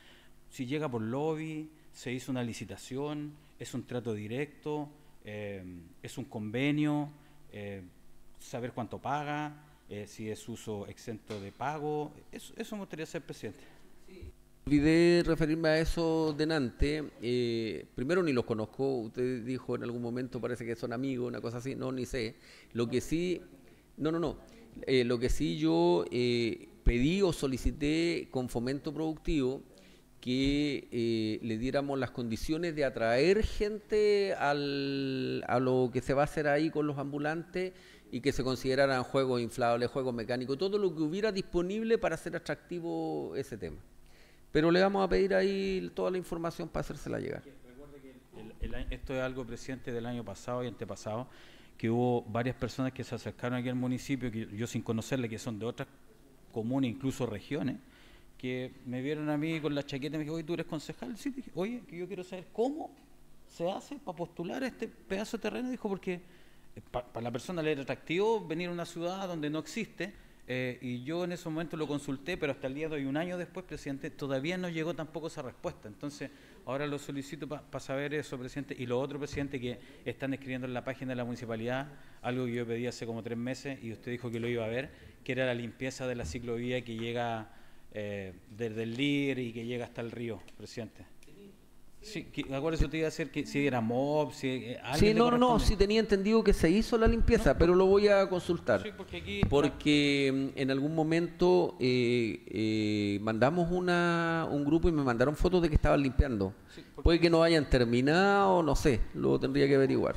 si llega por lobby, se hizo una licitación, es un trato directo, es un convenio, saber cuánto paga, si es uso exento de pago, eso me gustaría ser, presidente. Olvidé referirme a eso delante. Primero, ni los conozco. Usted dijo en algún momento, parece que son amigos, una cosa así. No, ni sé. Lo que sí, lo que sí yo pedí o solicité con Fomento Productivo que le diéramos las condiciones de atraer gente a lo que se va a hacer ahí con los ambulantes y que se consideraran juegos inflables, juegos mecánicos, todo lo que hubiera disponible para hacer atractivo ese tema. Pero le vamos a pedir ahí toda la información para hacérsela llegar. Recuerde que esto es algo, presidente, del año pasado y antepasado, que hubo varias personas que se acercaron aquí al municipio, que yo sin conocerle, que son de otras comunes, incluso regiones, que me vieron a mí con la chaqueta y me dijeron, oye, ¿tú eres concejal? Sí, dije, oye, que yo quiero saber cómo se hace para postular a este pedazo de terreno. Dijo, porque para la persona le era atractivo venir a una ciudad donde no existe. Y yo en ese momento lo consulté, pero hasta el día de hoy, un año después, presidente, todavía no llegó tampoco esa respuesta. Entonces, ahora lo solicito para saber eso, presidente. Y lo otro, presidente, que están escribiendo en la página de la municipalidad, algo que yo pedí hace como 3 meses y usted dijo que lo iba a ver, que era la limpieza de la ciclovía que llega desde el LIR y que llega hasta el río, presidente. Sí, acuérdate, te iba a decir que si era MOB, si sí, no, sí tenía entendido que se hizo la limpieza, pero lo voy a consultar. Sí, porque en algún momento mandamos un grupo y me mandaron fotos de que estaban limpiando. Sí, puede que no hayan terminado, no sé, lo tendría que averiguar.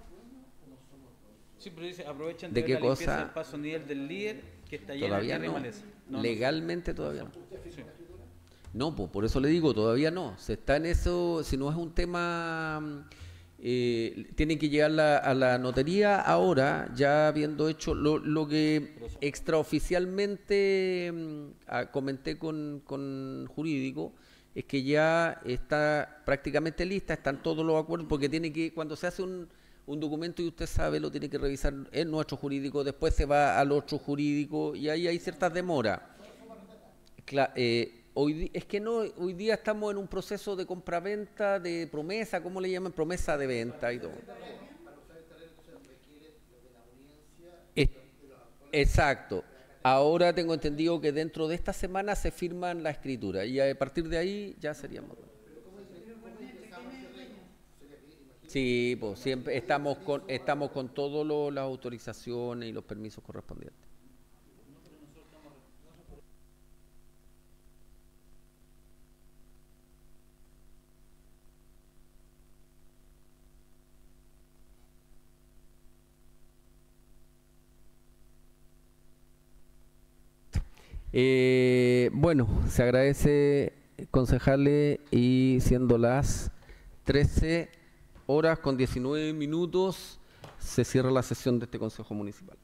Sí, pero dice, aprovechan de ver qué la limpieza cosa del paso nivel del líder que está lleno todavía de no. maleza. Legalmente todavía no. Sí. No, pues por eso le digo, todavía no. Se está en eso, si no es un tema, tienen que llegar a la notaría ahora, ya habiendo hecho lo que extraoficialmente comenté con jurídico, es que ya está prácticamente lista, están todos los acuerdos, porque tiene que, cuando se hace un documento y usted sabe, lo tiene que revisar en nuestro jurídico, después se va al otro jurídico y ahí hay ciertas demoras. Hoy día estamos en un proceso de compraventa, de promesa, ¿cómo le llaman? Promesa de venta y todo. Exacto. Ahora tengo entendido que dentro de esta semana se firman la escritura y a partir de ahí ya seríamos. Sí, pues siempre estamos con todas las autorizaciones y los permisos correspondientes. Bueno, se agradece, concejales, y siendo las 13 horas con 19 minutos, se cierra la sesión de este Consejo Municipal.